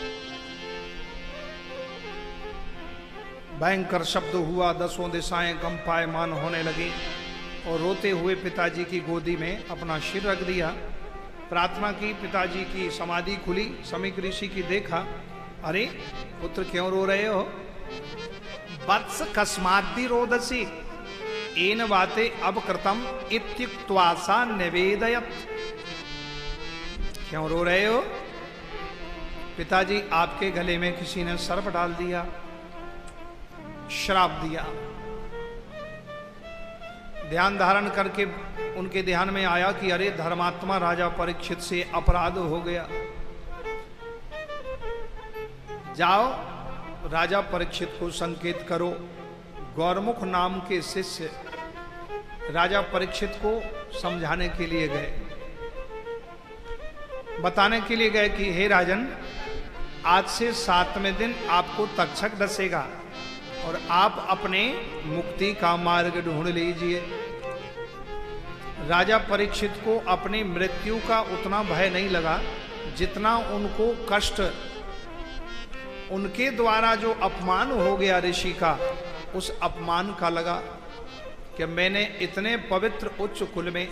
[SPEAKER 4] भयंकर शब्द हुआ, दसों दिशाएं कंपायमान होने लगी और रोते हुए पिताजी की गोदी में अपना सिर रख दिया। प्रार्थना की, पिताजी की समाधि खुली। समीक ऋषि की देखा, अरे पुत्र क्यों रो रहे हो? वत्स कस्माद्दि रोदसी एन वाते अब कृतम इत्युक्त्वा निवेदयत्। क्यों रो रहे हो? पिताजी आपके गले में किसी ने सर्प डाल दिया, श्राप दिया। ध्यान धारण करके उनके ध्यान में आया कि अरे धर्मात्मा राजा परीक्षित से अपराध हो गया। जाओ राजा परीक्षित को संकेत करो। गौरमुख नाम के शिष्य राजा परीक्षित को समझाने के लिए गए, बताने के लिए गए कि हे राजन, आज से सातवें दिन आपको तक्षक डसेगा और आप अपने मुक्ति का मार्ग ढूंढ लीजिए। राजा परीक्षित को अपनी मृत्यु का उतना भय नहीं लगा जितना उनको कष्ट, उनके द्वारा जो अपमान हो गया ऋषि का, उस अपमान का लगा कि मैंने इतने पवित्र उच्च कुल में,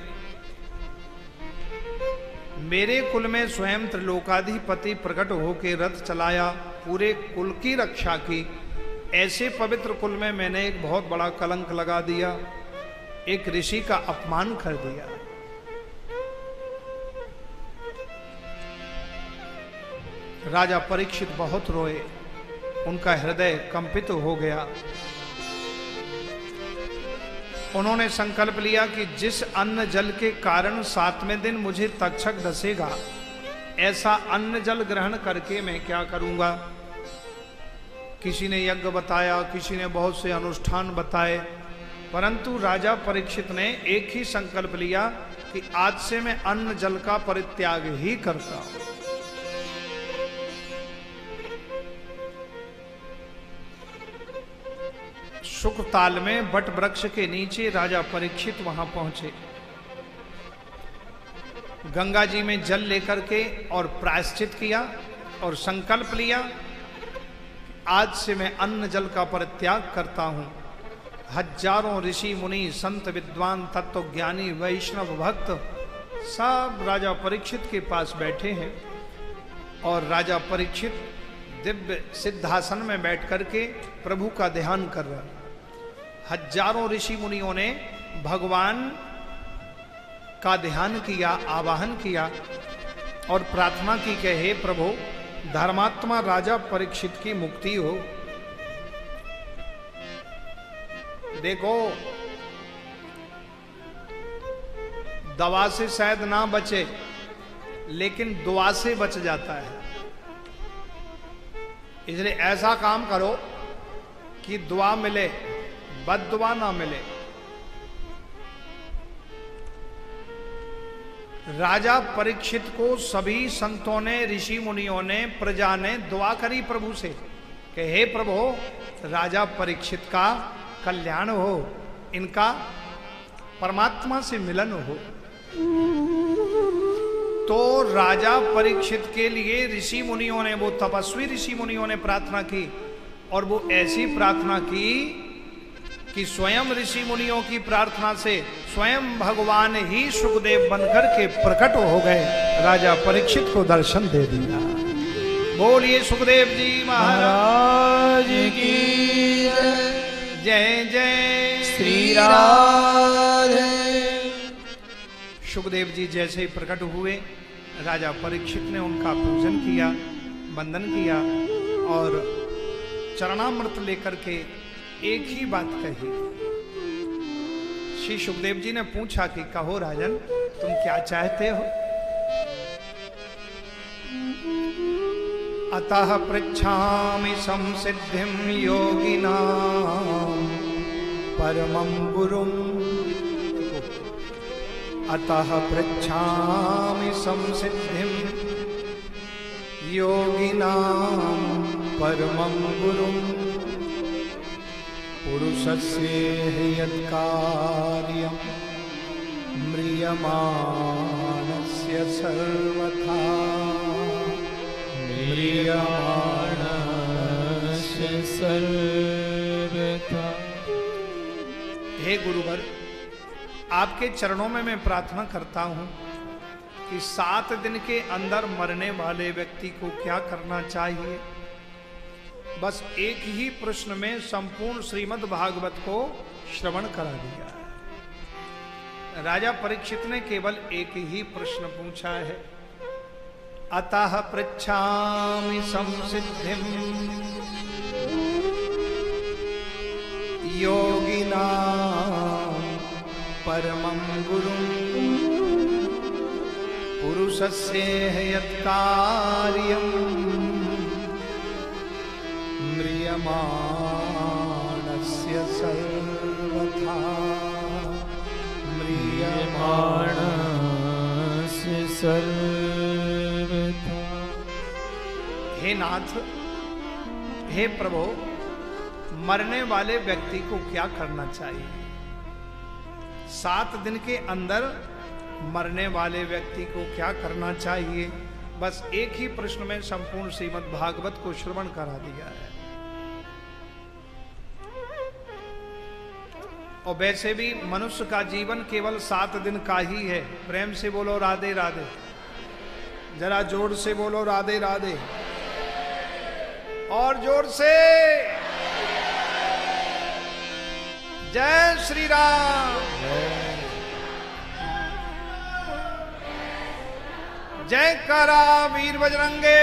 [SPEAKER 4] मेरे कुल में स्वयं त्रिलोकाधिपति प्रकट होकर रथ चलाया, पूरे कुल की रक्षा की। ऐसे पवित्र कुल में मैंने एक बहुत बड़ा कलंक लगा दिया, एक ऋषि का अपमान कर दिया। राजा परीक्षित बहुत रोए, उनका हृदय कंपित हो गया। उन्होंने संकल्प लिया कि जिस अन्न जल के कारण सातवें दिन मुझे तक्षक डसेगा, ऐसा अन्न जल ग्रहण करके मैं क्या करूंगा। किसी ने यज्ञ बताया, किसी ने बहुत से अनुष्ठान बताए, परंतु राजा परीक्षित ने एक ही संकल्प लिया कि आज से मैं अन्न जल का परित्याग ही करता हूं। शुक्रताल में बट वृक्ष के नीचे राजा परीक्षित वहां पहुंचे। गंगा जी में जल लेकर के और प्रायश्चित किया और संकल्प लिया, आज से मैं अन्न जल का परित्याग करता हूं। हजारों ऋषि मुनि संत विद्वान तत्वज्ञानी वैष्णव भक्त सब राजा परीक्षित के पास बैठे हैं और राजा परीक्षित दिव्य सिद्धासन में बैठ करके प्रभु का ध्यान कर रहे हैं। हजारों ऋषि मुनियों ने भगवान का ध्यान किया, आवाहन किया और प्रार्थना की कि हे प्रभु, धर्मात्मा राजा परीक्षित की मुक्ति हो। देखो, दवा से शायद ना बचे, लेकिन दुआ से बच जाता है। इसलिए ऐसा काम करो कि दुआ मिले, बद्दुआ ना मिले। राजा परीक्षित को सभी संतों ने, ऋषि मुनियों ने, प्रजा ने दुआ करी प्रभु से कि हे प्रभु, राजा परीक्षित का कल्याण हो, इनका परमात्मा से मिलन हो। तो राजा परीक्षित के लिए ऋषि मुनियों ने, वो तपस्वी ऋषि मुनियों ने प्रार्थना की और वो ऐसी प्रार्थना की कि स्वयं ऋषि मुनियों की प्रार्थना से स्वयं भगवान ही सुखदेव बनकर के प्रकट हो गए, राजा परीक्षित को दर्शन दे दिया। बोलिए सुखदेव जी महाराज की जय, जय श्री राधे। सुखदेव जी जैसे ही प्रकट हुए, राजा परीक्षित ने उनका पूजन किया, वंदन किया और चरणामृत लेकर के एक ही बात कही। श्री सुखदेव जी ने पूछा कि कहो राजन, तुम क्या चाहते हो? अतः पृच्छामि संसिद्धिं योगिनां परमं गुरुं। अतः पृच्छामि संसिद्धिं योगिनां परमं गुरुं। पुरुषस्य यत्कार्यं म्रियमाणस्य सर्वथा। म्रियमाणस्य सर्वथा। हे गुरुवर, आपके चरणों में मैं प्रार्थना करता हूं कि सात दिन के अंदर मरने वाले व्यक्ति को क्या करना चाहिए। बस एक ही प्रश्न में संपूर्ण श्रीमद् भागवत को श्रवण करा दिया। राजा परीक्षित ने केवल एक ही प्रश्न पूछा है, अतः पृच्छामि संसिद्धिं योगिनां परमं गुरुं। पुरुषस्य यत्कार्यं म्रियमाणस्य सर्वथा। म्रियमाणस्य सर्वथा। हे नाथ, हे प्रभु, मरने वाले व्यक्ति को क्या करना चाहिए? सात दिन के अंदर मरने वाले व्यक्ति को क्या करना चाहिए? बस एक ही प्रश्न में संपूर्ण श्रीमद् भागवत को श्रवण करा दिया है। और वैसे भी मनुष्य का जीवन केवल सात दिन का ही है। प्रेम से बोलो राधे राधे, जरा जोर से बोलो राधे राधे, और जोर से जय श्री राम। जय करा वीर बजरंगे।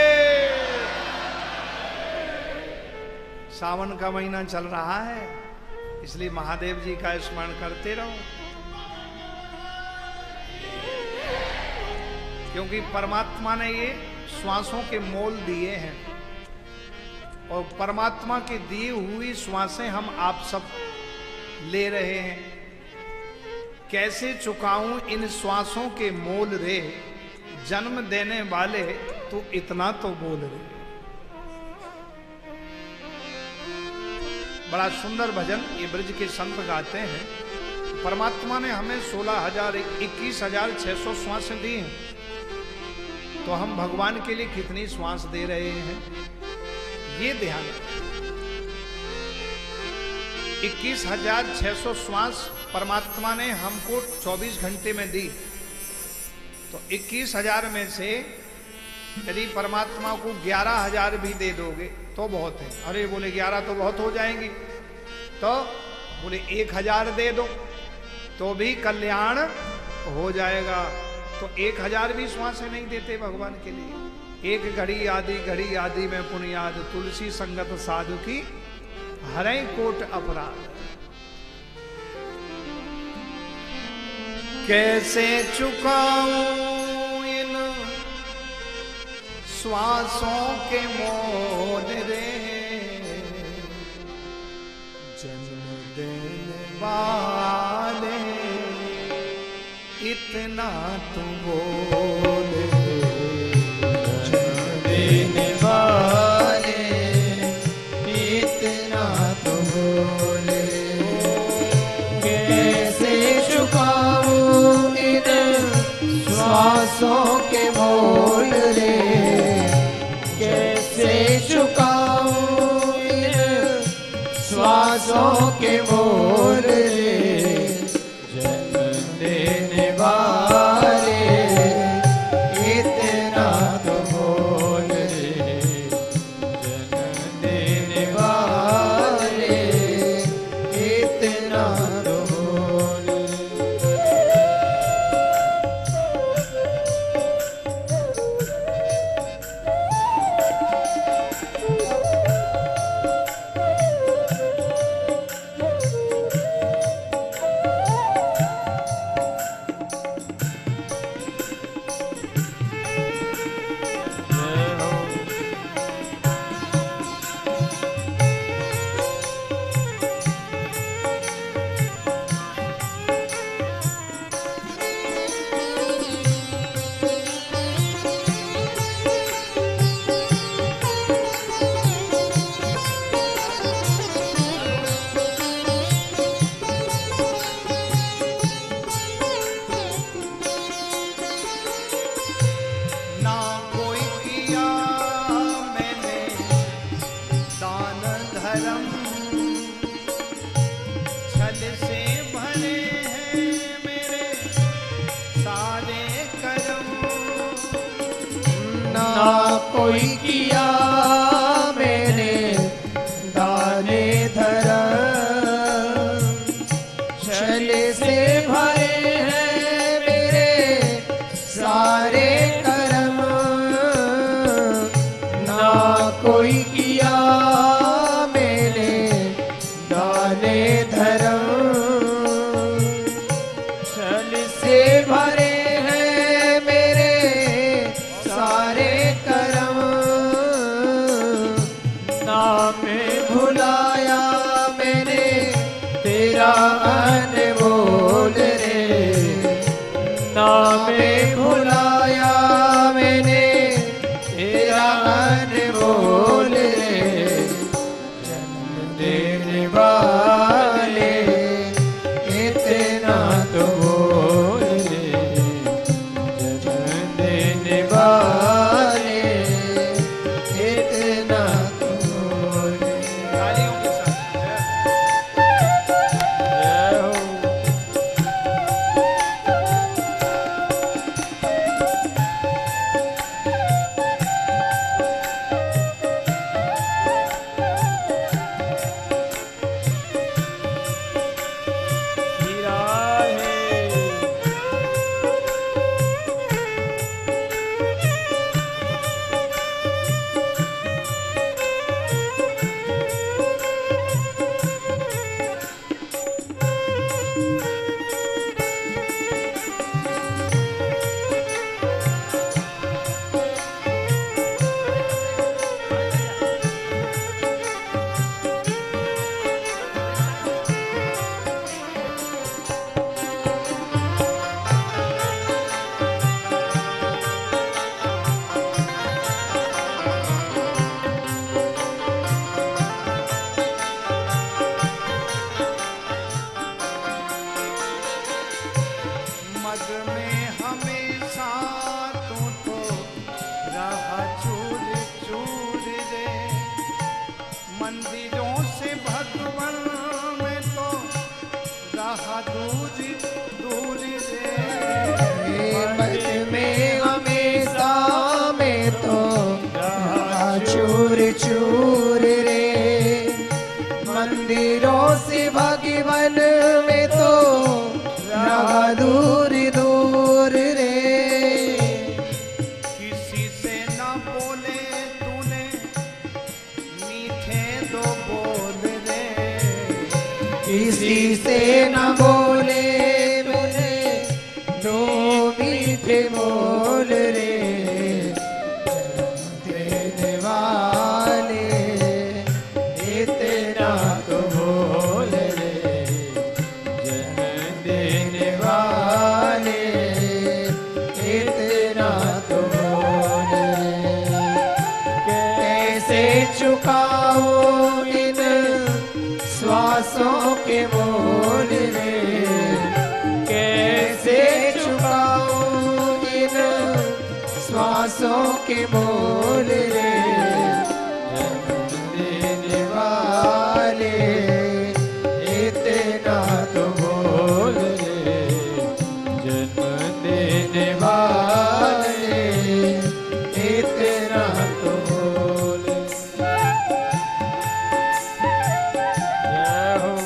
[SPEAKER 4] सावन का महीना चल रहा है, इसलिए महादेव जी का स्मरण करते रहो, क्योंकि परमात्मा ने ये श्वासों के मोल दिए हैं और परमात्मा की दी हुई श्वासें हम आप सब ले रहे हैं। कैसे चुकाऊं इन श्वासों के मोल रे, जन्म देने वाले तू इतना तो बोल रे। बड़ा सुंदर भजन ये ब्रज के संत गाते हैं। परमात्मा ने हमें सोलह हजार इक्कीस हजार छह सौ श्वास दी हैं, तो हम भगवान के लिए कितनी श्वास दे रहे हैं ये ध्यान। इक्कीस हजार छह सौ श्वास परमात्मा ने हमको चौबीस घंटे में दी, तो इक्कीस हजार में से यदि परमात्मा को ग्यारह हजार भी दे दोगे तो बहुत है। अरे बोले ग्यारह तो बहुत हो जाएंगी, तो बोले एक हजार दे दो तो भी कल्याण हो जाएगा। तो एक हजार भी श्वास नहीं देते भगवान के लिए। एक घड़ी आदि घड़ी आदि में पुण्याद, तुलसी संगत साधु की हरै कोट अपराध। कैसे चुकाऊं इन श्वासों के मोल रे, जन्म देने वाले इतना तू बोल रे, जन्म देने वाले इतना तू बोल रे। कैसे चुकाऊं इन श्वासों के मोल रे, कैसे चुकाऊं इन श्वासों के मोल रे, जन्म देने वाले इतना तो बोल रे, जन्म देने वाले इतना तो बोल। कोई किया मैंने दाने धर्म, छल से भरे हैं मेरे सारे कर्म। ना कोई किया मैंने दाने धर्म, छल से भरे हैं मेरे सारे कर्म। नाम भुलाया मैंने तेरा अनमोल रे, नाम भुलाया मैंने तेरा अनमोल रे, जन्म देने वाले इतना तो बोल रे, जन्म देने वाले इतना तो बोल। तालियों के साथ जय हो। हीरा है जग में हमेशा तू तो रहा चूर चूर रे, मंदिरों से भगवान में तो रहा दूर दूर रे,
[SPEAKER 1] मत में हमेशा में तो रहा चूर चूर रे, मंदिरों से भगवान में तो रहा दूर दूर रे।
[SPEAKER 4] किसी से न बोले तूने मीठे दो बोल रे,
[SPEAKER 1] किसी से न बोले मुझे दो मीठे बोल रे, देने वाले इतना तो बोल रे, देने वाले इतना तो बोल रे, कैसे चुकाओ इन श्वासों के मोल रे, कैसे चुकाओ इन श्वासों के मोल रे, देने वाले इतना तो बोल रे, जन्म देने वाले इतना तो बोल।
[SPEAKER 2] जय हो।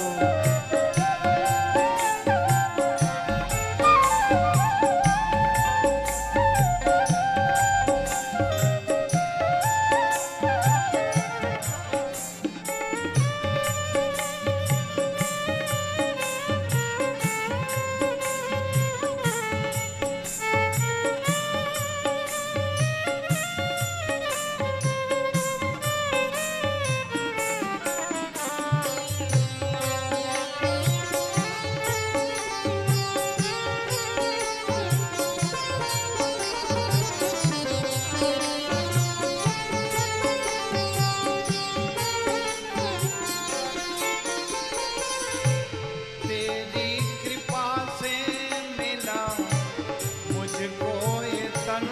[SPEAKER 4] तेरी कृपा से मिला मुझको ये तन,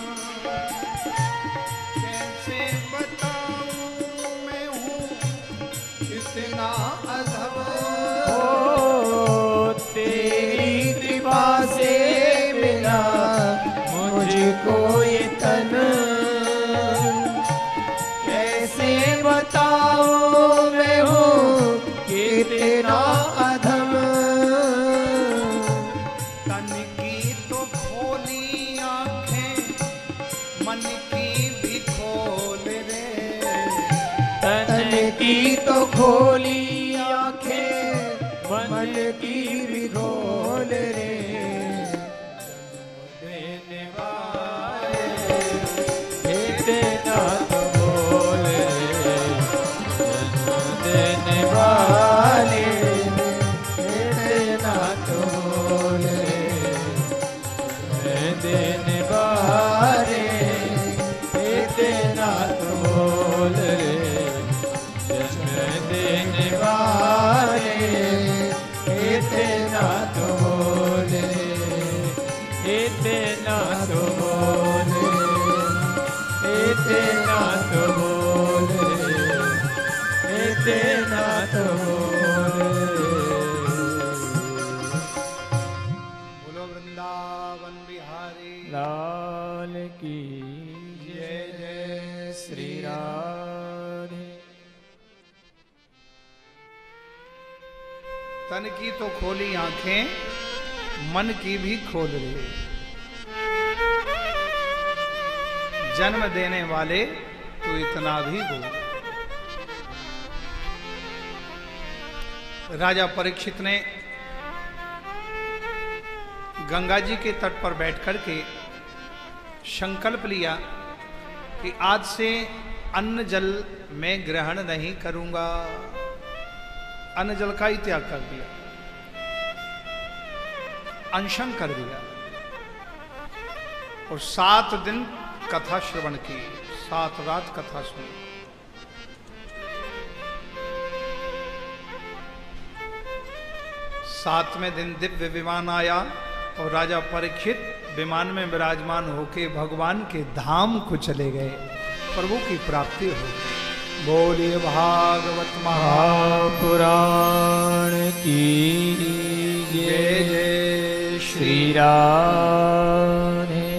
[SPEAKER 4] कैसे बताऊं मैं हूँ कितना अधम,
[SPEAKER 2] ओ
[SPEAKER 1] तेरी कृपा से मिला मुझको ये तन, कैसे बताओ मैं हूँ कितना अधम,
[SPEAKER 4] तन की तो खोली आंखें मन की भी खोल रे,
[SPEAKER 1] तन की तो खोली आंखें मन की भी खोल रे, देने वाले इतना तो बोल रे, देने वाले इतना तो बोल रे, देने वाले इतना तो बोल रे, देने वाले इतना तो बोल रे, इतना तो बोल रे, इतना तो बोल रे, इतना तो बोल रे।
[SPEAKER 4] बोलो वृंदावन बिहारी
[SPEAKER 2] लाल की
[SPEAKER 4] जय जय
[SPEAKER 2] श्री राधे।
[SPEAKER 4] तन की तो खोली आंखें मन की भी खोल रही, जन्म देने वाले तू इतना भी बोल। राजा परीक्षित ने गंगा जी के तट पर बैठकर के संकल्प लिया कि आज से अन्न जल मैं ग्रहण नहीं करूंगा, अन्न जल का ही त्याग कर दिया, अनशन कर दिया और सात दिन कथा श्रवण की, सात रात कथा सुनी। सातवें दिन दिव्य विमान आया, और राजा परीक्षित विमान में विराजमान होके भगवान के धाम को चले गए, प्रभु की प्राप्ति हो गई। बोलिए भागवत
[SPEAKER 2] महापुराण की
[SPEAKER 4] जय जय
[SPEAKER 2] श्री राधे।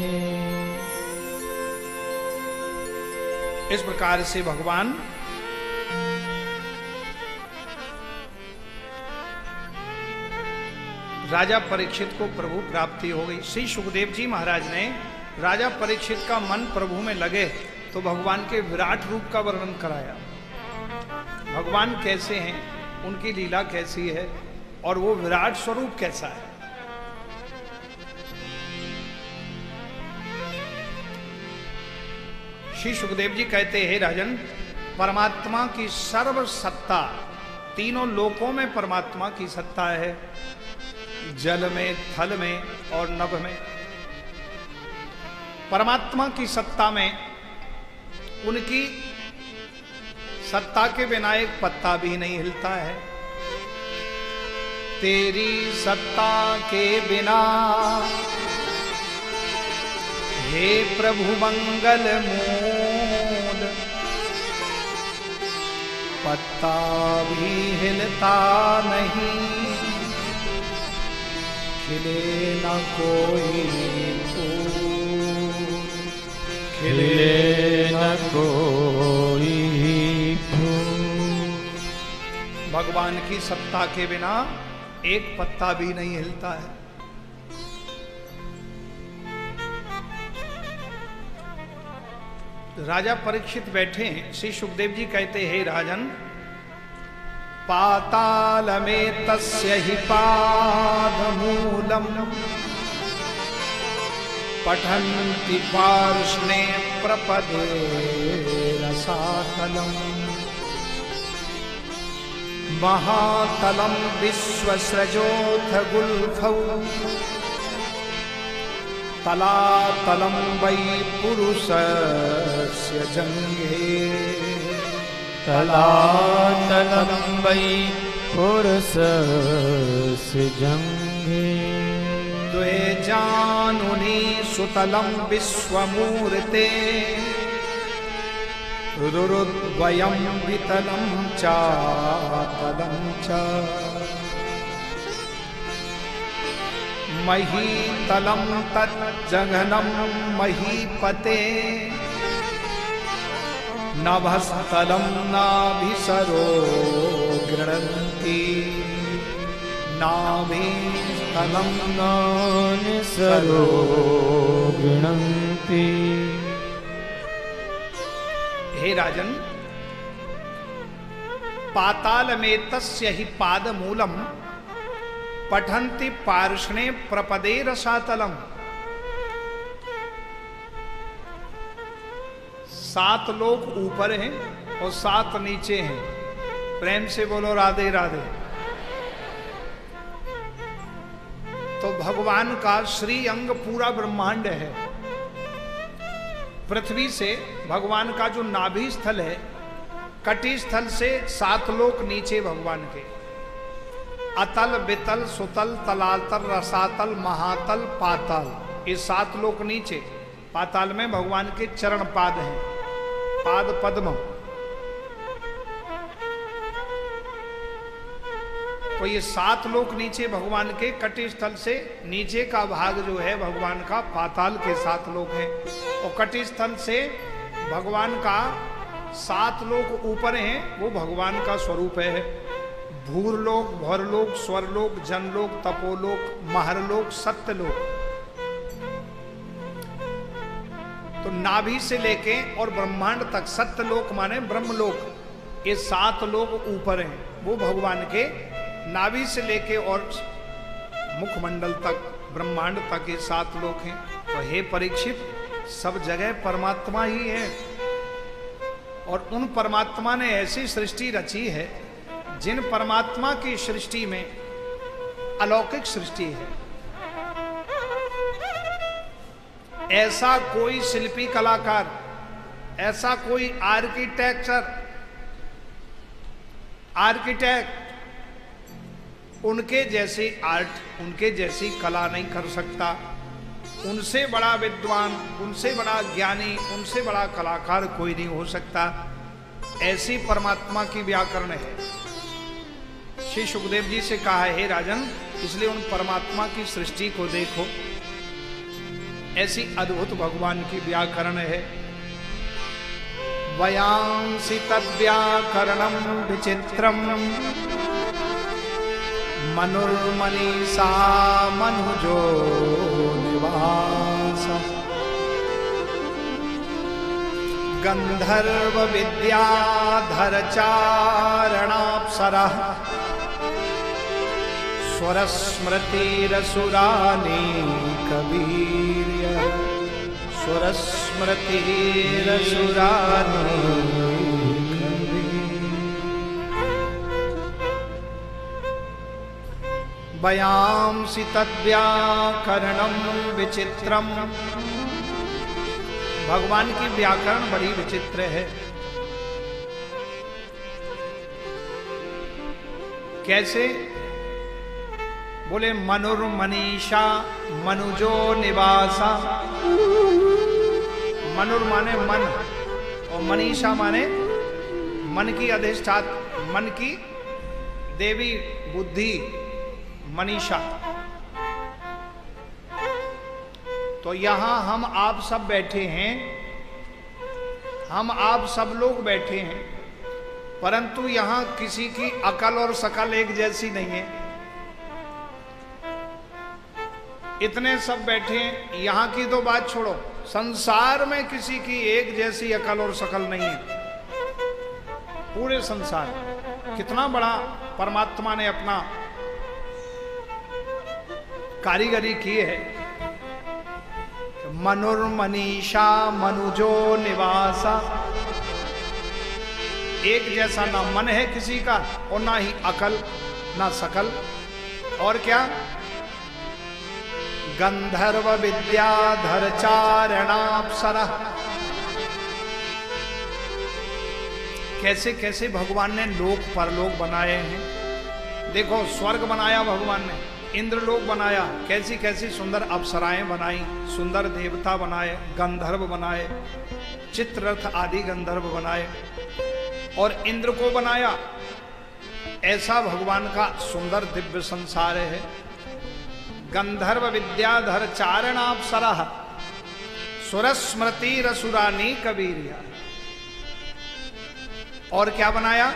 [SPEAKER 4] इस प्रकार से भगवान राजा परीक्षित को प्रभु प्राप्ति हो गई। श्री सुखदेव जी महाराज ने राजा परीक्षित का मन प्रभु में लगे तो भगवान के विराट रूप का वर्णन कराया। भगवान कैसे हैं, उनकी लीला कैसी है और वो विराट स्वरूप कैसा है। श्री सुखदेव जी कहते हैं, राजन, परमात्मा की सर्व सत्ता, तीनों लोकों में परमात्मा की सत्ता है, जल में, थल में और नभ में। परमात्मा की सत्ता में उनकी सत्ता के बिना एक पत्ता भी नहीं हिलता है। तेरी सत्ता के बिना हे प्रभु मंगल मूल, पत्ता भी हिलता नहीं, खिले न कोई फूल,
[SPEAKER 2] खिले न कोई फूल।
[SPEAKER 4] भगवान की सत्ता के बिना एक पत्ता भी नहीं हिलता है। राजा परीक्षित बैठे हैं। श्री सुखदेव जी कहते हैं, राजन, पाताल में तस्य हि पादमूलम, पठन्ति पार्ष्णे प्रपदे रसातलम, महातलम विश्वसृजोऽथ गुल्फौ, तलातलम वै पुरुषस्य जङ्घे,
[SPEAKER 2] तलातलं वै पुरुषस्य जङ्घे,
[SPEAKER 4] द्वे जानुनि सुतलं विश्वमूर्ते, रुरुद्वयं वितलं चातलं च, महीतलं तज्जघनं महीपते, नभस्तलं नाभिसरो गृह्णन्ति, नाभिस्थलं
[SPEAKER 2] नाभिसरो गृह्णन्ति।
[SPEAKER 4] हे राजन, पाताल में तस्य हि पादमूलम, पठन्ति पार्ष्णे प्रपदे रसातलम। सात लोग ऊपर हैं और सात नीचे हैं। प्रेम से बोलो राधे राधे। तो भगवान का श्री अंग पूरा ब्रह्मांड है। पृथ्वी से भगवान का जो नाभि स्थल है, कटी स्थल से सात लोक नीचे भगवान के, अतल, बितल, सुतल, तलातल, रसातल, महातल, पाताल, ये सात लोक नीचे। पाताल में भगवान के चरण पाद हैं, पाद पद्म। तो ये सात लोक नीचे भगवान के, कटी स्थल से नीचे का भाग जो है भगवान का, पाताल के सात लोक हैं। और कटी स्थल से भगवान का सात लोक ऊपर हैं, वो भगवान का स्वरूप है। भूरलोक, भौरलोक, स्वरलोक, जनलोक, तपोलोक, महरलोक, सत्यलोक। तो नाभि से लेके और ब्रह्मांड तक, सत्यलोक माने ब्रह्मलोक, ये सात लोक ऊपर हैं, वो भगवान के नाभि से लेके और मुखमंडल तक, ब्रह्मांड तक ये सात लोक हैं। तो हे परीक्षित, सब जगह परमात्मा ही है। और उन परमात्मा ने ऐसी सृष्टि रची है, जिन परमात्मा की सृष्टि में अलौकिक सृष्टि है। ऐसा कोई शिल्पी कलाकार, ऐसा कोई आर्किटेक्चर आर्किटेक्ट उनके जैसी आर्ट, उनके जैसी कला नहीं कर सकता। उनसे बड़ा विद्वान, उनसे बड़ा ज्ञानी, उनसे बड़ा कलाकार कोई नहीं हो सकता। ऐसी परमात्मा की व्याकरण है। श्री सुखदेव जी से कहा है, हे राजन, इसलिए उन परमात्मा की सृष्टि को देखो, ऐसी अद्भुत भगवान की व्याकरण है। वयांसी तद्व्याकरणम विचित्रम मनुर्मनीषा मनुजो निवास गंधर्व विद्याधर चारणाप्सरा स्वरस्मृतिरसुरानि कबीर्य स्वरस्मृतिरसुरानि वयांसी तद्व्याकरणम विचित्रम। भगवान की व्याकरण बड़ी विचित्र है। कैसे? बोले मनुर्मनीषा मनुजो निवासा। मनुर माने मन और मनीषा माने मन की अधिष्ठात, मन की देवी बुद्धि मनीषा। तो यहां हम आप सब बैठे हैं, हम आप सब लोग बैठे हैं, परंतु यहां किसी की अकल और शकल एक जैसी नहीं है। इतने सब बैठे हैं, यहां की तो बात छोड़ो, संसार में किसी की एक जैसी अकल और शकल नहीं है। पूरे संसार कितना बड़ा परमात्मा ने अपना कारीगरी की है। मनुर्मनीषा मनुजो निवासा। एक जैसा ना मन है किसी का और ना ही अकल ना शकल। और क्या? गंधर्व विद्याधर चारणाप्सरा। कैसे कैसे भगवान ने लोक परलोक बनाए हैं। देखो, स्वर्ग बनाया भगवान ने, इंद्रलोक बनाया, कैसी कैसी सुंदर अप्सराएं बनाई, सुंदर देवता बनाए, गंधर्व बनाए, चित्ररथ आदि गंधर्व बनाए और इंद्र को बनाया। ऐसा भगवान का सुंदर दिव्य संसार है। गंधर्व विद्याधर चारणाप्सरा सुरस्मृति रसुरानी कबीरिया। और क्या बनाया?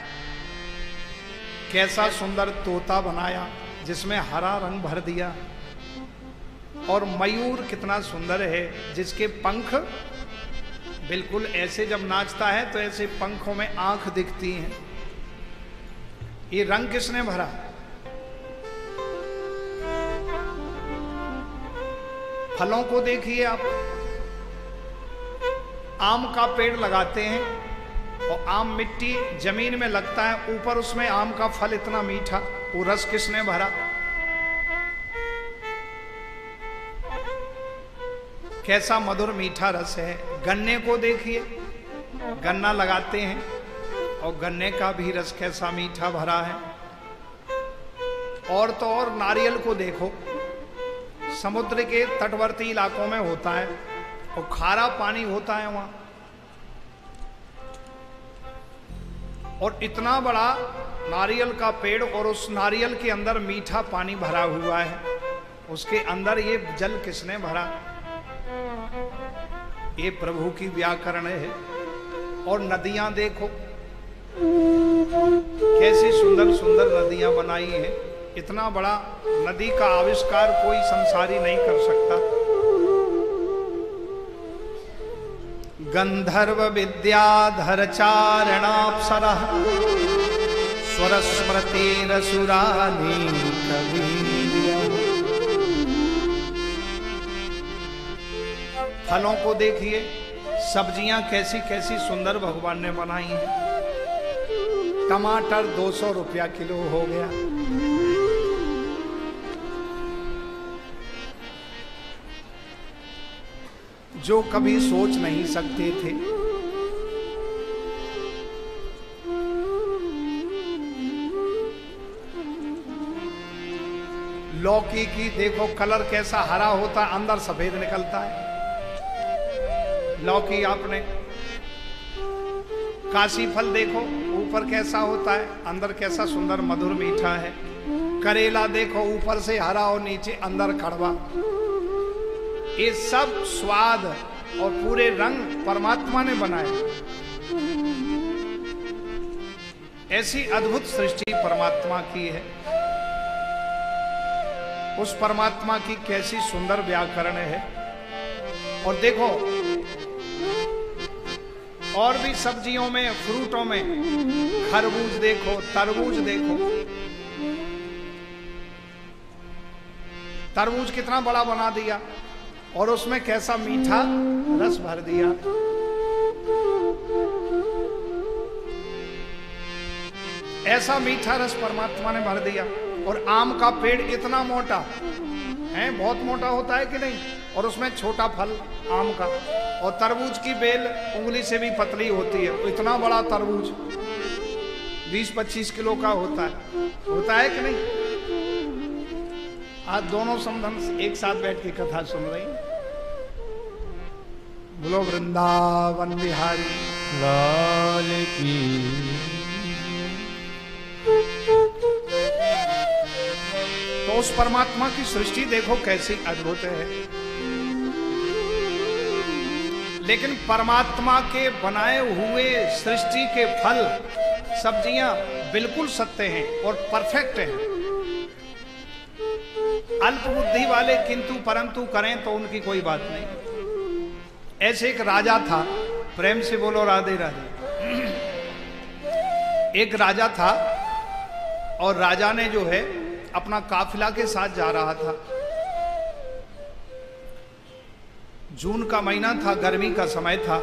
[SPEAKER 4] कैसा सुंदर तोता बनाया जिसमें हरा रंग भर दिया। और मयूर कितना सुंदर है जिसके पंख बिल्कुल ऐसे जब नाचता है तो ऐसे पंखों में आंख दिखती है। ये रंग किसने भरा? फलों को देखिए आप, आम का पेड़ लगाते हैं और आम मिट्टी जमीन में लगता है, ऊपर उसमें आम का फल इतना मीठा, वो रस किसने भरा? कैसा मधुर मीठा रस है। गन्ने को देखिए, गन्ना लगाते हैं और गन्ने का भी रस कैसा मीठा भरा है। और तो और नारियल को देखो, समुद्र के तटवर्ती इलाकों में होता है और खारा पानी होता है वहां, और इतना बड़ा नारियल का पेड़ और उस नारियल के अंदर मीठा पानी भरा हुआ है। उसके अंदर ये जल किसने भरा? ये प्रभु की व्याकरण है। और नदियां देखो, कैसी सुंदर सुंदर नदियां बनाई हैं। इतना बड़ा नदी का आविष्कार कोई संसारी नहीं कर सकता। गंधर्व विद्याधर चारणाप्सरा स्वरस्मृति रसुरानी कबीरिया। फलों को देखिए, सब्जियां कैसी कैसी सुंदर भगवान ने बनाई हैं। टमाटर दो सौ रुपया किलो हो गया। जो कभी सोच नहीं सकते थे। लौकी की देखो कलर कैसा हरा होता है, अंदर सफेद निकलता है। लौकी आपने, काशी फल देखो ऊपर कैसा होता है, अंदर कैसा सुंदर मधुर मीठा है। करेला देखो ऊपर से हरा और नीचे अंदर कड़वा। ये सब स्वाद और पूरे रंग परमात्मा ने बनाए। ऐसी अद्भुत सृष्टि परमात्मा की है। उस परमात्मा की कैसी सुंदर व्याकरण है। और देखो और भी सब्जियों में, फ्रूटों में, खरबूज देखो, तरबूज देखो। तरबूज कितना बड़ा बना दिया और उसमें कैसा मीठा रस भर दिया। ऐसा मीठा रस परमात्मा ने भर दिया। और आम का पेड़ इतना मोटा है, बहुत मोटा होता है कि नहीं, और उसमें छोटा फल आम का। और तरबूज की बेल उंगली से भी पतली होती है। इतना बड़ा तरबूज बीस पच्चीस किलो का होता है, होता है कि नहीं। आज दोनों समधन एक साथ बैठ के कथा सुन रही हैं। बोलो वृंदावन बिहारी
[SPEAKER 2] लाल की।
[SPEAKER 4] तो उस परमात्मा की सृष्टि देखो कैसी अद्भुत है। लेकिन परमात्मा के बनाए हुए सृष्टि के फल, सब्जियां बिल्कुल सत्य हैं और परफेक्ट हैं। अल्प बुद्धि वाले किंतु परंतु करें तो उनकी कोई बात नहीं। ऐसे एक राजा था, प्रेम से बोलो राधे राधे। एक राजा था और राजा ने जो है अपना काफिला के साथ जा रहा था। जून का महीना था, गर्मी का समय था।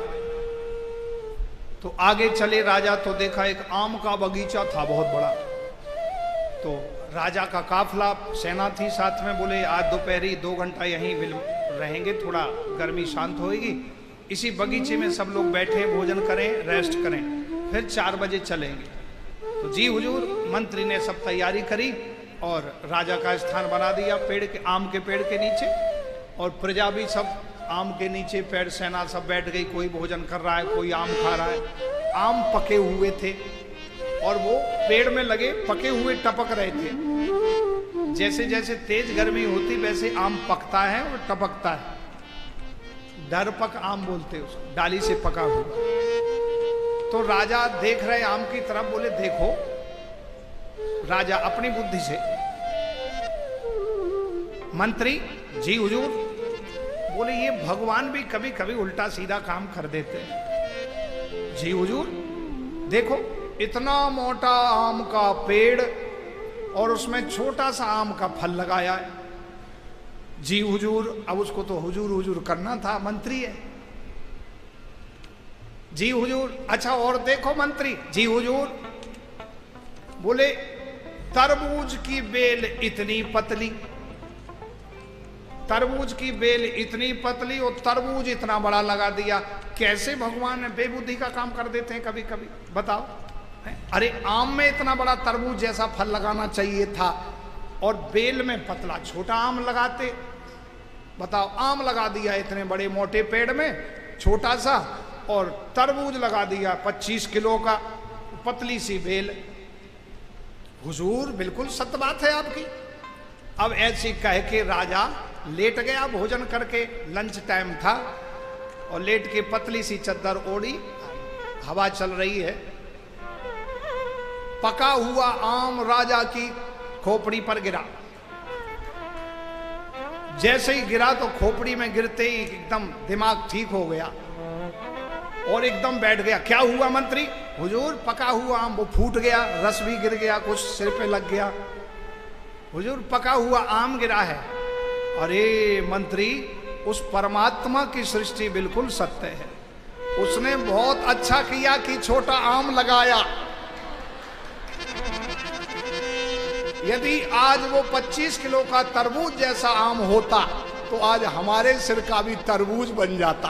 [SPEAKER 4] तो आगे चले राजा तो देखा एक आम का बगीचा था बहुत बड़ा। तो राजा का काफिला, सेना थी साथ में। बोले आज दोपहरी दो घंटा यहीं रहेंगे, थोड़ा गर्मी शांत होएगी, इसी बगीचे में सब लोग बैठे भोजन करें, रेस्ट करें, फिर चार बजे चलेंगे। तो जी हुजूर, मंत्री ने सब तैयारी करी और राजा का स्थान बना दिया पेड़ के, आम के पेड़ के नीचे। और प्रजा भी सब आम के नीचे, पेड़ सेना सब बैठ गई। कोई भोजन कर रहा है, कोई आम खा रहा है। आम पके हुए थे और वो पेड़ में लगे पके हुए टपक रहे थे। जैसे जैसे तेज गर्मी होती वैसे आम पकता है और टपकता है। डरपक आम बोलते उसको, डाली से पका हुआ। तो राजा देख रहे आम की तरफ, बोले देखो। राजा अपनी बुद्धि से, मंत्री जी हुजूर, बोले ये भगवान भी कभी कभी उल्टा सीधा काम कर देते हैं। जी हुजूर देखो, इतना मोटा आम का पेड़ और उसमें छोटा सा आम का फल लगाया है। जी हुजूर, अब उसको तो हुजूर हुजूर करना था, मंत्री है। जी हुजूर, अच्छा और देखो मंत्री। जी हुजूर, बोले तरबूज की बेल इतनी पतली, तरबूज की बेल इतनी पतली और तरबूज इतना बड़ा लगा दिया। कैसे भगवान बेबुद्धि का काम कर देते हैं कभी कभी, बताओ। अरे आम में इतना बड़ा तरबूज जैसा फल लगाना चाहिए था और बेल में पतला छोटा आम लगाते। बताओ, आम लगा दिया इतने बड़े मोटे पेड़ में छोटा सा, और तरबूज लगा दिया पच्चीस किलो का, पतली सी बेल। हुजूर बिल्कुल सत्य बात है आपकी। अब ऐसी कह के राजा लेट गया भोजन करके। लंच टाइम था और लेट के पतली सी चद्दर ओढ़ी, हवा चल रही है। पका हुआ आम राजा की खोपड़ी पर गिरा। जैसे ही गिरा तो खोपड़ी में गिरते ही एकदम दिमाग ठीक हो गया और एकदम बैठ गया। क्या हुआ मंत्री? हुजूर पका हुआ आम वो फूट गया, रस भी गिर गया, कुछ सिर पे लग गया। हुजूर पका हुआ आम गिरा है। अरे मंत्री, उस परमात्मा की सृष्टि बिल्कुल सत्य है। उसने बहुत अच्छा किया कि छोटा आम लगाया। यदि आज वो पच्चीस किलो का तरबूज जैसा आम होता तो आज हमारे सिर का भी तरबूज बन जाता।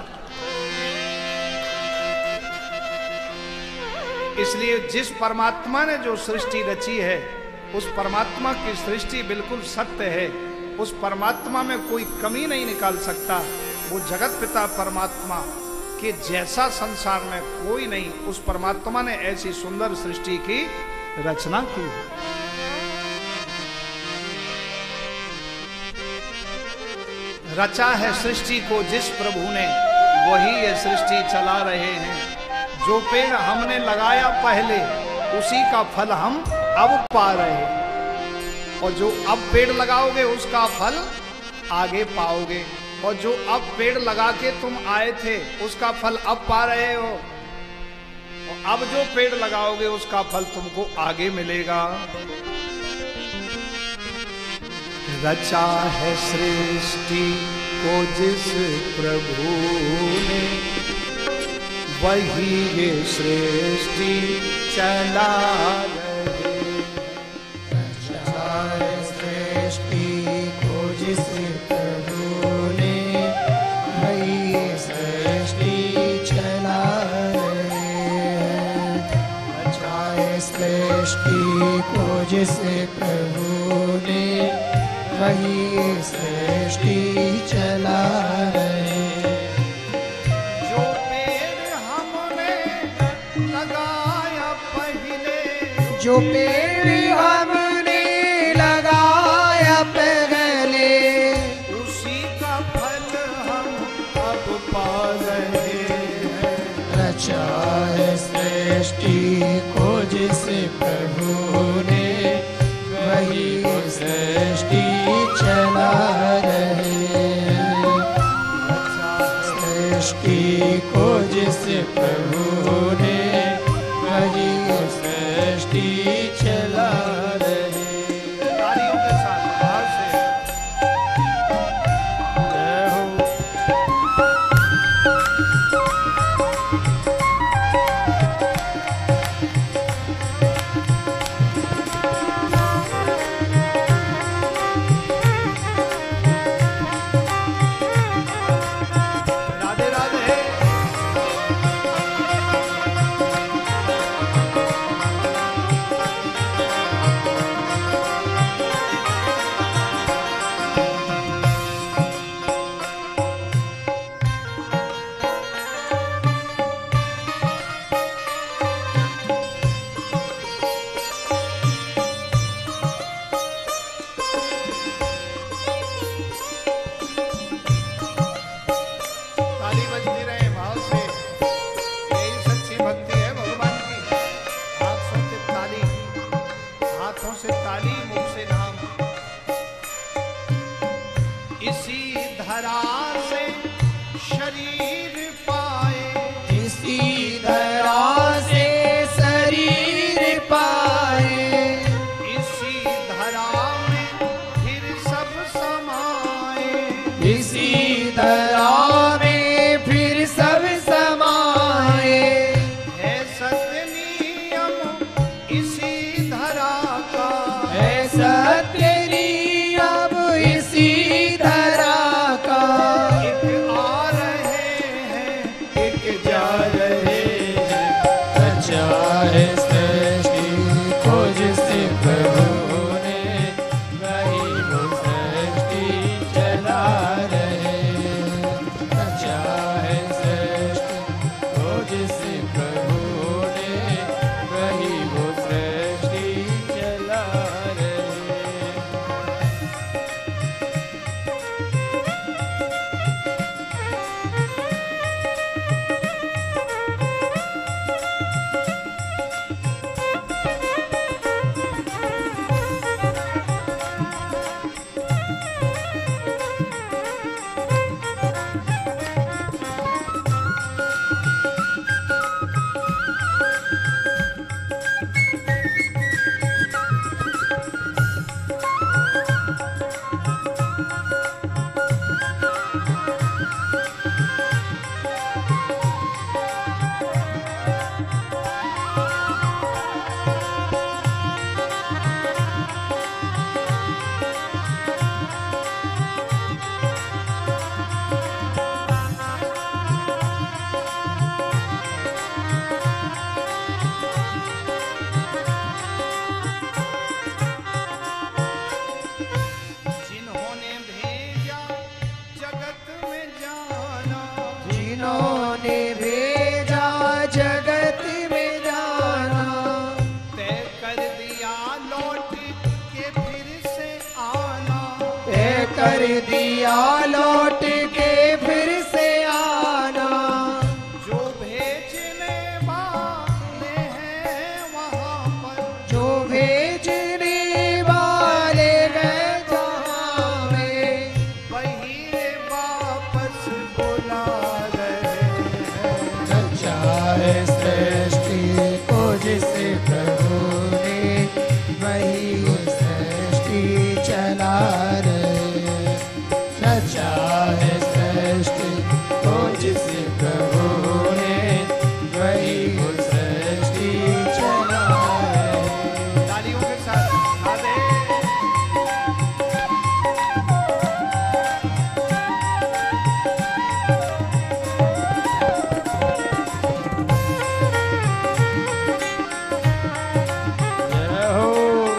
[SPEAKER 4] इसलिए जिस परमात्मा ने जो सृष्टि रची है उस परमात्मा की सृष्टि बिल्कुल सत्य है, उस परमात्मा में कोई कमी नहीं निकाल सकता। वो जगत पिता परमात्मा के जैसा संसार में कोई नहीं, उस परमात्मा ने ऐसी सुंदर सृष्टि की रचना की। रचा है सृष्टि को जिस प्रभु ने, वही ये सृष्टि चला रहे हैं। जो पेड़ हमने लगाया पहले, उसी का फल हम अब पा रहे हैं, और जो अब पेड़ लगाओगे उसका फल आगे पाओगे, और जो अब पेड़ लगा के तुम आए थे उसका फल अब पा रहे हो, और अब जो पेड़ लगाओगे उसका फल तुमको आगे मिलेगा। रचा है सृष्टि को जिस प्रभु ने, वही ये सृष्टि चला रहे।
[SPEAKER 1] रचा है सृष्टि को जिस प्रभु ने, वही ये सृष्टि चला रहे हैं। रचा है सृष्टि को जिस प्रभु ने, वही सृष्टि चला रहे।
[SPEAKER 4] जो पेड़ हमने लगाया पहले,
[SPEAKER 1] जो पेड़ हमने लगाया पहले,
[SPEAKER 4] उसी का फल हम अब पा रहे हैं।
[SPEAKER 1] रचा है सृष्टि को जिस प्रभु ने, वही सृष्टि चला रहे हैं। सृष्टि को जिस प्रभु ने, वही सृष्टि चला रहे।
[SPEAKER 4] तालियों के साथ बाहर से जय हो। राधे राधे। ताली बजती रहे भाव से, यही सच्ची भक्ति है भगवान की। हाथों से ताली, हाथों से ताली, मुख से नाम। इसी धरा से शरीर पाए,
[SPEAKER 1] इसी धरा से शरीर पाए,
[SPEAKER 4] इसी धरा में फिर सब समाए।
[SPEAKER 1] इसी धरा में फिर सब समाए।
[SPEAKER 4] है सत्य नियम इसी धरा का,
[SPEAKER 1] है सत्य नियम इसी धरा का।
[SPEAKER 4] एक आ रहे हैं एक जा रहे हैं।
[SPEAKER 1] रचा है सृष्टि को जिस प्रभु ने, वही वो सृष्टि चला रहे कर दिया लौट के फिर से आना।
[SPEAKER 4] जो भेजने वाले हैं वहाँ पर,
[SPEAKER 1] जो भेजने वाले गए जहाँ में,
[SPEAKER 4] वही वापस बुला रहे हैं।
[SPEAKER 1] रचा है सृष्टि को जिस प्रभु ने, वही सृष्टि चला रहे। रचा है सृष्टि को जिस प्रभु ने, वही सृष्टि चला रहे।
[SPEAKER 4] तालियों के साथ राधे।
[SPEAKER 2] जय हो।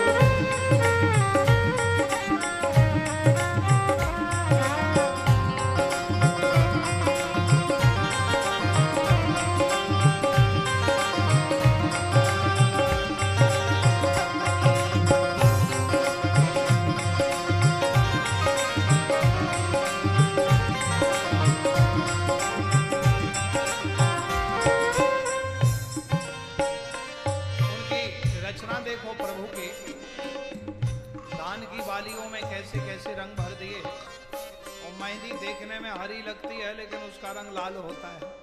[SPEAKER 4] उनकी रचना देखो प्रभु के, धान की बालियों में कैसे कैसे रंग भर दिए। और मेहंदी देखने में हरी लगती है लेकिन उसका रंग लाल होता है।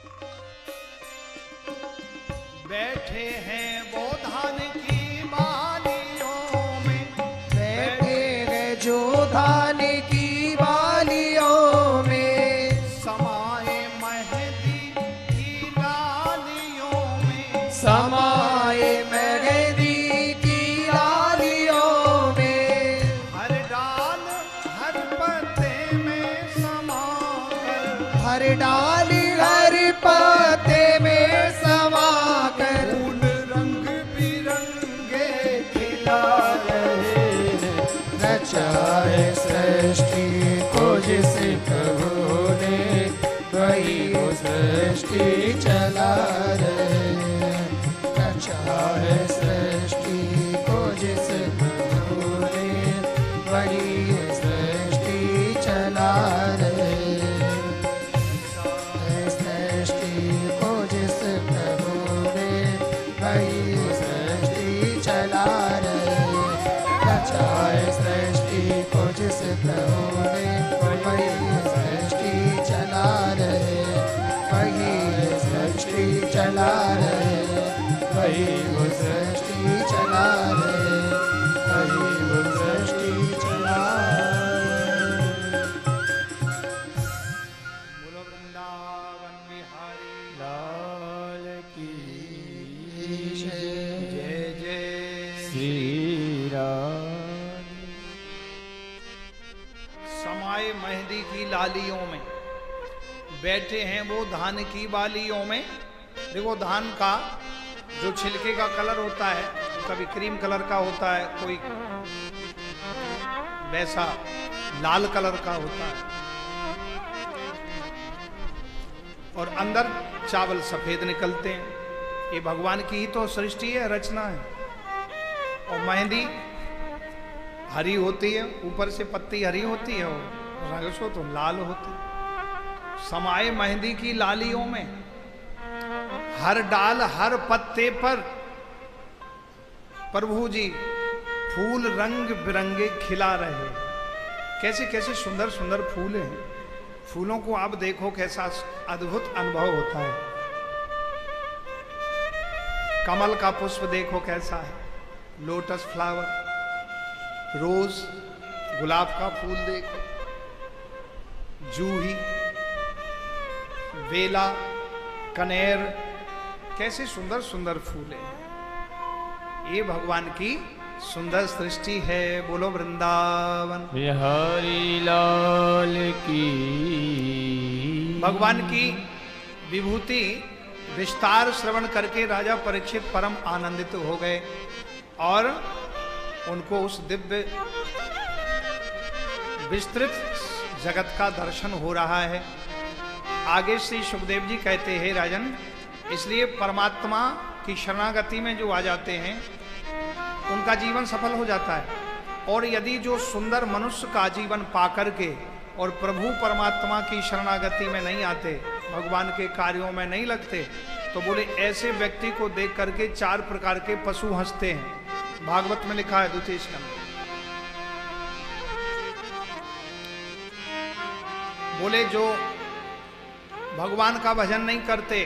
[SPEAKER 4] बैठे हैं वो धान की बालियों में,
[SPEAKER 1] बैठे गए जो धान की बालियों में,
[SPEAKER 4] समाए मेहंदी की लालियों में।
[SPEAKER 1] समाए मेहंदी की लालियों में,
[SPEAKER 4] हर डाल हर पत्ते में समाकर,
[SPEAKER 1] हर डाली हर पत्ते में समाकर,
[SPEAKER 4] फूल रंग बिरंगे खिला रहे हैं।
[SPEAKER 1] रचा है सृष्टि को जिस प्रभु ने, वही वो सृष्टि चला रहे। रचा है सृष्टि को जिस प्रभु ने, वही सृष्टि चला रहे। सृष्टि को जिस प्रभु ने, वही सृष्टि चला रहे। रचा है सृष्टि को जिस प्रभु ने, वही सृष्टि चला रहे। वही सृष्टि चला रहे। वही वो सृष्टि चला रहे। वही वो सृष्टि चला रहे।
[SPEAKER 4] बोलो वृंदावन बिहारी
[SPEAKER 2] लाल की
[SPEAKER 1] जय।
[SPEAKER 4] जय जय।
[SPEAKER 2] श्री राम।
[SPEAKER 4] समाए मेहंदी की लालियों में, बैठे हैं वो धान की बालियों में। देखो धान का जो छिलके का कलर होता है, कभी क्रीम कलर का होता है, कोई वैसा लाल कलर का होता है, और अंदर चावल सफेद निकलते हैं। ये भगवान की ही तो सृष्टि है, रचना है। और मेहंदी हरी होती है, ऊपर से पत्ती हरी होती है और रंग सो तो लाल होती है। समाए मेहंदी की लालियों में, हर डाल हर पत्ते पर प्रभु जी फूल रंग बिरंगे खिला रहे हैं। कैसे कैसे सुंदर सुंदर फूल हैं। फूलों को आप देखो कैसा अद्भुत अनुभव होता है। कमल का पुष्प देखो कैसा है, लोटस फ्लावर, रोज, गुलाब का फूल देखो, जूही, बेला, कनेर, कैसे सुंदर सुंदर फूल हैं। ये भगवान की सुंदर सृष्टि है। बोलो वृंदावन
[SPEAKER 2] बिहारी लाल की।
[SPEAKER 4] भगवान की विभूति विस्तार श्रवण करके राजा परीक्षित परम आनंदित हो गए और उनको उस दिव्य विस्तृत जगत का दर्शन हो रहा है। आगे श्री सुखदेव जी कहते हैं, राजन, इसलिए परमात्मा की शरणागति में जो आ जाते हैं उनका जीवन सफल हो जाता है। और यदि जो सुंदर मनुष्य का जीवन पा करके और प्रभु परमात्मा की शरणागति में नहीं आते, भगवान के कार्यों में नहीं लगते, तो बोले ऐसे व्यक्ति को देख करके चार प्रकार के पशु हंसते हैं। भागवत में लिखा है द्वितीय स्कंद। बोले जो भगवान का भजन नहीं करते,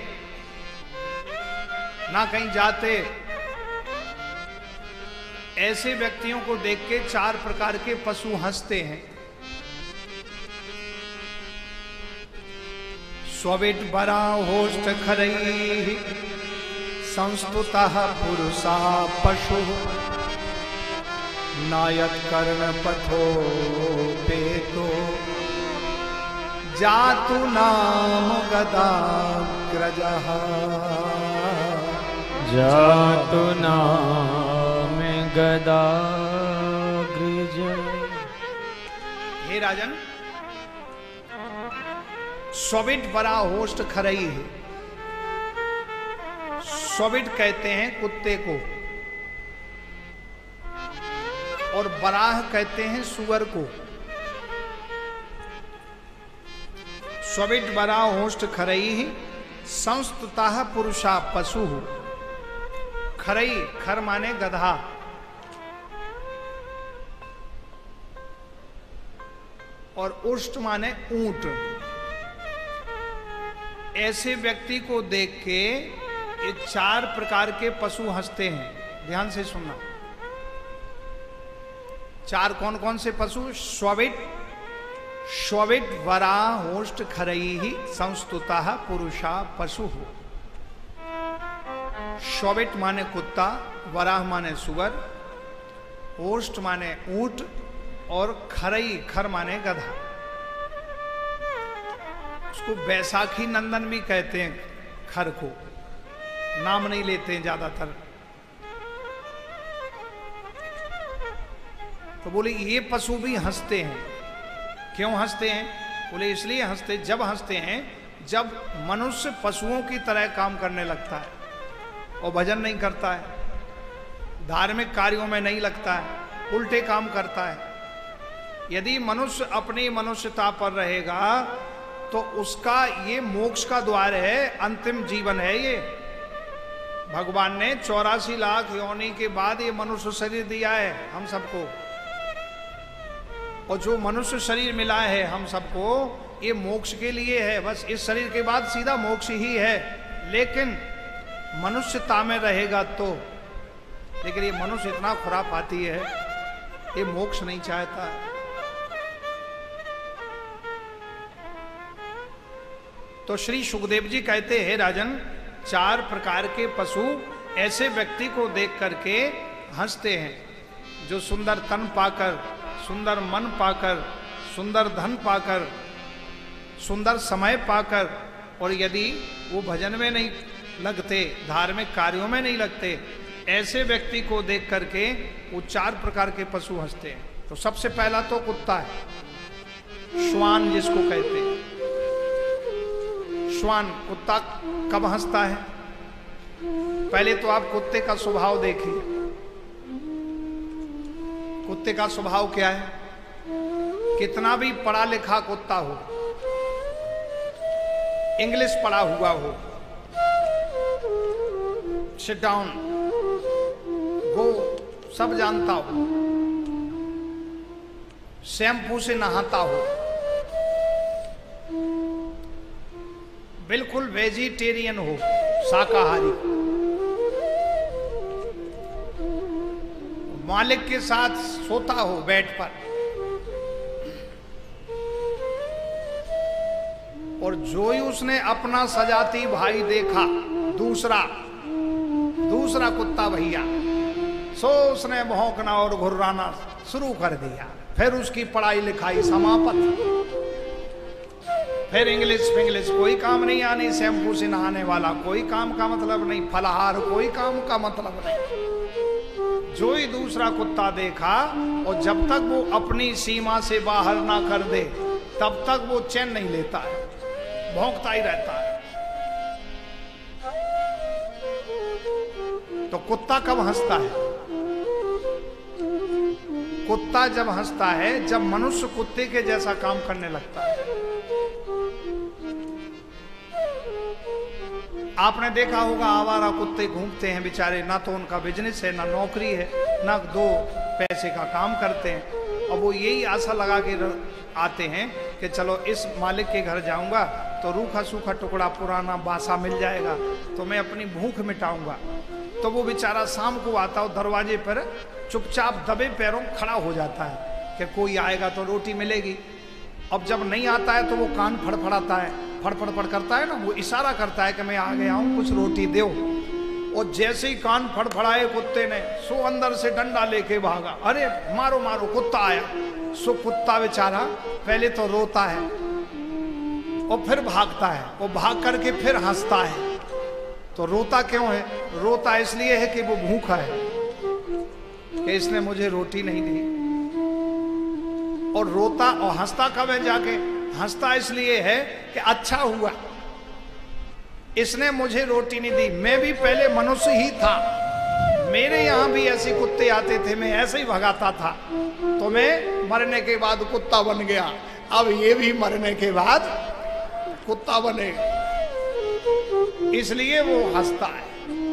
[SPEAKER 4] ना कहीं जाते, ऐसे व्यक्तियों को देख के चार प्रकार के पशु हंसते हैं। स्वविट बरा होष्ट खरई संस्तुतः पुरुषा पशु नायक कर्ण पथो पेतो जातु नाम गदाग्रजः
[SPEAKER 2] जातु नाम गदाग्रज।
[SPEAKER 4] हे राजन, स्वविट बरा होष्ट खरई है। स्वविट कहते हैं कुत्ते को और बराह कहते हैं सुअर को। स्वविट बरा होष्ट खरई संस्तुतः पुरुषा पशु। खरई, खर माने गधा, और उष्ट माने ऊंट। ऐसे व्यक्ति को देख के ये चार प्रकार के पशु हंसते हैं। ध्यान से सुनना। चार कौन कौन से पशु? स्वविट, स्वविट वरा होष्ट खरई संस्तुतः पुरुषा पशु। स्वविट माने कुत्ता, वराह माने सुअर, होष्ट माने ऊंट, और खरई, खर माने गधा। उसको बैसाखी नंदन भी कहते हैं, खर को नाम नहीं लेते हैं ज्यादातर। तो बोले ये पशु भी हंसते हैं। क्यों हंसते हैं? बोले इसलिए हंसते, जब हंसते हैं जब मनुष्य पशुओं की तरह काम करने लगता है और भजन नहीं करता है, धार्मिक कार्यों में नहीं लगता है, उल्टे काम करता है। यदि मनुष्य अपनी मनुष्यता पर रहेगा तो उसका ये मोक्ष का द्वार है, अंतिम जीवन है ये। भगवान ने चौरासी लाख योनि के बाद ये मनुष्य शरीर दिया है हम सबको, और जो मनुष्य शरीर मिला है हम सबको ये मोक्ष के लिए है। बस इस शरीर के बाद सीधा मोक्ष ही है, लेकिन मनुष्यता में रहेगा तो। लेकिन ये मनुष्य इतना खुरापाती है, ये मोक्ष नहीं चाहता है। तो श्री सुखदेव जी कहते हैं, राजन, चार प्रकार के पशु ऐसे व्यक्ति को देख करके हंसते हैं जो सुंदर तन पाकर, सुंदर मन पाकर, सुंदर धन पाकर, सुंदर समय पाकर, और यदि वो भजन में नहीं लगते, धार्मिक कार्यों में नहीं लगते, ऐसे व्यक्ति को देख करके वो चार प्रकार के पशु हंसते हैं। तो सबसे पहला तो कुत्ता है, श्वान जिसको कहते हैं। श्वान, कुत्ता कब हंसता है? पहले तो आप कुत्ते का स्वभाव देखिए। कुत्ते का स्वभाव क्या है? कितना भी पढ़ा लिखा कुत्ता हो, इंग्लिश पढ़ा हुआ हो, सिट डाउन, गो, सब जानता हो, शैम्पू से नहाता हो, बिल्कुल वेजिटेरियन हो, शाकाहारी, मालिक के साथ सोता हो बेड पर, और जो ही उसने अपना सजाती भाई देखा, दूसरा दूसरा कुत्ता भैया, सो उसने भौंकना और घुर्राना शुरू कर दिया। फिर उसकी पढ़ाई लिखाई समाप्त, फिर इंग्लिश फिंग्लिश कोई काम नहीं आनी, शैम्पू से नहाने वाला कोई काम का मतलब नहीं, फलाहार कोई काम का मतलब नहीं। जो ही दूसरा कुत्ता देखा, और जब तक वो अपनी सीमा से बाहर ना कर दे तब तक वो चैन नहीं लेता है, भौंकता ही रहता है। तो कुत्ता कब हंसता है? कुत्ता जब हंसता है, जब मनुष्य कुत्ते के जैसा काम करने लगता है। आपने देखा होगा आवारा कुत्ते घूमते हैं बेचारे, ना तो उनका बिजनेस है, ना नौकरी है, ना दो पैसे का काम करते हैं, और वो यही आशा लगा के आते हैं कि चलो इस मालिक के घर जाऊंगा तो रूखा सूखा टुकड़ा पुराना बासा मिल जाएगा तो मैं अपनी भूख मिटाऊंगा। तो वो बेचारा शाम को आता हो, दरवाजे पर चुपचाप दबे पैरों खड़ा हो जाता है कि कोई आएगा तो रोटी मिलेगी। अब जब नहीं आता है तो वो कान फड़फड़ाता है, फड़फड़ फड़ करता है ना, वो इशारा करता है कि मैं आ गया हूं, कुछ रोटी दो। और जैसे ही कान फड़फड़ाए कुत्ते ने, सो अंदर से डंडा लेके भागा, अरे मारो मारो कुत्ता आया। सो कुत्ता बेचारा पहले तो रोता है और फिर भागता है, और भाग करके फिर हंसता है। तो रोता क्यों है? रोता इसलिए है कि वो भूखा है, कि इसने मुझे रोटी नहीं दी। और रोता और हंसता कब है जाके? हंसता इसलिए है कि अच्छा हुआ इसने मुझे रोटी नहीं दी, मैं भी पहले मनुष्य ही था, मेरे यहां भी ऐसे कुत्ते आते थे, मैं ऐसे ही भगाता था, तो मैं मरने के बाद कुत्ता बन गया, अब ये भी मरने के बाद कुत्ता बनेगा, इसलिए वो हंसता है।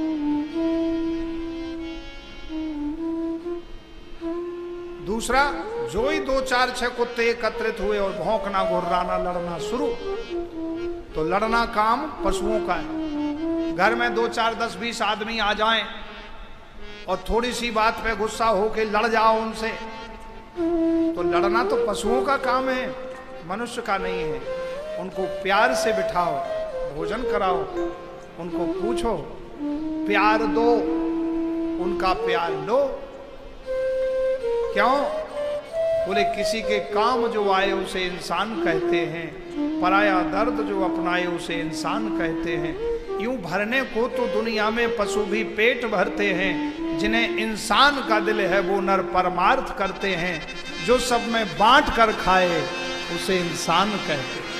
[SPEAKER 4] दूसरा, जो ही दो चार छह कुत्ते एकत्रित हुए और भौंकना, घुर्राना, लड़ना शुरू, तो लड़ना काम पशुओं का है। घर में दो चार दस बीस आदमी आ जाएं और थोड़ी सी बात पे गुस्सा होके लड़ जाओ उनसे, तो लड़ना तो पशुओं का काम है, मनुष्य का नहीं है। उनको प्यार से बिठाओ, भोजन कराओ, उनको पूछो, प्यार दो, उनका प्यार लो। क्यों? बोले किसी के काम जो आए उसे इंसान कहते हैं, पराया दर्द जो अपनाए उसे इंसान कहते हैं। यूं भरने को तो दुनिया में पशु भी पेट भरते हैं, जिन्हें इंसान का दिल है वो नर परमार्थ करते हैं। जो सब में बांट कर खाए उसे इंसान कहते हैं।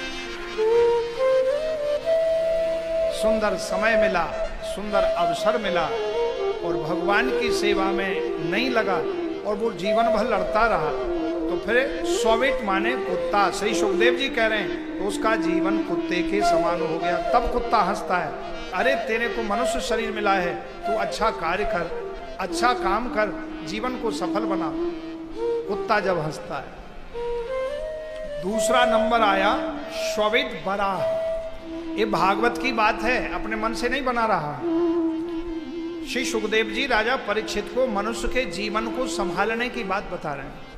[SPEAKER 4] सुंदर समय मिला, सुंदर अवसर मिला और भगवान की सेवा में नहीं लगा और वो जीवन भर लड़ता रहा, तो फिर स्वमित माने कुत्ता, श्री सुखदेव जी कह रहे हैं, तो उसका जीवन कुत्ते के समान हो गया। तब कुत्ता हंसता है, अरे तेरे को मनुष्य शरीर मिला है, तू अच्छा कार्य कर, अच्छा काम कर, जीवन को सफल बना। कुत्ता जब हंसता है। दूसरा नंबर आया स्ववित बराह। ये भागवत की बात है, अपने मन से नहीं बना रहा। श्री सुखदेव जी राजा परीक्षित को मनुष्य के जीवन को संभालने की बात बता रहे हैं।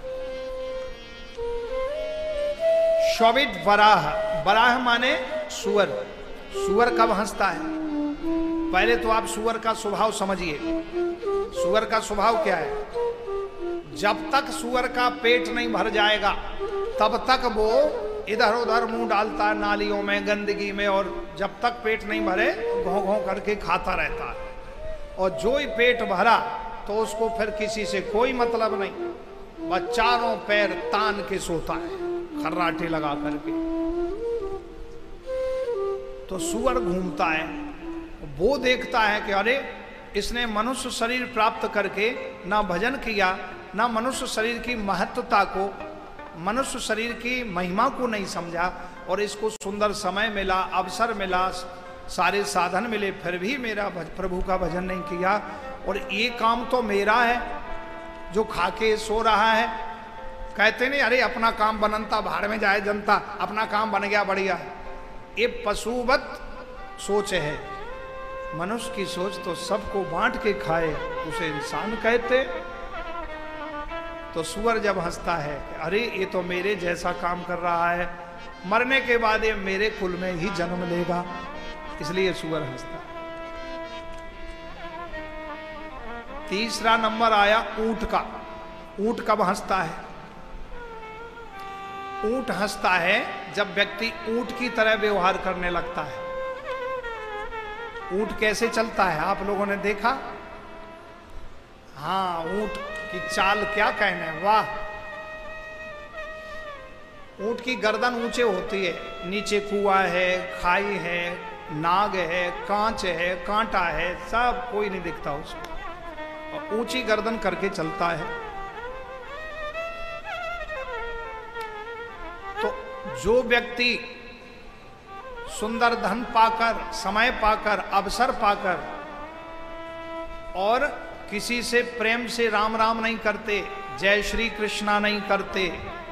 [SPEAKER 4] स्ववित बराह, बराह माने सुअर। सुअर कब हंसता है? पहले तो आप सुअर का स्वभाव समझिए। सुअर का स्वभाव क्या है? जब तक सुअर का पेट नहीं भर जाएगा तब तक वो इधर उधर मुंह डालता है नालियों में, गंदगी में, और जब तक पेट नहीं भरे घों घों करके खाता रहता है। और जो ही पेट भरा तो उसको फिर किसी से कोई मतलब नहीं, वह चारों पैर तान के सोता है, खर्राटे लगा करके। तो सुअर घूमता है, वो देखता है कि अरे इसने मनुष्य शरीर प्राप्त करके ना भजन किया, ना मनुष्य शरीर की महत्वता को, मनुष्य शरीर की महिमा को नहीं समझा, और इसको सुंदर समय मिला, अवसर मिला, सारे साधन मिले, फिर भी मेरा प्रभु का भजन नहीं किया। और ये काम तो मेरा है जो खाके सो रहा है। कहते नहीं अरे अपना काम बनता भाड़ में जाए जनता, अपना काम बन गया बढ़िया। ये पशुवत सोच है। मनुष्य की सोच तो सबको बांट के खाए उसे इंसान कहते। तो सुअर जब हंसता है, अरे ये तो मेरे जैसा काम कर रहा है, मरने के बाद ये मेरे कुल में ही जन्म लेगा, इसलिए सुअर हंसता। तीसरा नंबर आया ऊंट का। ऊंट कब हंसता है? ऊंट हंसता है जब व्यक्ति ऊंट की तरह व्यवहार करने लगता है। ऊंट कैसे चलता है आप लोगों ने देखा? हाँ, ऊंट की चाल क्या कहने, वाह। ऊंट की गर्दन ऊंचे होती है, नीचे कुआं है, खाई है, नाग है, कांच है, कांटा है, सब कोई नहीं दिखता उसको, और ऊंची गर्दन करके चलता है। जो व्यक्ति सुंदर धन पाकर, समय पाकर, अवसर पाकर और किसी से प्रेम से राम राम नहीं करते, जय श्री कृष्णा नहीं करते,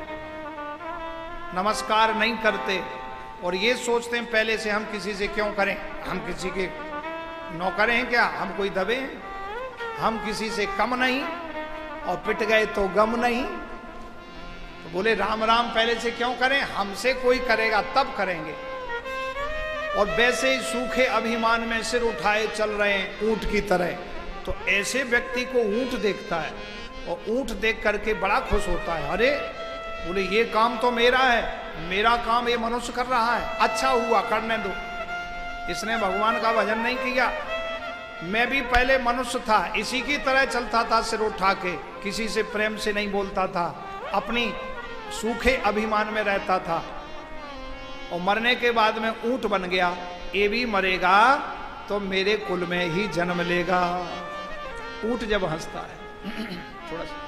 [SPEAKER 4] नमस्कार नहीं करते और ये सोचते हैं पहले से हम किसी से क्यों करें, हम किसी के नौकर हैं क्या, हम कोई दबे हैं, हम किसी से कम नहीं और पिट गए तो गम नहीं। तो बोले राम राम पहले से क्यों करें, हमसे कोई करेगा तब करेंगे। और वैसे ही सूखे अभिमान में सिर उठाए चल रहे हैं ऊंट की तरह। तो ऐसे व्यक्ति को ऊंट देखता है और ऊंट देख करके बड़ा खुश होता है, अरे बोले ये काम तो मेरा है, मेरा काम ये मनुष्य कर रहा है, अच्छा हुआ करने दो। इसने भगवान का भजन नहीं किया, मैं भी पहले मनुष्य था, इसी की तरह चलता था सिर उठा के, किसी से प्रेम से नहीं बोलता था, अपनी सूखे अभिमान में रहता था और मरने के बाद में ऊंट बन गया। ये भी मरेगा तो मेरे कुल में ही जन्म लेगा। ऊंट जब हंसता है थोड़ा सा,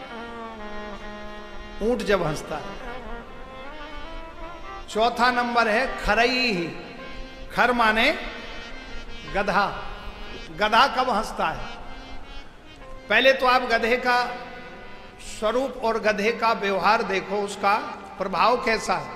[SPEAKER 4] ऊंट जब हंसता है। चौथा नंबर है खरई। खर माने गधा। गधा कब हंसता है? पहले तो आप गधे का स्वरूप और गधे का व्यवहार देखो, उसका प्रभाव कैसा है।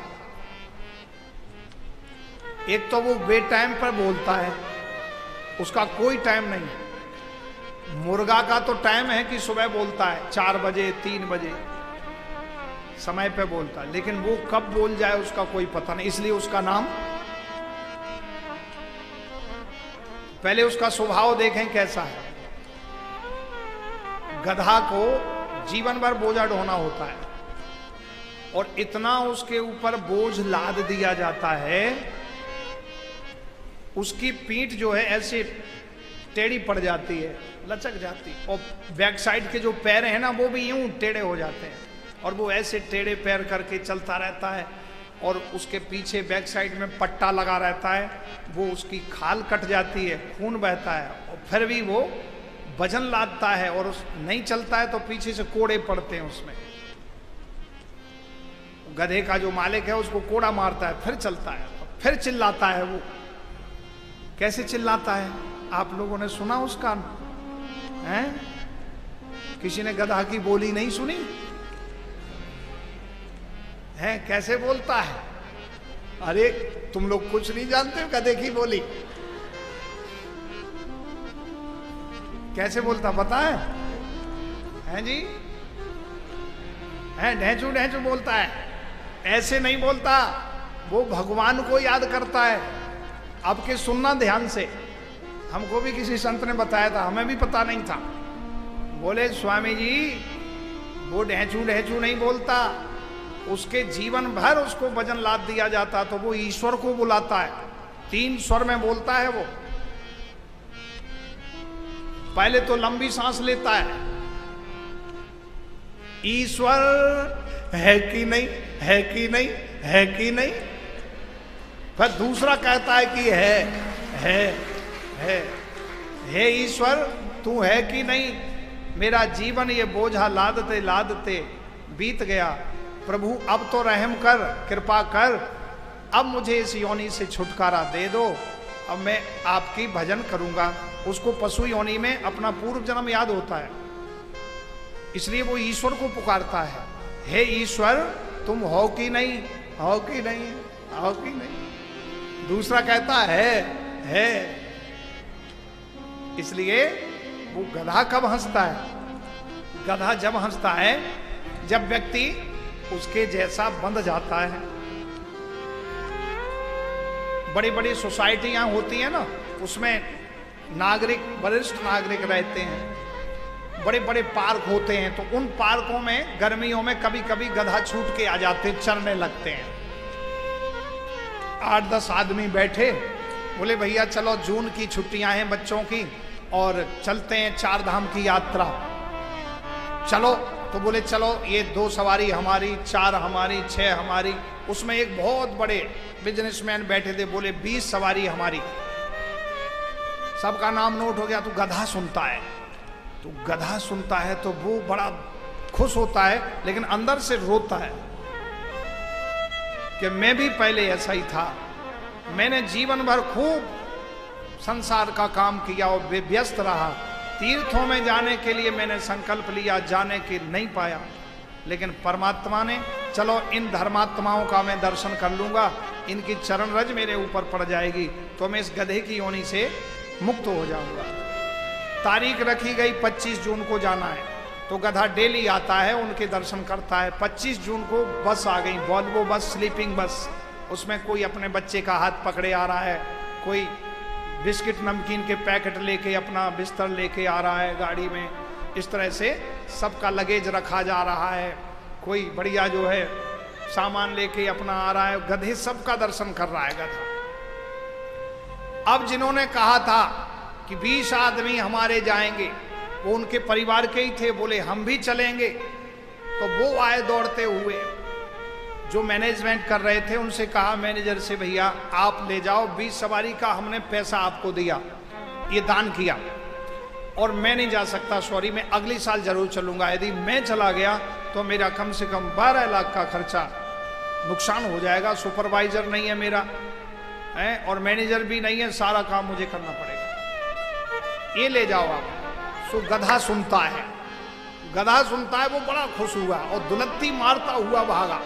[SPEAKER 4] एक तो वो बेटाइम पर बोलता है, उसका कोई टाइम नहीं। मुर्गा का तो टाइम है कि सुबह बोलता है, चार बजे तीन बजे समय पे बोलता है, लेकिन वो कब बोल जाए उसका कोई पता नहीं, इसलिए उसका नाम। पहले उसका स्वभाव देखें कैसा है। गधा को जीवन भर बोझा ढोना होता है और इतना उसके ऊपर बोझ लाद दिया जाता है, उसकी पीठ जो है ऐसे टेढ़ी पड़ जाती है, लचक जाती है, और बैक साइड के जो पैर हैं ना वो भी यूं टेढ़े हो जाते हैं और वो ऐसे टेढ़े पैर करके चलता रहता है और उसके पीछे बैक साइड में पट्टा लगा रहता है, वो उसकी खाल कट जाती है, खून बहता है और फिर भी वो वजन लादता है और उस नहीं चलता है तो पीछे से कोड़े पड़ते हैं उसमें। गधे का जो मालिक है उसको कोड़ा मारता है, फिर चलता है, फिर चिल्लाता है। वो कैसे चिल्लाता है आप लोगों ने सुना उसका है? किसी ने गधा की बोली नहीं सुनी है? कैसे बोलता है? अरे तुम लोग कुछ नहीं जानते हो गधे की बोली कैसे बोलता पता है? हैं जी? है ढेंचू ढेंचू बोलता है, ऐसे नहीं बोलता, वो भगवान को याद करता है। अब के सुनना ध्यान से, हमको भी किसी संत ने बताया था, हमें भी पता नहीं था। बोले स्वामी जी वो ढेंचू ढेंचू नहीं बोलता, उसके जीवन भर उसको वजन लाद दिया जाता तो वो ईश्वर को बुलाता है, तीन स्वर में बोलता है। वो पहले तो लंबी सांस लेता है, ईश्वर है कि नहीं, है कि नहीं, है कि नहीं, फिर दूसरा कहता है कि है है है हे ईश्वर तू है कि नहीं, मेरा जीवन ये बोझा लादते लादते बीत गया, प्रभु अब तो रहम कर, कृपा कर, अब मुझे इस योनि से छुटकारा दे दो, अब मैं आपकी भजन करूंगा। उसको पशु योनि में अपना पूर्व जन्म याद होता है, इसलिए वो ईश्वर को पुकारता है, हे ईश्वर तुम हो कि नहीं, हो कि नहीं, हो कि नहीं। दूसरा कहता है है। इसलिए वो गधा कब हंसता है? गधा जब हंसता है जब व्यक्ति उसके जैसा बंध जाता है। बड़ी बड़ी सोसाइटियां होती हैं ना, उसमें नागरिक, वरिष्ठ नागरिक रहते हैं, बड़े बड़े पार्क होते हैं, तो उन पार्कों में गर्मियों में कभी कभी गधा छूट के आ जाते, चरने लगते हैं। आठ दस आदमी बैठे, बोले भैया चलो जून की छुट्टियां हैं बच्चों की और चलते हैं चार धाम की यात्रा, चलो। तो बोले चलो, ये दो सवारी हमारी, चार हमारी, छह हमारी। उसमें एक बहुत बड़े बिजनेसमैन बैठे थे, बोले बीस सवारी हमारी। सबका नाम नोट हो गया। तो गधा सुनता है, तो गधा सुनता है तो वो बड़ा खुश होता है, लेकिन अंदर से रोता है। कि मैं भी पहले ऐसा ही था। मैंने जीवन भर खूब संसार का काम किया और व्यस्त रहा। तीर्थों में जाने के लिए मैंने संकल्प लिया, जाने के नहीं पाया। लेकिन परमात्मा ने, चलो इन धर्मात्माओं का मैं दर्शन कर लूंगा, इनकी चरण रज मेरे ऊपर पड़ जाएगी तो मैं इस गधे की योनि से मुक्त हो जाऊंगा। तारीख रखी गई पच्चीस जून को जाना है, तो गधा डेली आता है, उनके दर्शन करता है। पच्चीस जून को बस आ गई, वॉल्वो बस, स्लीपिंग बस। उसमें कोई अपने बच्चे का हाथ पकड़े आ रहा है, कोई बिस्किट नमकीन के पैकेट लेके अपना बिस्तर लेके आ रहा है गाड़ी में। इस तरह से सबका लगेज रखा जा रहा है, कोई बढ़िया जो है सामान लेके अपना आ रहा है। गधे सबका दर्शन कर रहा है गधा। अब जिन्होंने कहा था कि बीस आदमी हमारे जाएंगे, वो उनके परिवार के ही थे, बोले हम भी चलेंगे। तो वो आए दौड़ते हुए, जो मैनेजमेंट कर रहे थे उनसे कहा मैनेजर से, भैया आप ले जाओ, बीस सवारी का हमने पैसा आपको दिया, ये दान किया, और मैं नहीं जा सकता, सॉरी, मैं अगली साल जरूर चलूंगा। यदि मैं चला गया तो मेरा कम से कम बारह लाख का खर्चा नुकसान हो जाएगा। सुपरवाइजर नहीं है मेरा है और मैनेजर भी नहीं है, सारा काम मुझे करना पड़ेगा, ये ले जाओ आप। सो गधा सुनता है, गधा सुनता है, वो बड़ा खुश हुआ और दुलत्ती मारता हुआ भागा।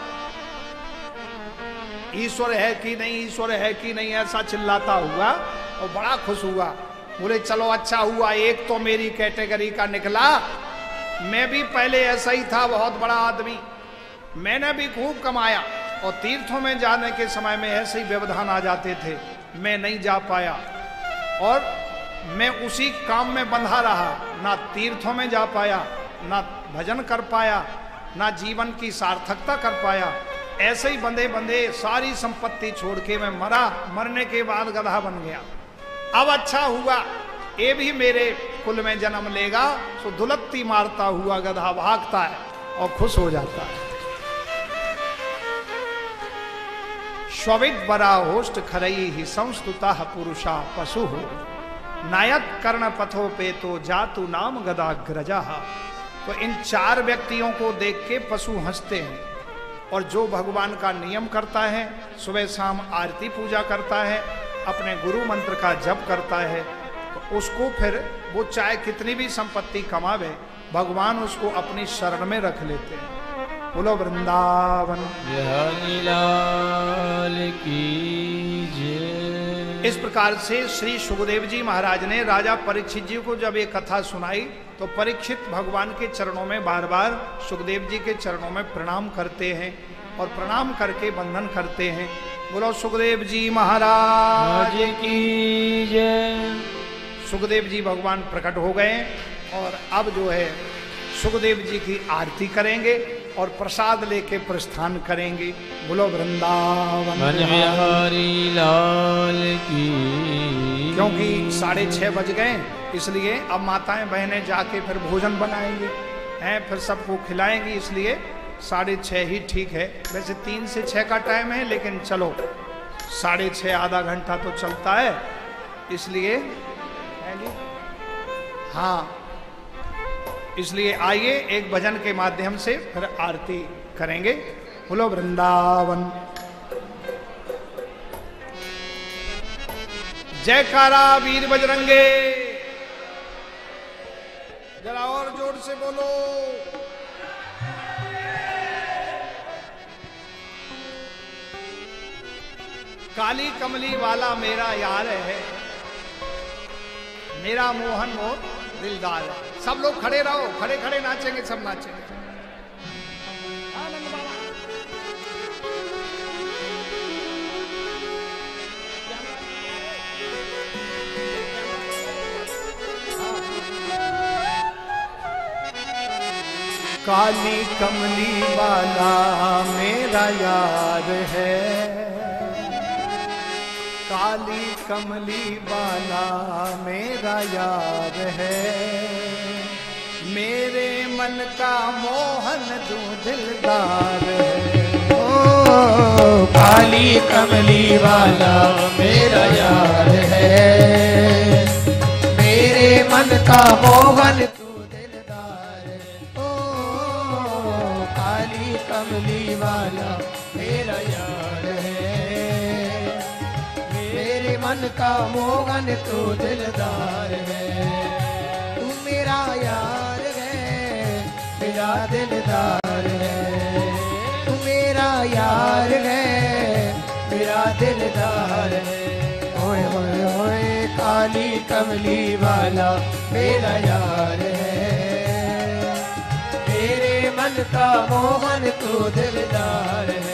[SPEAKER 4] ईश्वर है कि नहीं, ईश्वर है कि नहीं, ऐसा चिल्लाता हुआ और बड़ा खुश हुआ। बोले चलो अच्छा हुआ, एक तो मेरी कैटेगरी का निकला। मैं भी पहले ऐसा ही था, बहुत बड़ा आदमी, मैंने भी खूब कमाया और तीर्थों में जाने के समय में ऐसे ही व्यवधान आ जाते थे, मैं नहीं जा पाया और मैं उसी काम में बंधा रहा, ना तीर्थों में जा पाया, ना भजन कर पाया, ना जीवन की सार्थकता कर पाया। ऐसे ही बंधे बंधे सारी संपत्ति छोड़ के मैं मरा, मरने के बाद गधा बन गया। अब अच्छा हुआ, ये भी मेरे कुल में जन्म लेगा। तो दुलत्ती मारता हुआ गधा भागता है और खुश हो जाता है। श्ववित बरा होष्ट खरई ही संस्तुता पुरुषा पशु हो, नायक कर्ण पथो पे तो जातु नाम गदाग्रजा। तो इन चार व्यक्तियों को देख के पशु हंसते हैं, और जो भगवान का नियम करता है, सुबह शाम आरती पूजा करता है, अपने गुरु मंत्र का जप करता है, तो उसको फिर वो चाहे कितनी भी संपत्ति कमावे, भगवान उसको अपनी शरण में रख लेते हैं। बोलो वृंदावन
[SPEAKER 2] बिहारी लाल की जय।
[SPEAKER 4] इस प्रकार से श्री सुखदेव जी महाराज ने राजा परीक्षित जी को जब ये कथा सुनाई, तो परीक्षित भगवान के चरणों में बार बार सुखदेव जी के चरणों में प्रणाम करते हैं और प्रणाम करके वंदन करते हैं। बोलो सुखदेव जी महाराज
[SPEAKER 2] की जय।
[SPEAKER 4] सुखदेव जी भगवान प्रकट हो गए और अब जो है सुखदेव जी की आरती करेंगे और प्रसाद लेके प्रस्थान करेंगे। बोलो वृंदावन
[SPEAKER 2] बिहारी लाल की।
[SPEAKER 4] क्योंकि साढ़े छह बज गए, इसलिए अब माताएं बहनें जाके फिर भोजन बनाएंगे हैं, फिर सबको खिलाएंगी, इसलिए साढ़े छः ही ठीक है। वैसे तीन से छः का टाइम है, लेकिन चलो साढ़े छः आधा घंटा तो चलता है, इसलिए है जी हाँ, इसलिए आइए एक भजन के माध्यम से फिर आरती करेंगे। बोलो वृंदावन। जयकारा वीर बजरंगे, जरा और जोर से बोलो। काली कमली वाला मेरा यार है, मेरा मोहन मोह दिलदार है। सब लोग खड़े रहो, खड़े खड़े नाचेंगे, सब नाचेंगे। आनंद बाबा। काली कमली वाला मेरा यार है, काली कमली वाला मेरा यार है, मेरे मन का मोहन तू दिलदार है। ओ
[SPEAKER 2] काली कमली वाला मेरा यार है,
[SPEAKER 1] मेरे मन का मोहन तू दिलदार है। ओ काली कमली वाला मेरा यार मन का मोहन तू दिलदार है, तू मेरा यार है मेरा दिलदार है, तू मेरा यार है मेरा दिलदार है। ओए ओए ओए काली कमली वाला मेरा यार है, मेरे मन का मोहन तू दिलदार है।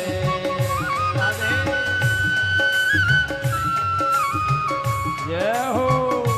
[SPEAKER 2] जय हो।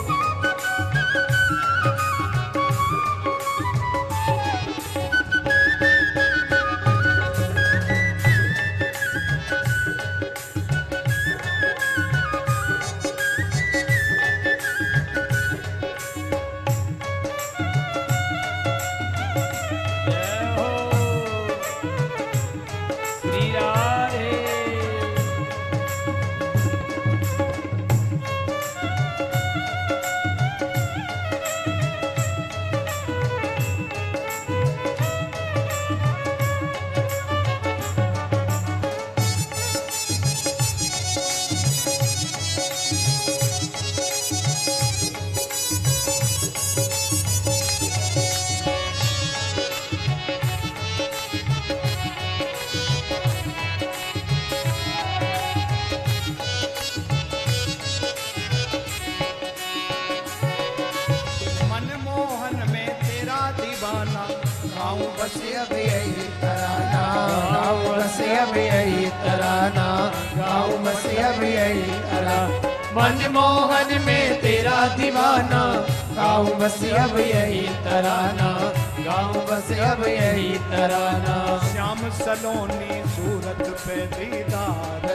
[SPEAKER 1] बस अब यही तराना, गाँव बस अब यही तराना, गाँव बस अब यही तराना, मनमोहन में तेरा दीवाना, गाँव बस अब यही तराना, गाँव बस अब यही तराना।
[SPEAKER 4] श्याम सलोनी सूरत पे दीदार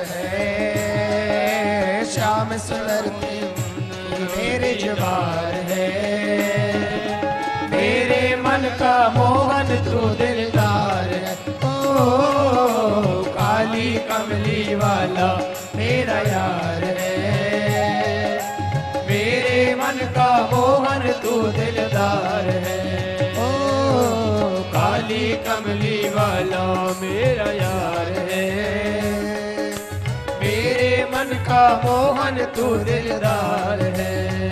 [SPEAKER 1] है, श्याम सुंदर मेरे जुबार है, मेरे मन का मोहन तू दिलदार है। ओ काली कमली वाला मेरा यार है, मेरे मन का मोहन तू दिलदार है। ओ काली कमली वाला मेरा यार है, मेरे मन का मोहन तू दिलदार है।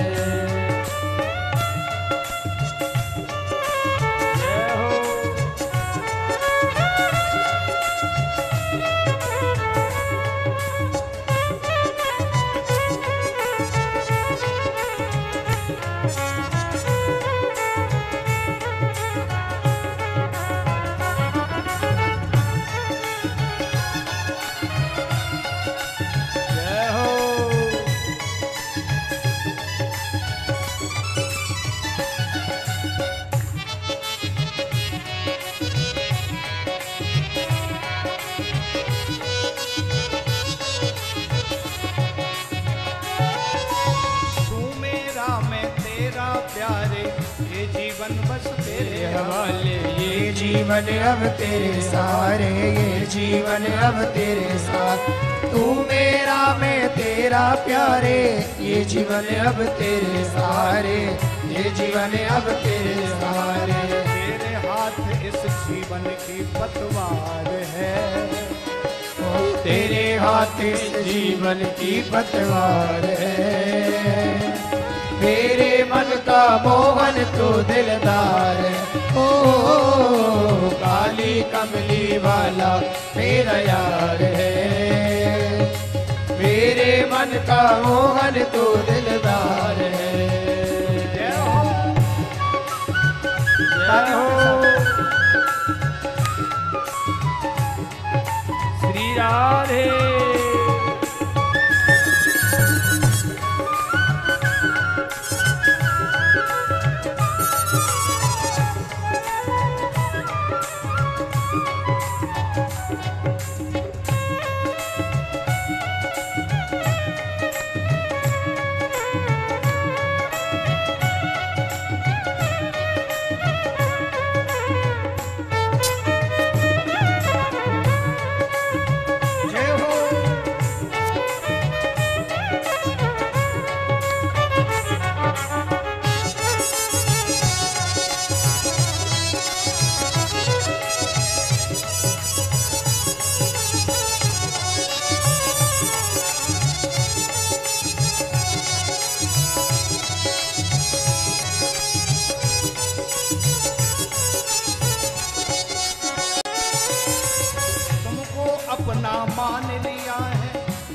[SPEAKER 1] हवाले ये जीवन अब तेरे सारे, ये जीवन अब तेरे साथ, तू मेरा मैं तेरा प्यारे, ये जीवन अब तेरे सहारे, ये जीवन अब तेरे सहारे।
[SPEAKER 4] तेरे हाथ इस जीवन की पतवार है,
[SPEAKER 1] ओ तेरे हाथ इस जीवन की पतवार है, मेरे मन का मोहन तू दिलदार है। ओ काली कमली वाला मेरा यार है, मेरे मन का मोहन तू दिलदार है।
[SPEAKER 2] जय हो जय हो श्री राधे।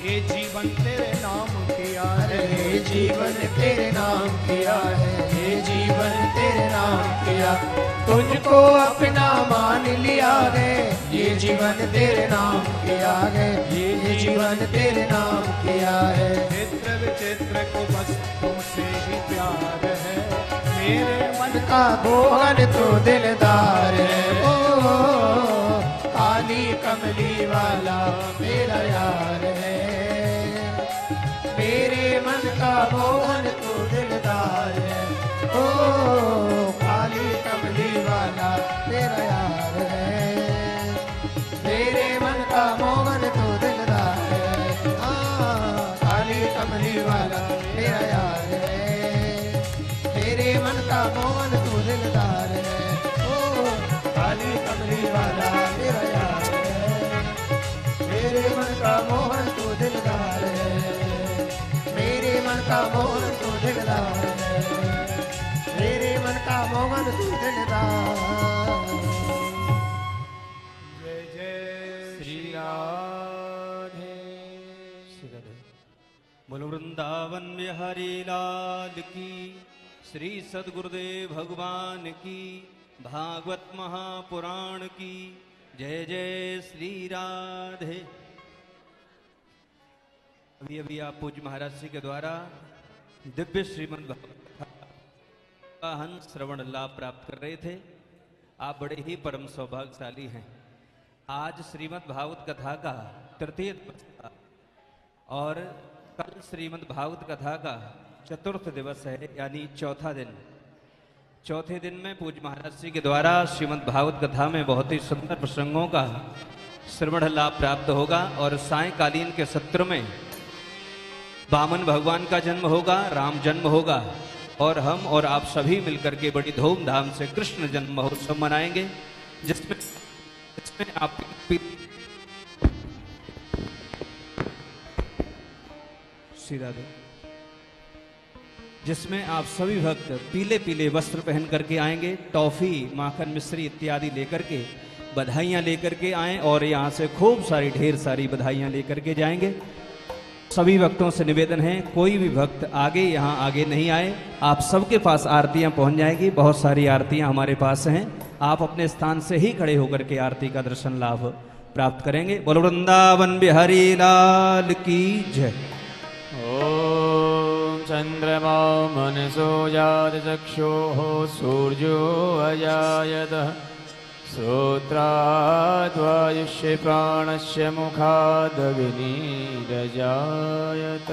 [SPEAKER 4] ये जीवन तेरे नाम किया है,
[SPEAKER 1] ये जीवन तेरे नाम किया है, ये जीवन तेरे नाम किया, तुझको अपना मान लिया है, ये जीवन तेरे नाम किया है, ये जीवन तेरे नाम किया है।
[SPEAKER 4] चित्र विचित्र को बस तुमसे ही प्यार है, मेरे मन
[SPEAKER 1] का मोहन तो दिलदार है, ओ काली कमली वाला मेरा यार है, मेरे मन का मोहन तो दिलदार है, ओ काली कमली वाला मेरा यार है, मेरे मन का मोहन तो दिलदार है, हाँ काली कमली वाला मेरा यार है, मेरे मन का मोहन तो दिलदार है, ओ काली कमली वाला मेरा यार है, मेरे मन का मोहन तो दिलदार है, मेरे मन का मोहन तो दिलदार है, मेरे मन का मोहन तो दिलदार।
[SPEAKER 4] जय जय
[SPEAKER 2] श्री राधे।
[SPEAKER 3] श्री राधे। बोलो वृंदावन बिहारी लाल की, श्री सद्गुरुदेव भगवान की, भागवत महापुराण की जय जय श्री राधे। अभी अभी आप पूज्य महाराज जी के द्वारा दिव्य श्रीमद् भागवत का हंस श्रवण लाभ प्राप्त कर रहे थे। आप बड़े ही परम सौभाग्यशाली हैं। आज श्रीमद् भागवत कथा का तृतीय दिवस था और कल श्रीमद् भागवत कथा का चतुर्थ दिवस है, यानी चौथा दिन। चौथे दिन में पूज्य महाराज जी के द्वारा श्रीमद् भागवत कथा में बहुत ही सुंदर प्रसंगों का श्रवण लाभ प्राप्त होगा और सायंकालीन के सत्र में वामन भगवान का जन्म होगा, राम जन्म होगा और हम और आप सभी मिलकर के बड़ी धूमधाम से कृष्ण जन्म महोत्सव मनाएंगे, जिसमें जिसमें आप श्री राधे जिसमें आप सभी भक्त पीले पीले वस्त्र पहन करके आएंगे, टॉफी, माखन, मिश्री इत्यादि लेकर के बधाइयां लेकर के आएं और यहाँ से खूब सारी ढेर सारी बधाइयां लेकर के जाएंगे। सभी भक्तों से निवेदन है, कोई भी भक्त आगे यहाँ आगे नहीं आए, आप सबके पास आरतियां पहुंच जाएगी। बहुत सारी आरतियां हमारे पास हैं, आप अपने स्थान से ही खड़े होकर के आरती का दर्शन लाभ प्राप्त करेंगे। बोलो वृंदावन बिहारी लाल की जय।
[SPEAKER 2] ओम चंद्रमा मनसो जात चक्षुः सूर्यो अजायत श्रोत्राद्वायुष्य प्राणस्य मुखादग्निरजायत।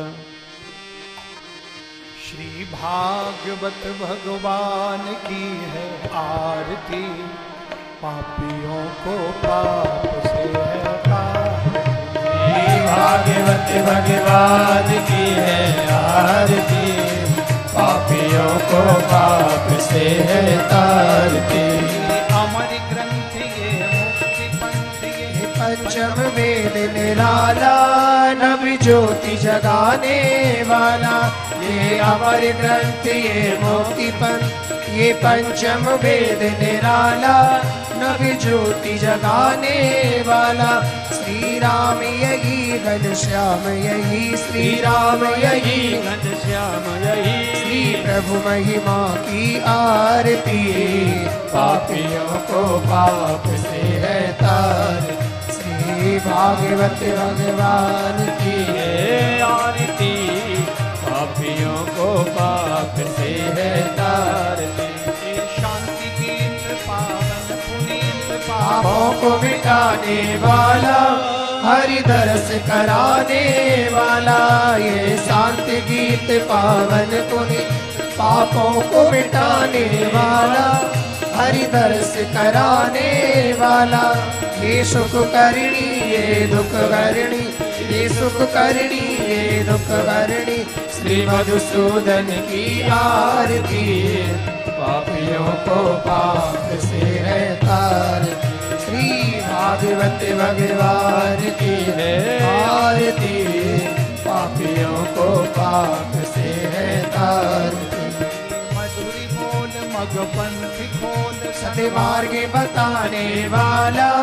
[SPEAKER 4] श्री भागवत भगवान की है आरती, पापियों को पाप से है
[SPEAKER 1] श्री भागवत भगवान की है आरती, पापियों को पाप से है तारती।
[SPEAKER 4] अमर ग्रंथ ये मुक्ति पंथ ये
[SPEAKER 1] पंचम वेद निराला, नव ज्योति जगाने वाला, ये अमर ग्रंथ ये मुक्ति पंथ, ये पंचम वेद निराला, नव ज्योति जगाने वाला। श्री राम यही घनश्याम यही, श्री राम यही
[SPEAKER 2] घनश्याम यही,
[SPEAKER 1] श्री प्रभु महिमा की आरती, पापियों को पाप से है तार। श्री भागवत भगवान की
[SPEAKER 2] है आरती, पापियों को पाप से है तारती।
[SPEAKER 4] शांति गीत पावन पुनीत
[SPEAKER 1] पापों को मिटाने वाला, हरि दरस कराने वाला, ये शांति गीत पावन पुनीत, पापों को मिटाने वाला, हरि दरस कराने वाला। ये सुख करणी ये दुख हरणी, ये सुख करणी ये दुख हरणी, श्री मधुसूदन की आरती, पापियों को पाप से है तार। श्री भागवत भगवान की है आरती, पापियों को पाप से है तार।
[SPEAKER 4] मधुरी बोल मगपंथी खोल
[SPEAKER 1] सत्य मार्ग बताने वाला,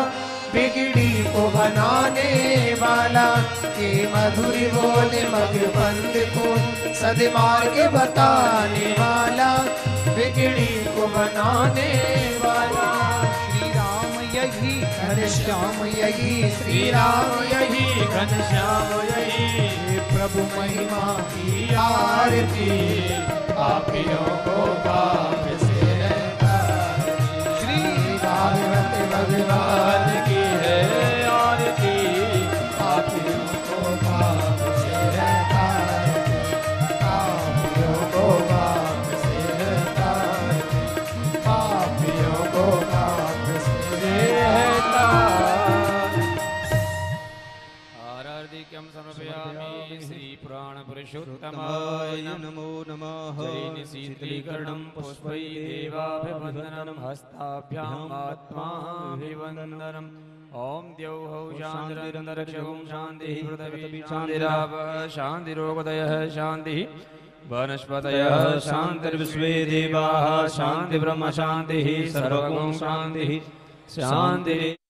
[SPEAKER 1] बिगड़ी को बनाने वाला, के मधुर बोले मगबंद को सदमार्ग बताने वाला, बिगड़ी को बनाने वाला। श्री राम यही घनश्याम यही, श्री राम यही
[SPEAKER 2] घनश्याम यही,
[SPEAKER 1] प्रभु महिमा की आरती, पापियों को पाप से रहता। श्री भागवत भगवान की है आरती, पापियों को पाप से रहता, पापियों को पाप से रहता, पापियों को पाप से रहता।
[SPEAKER 2] आराधिक्यं समर्पयामि श्री पुराण पुरुषोत्तमाय
[SPEAKER 3] नमो नमः।
[SPEAKER 2] शीतलीकरणं पुष्पै देवाभिवन्दनं हस्ताभ्याम् आत्माभिवन्दनम्। ॐ द्यौः शान्तिरन्तरिक्षं शान्तिः, पृथिवी शान्तिरापः शान्तिरोगदयः शान्तिः, वनस्पतयः शान्तिर्विश्वे देवाः शान्तिर्ब्रह्म शान्तिः, सर्वगं शान्तिः शान्तिः।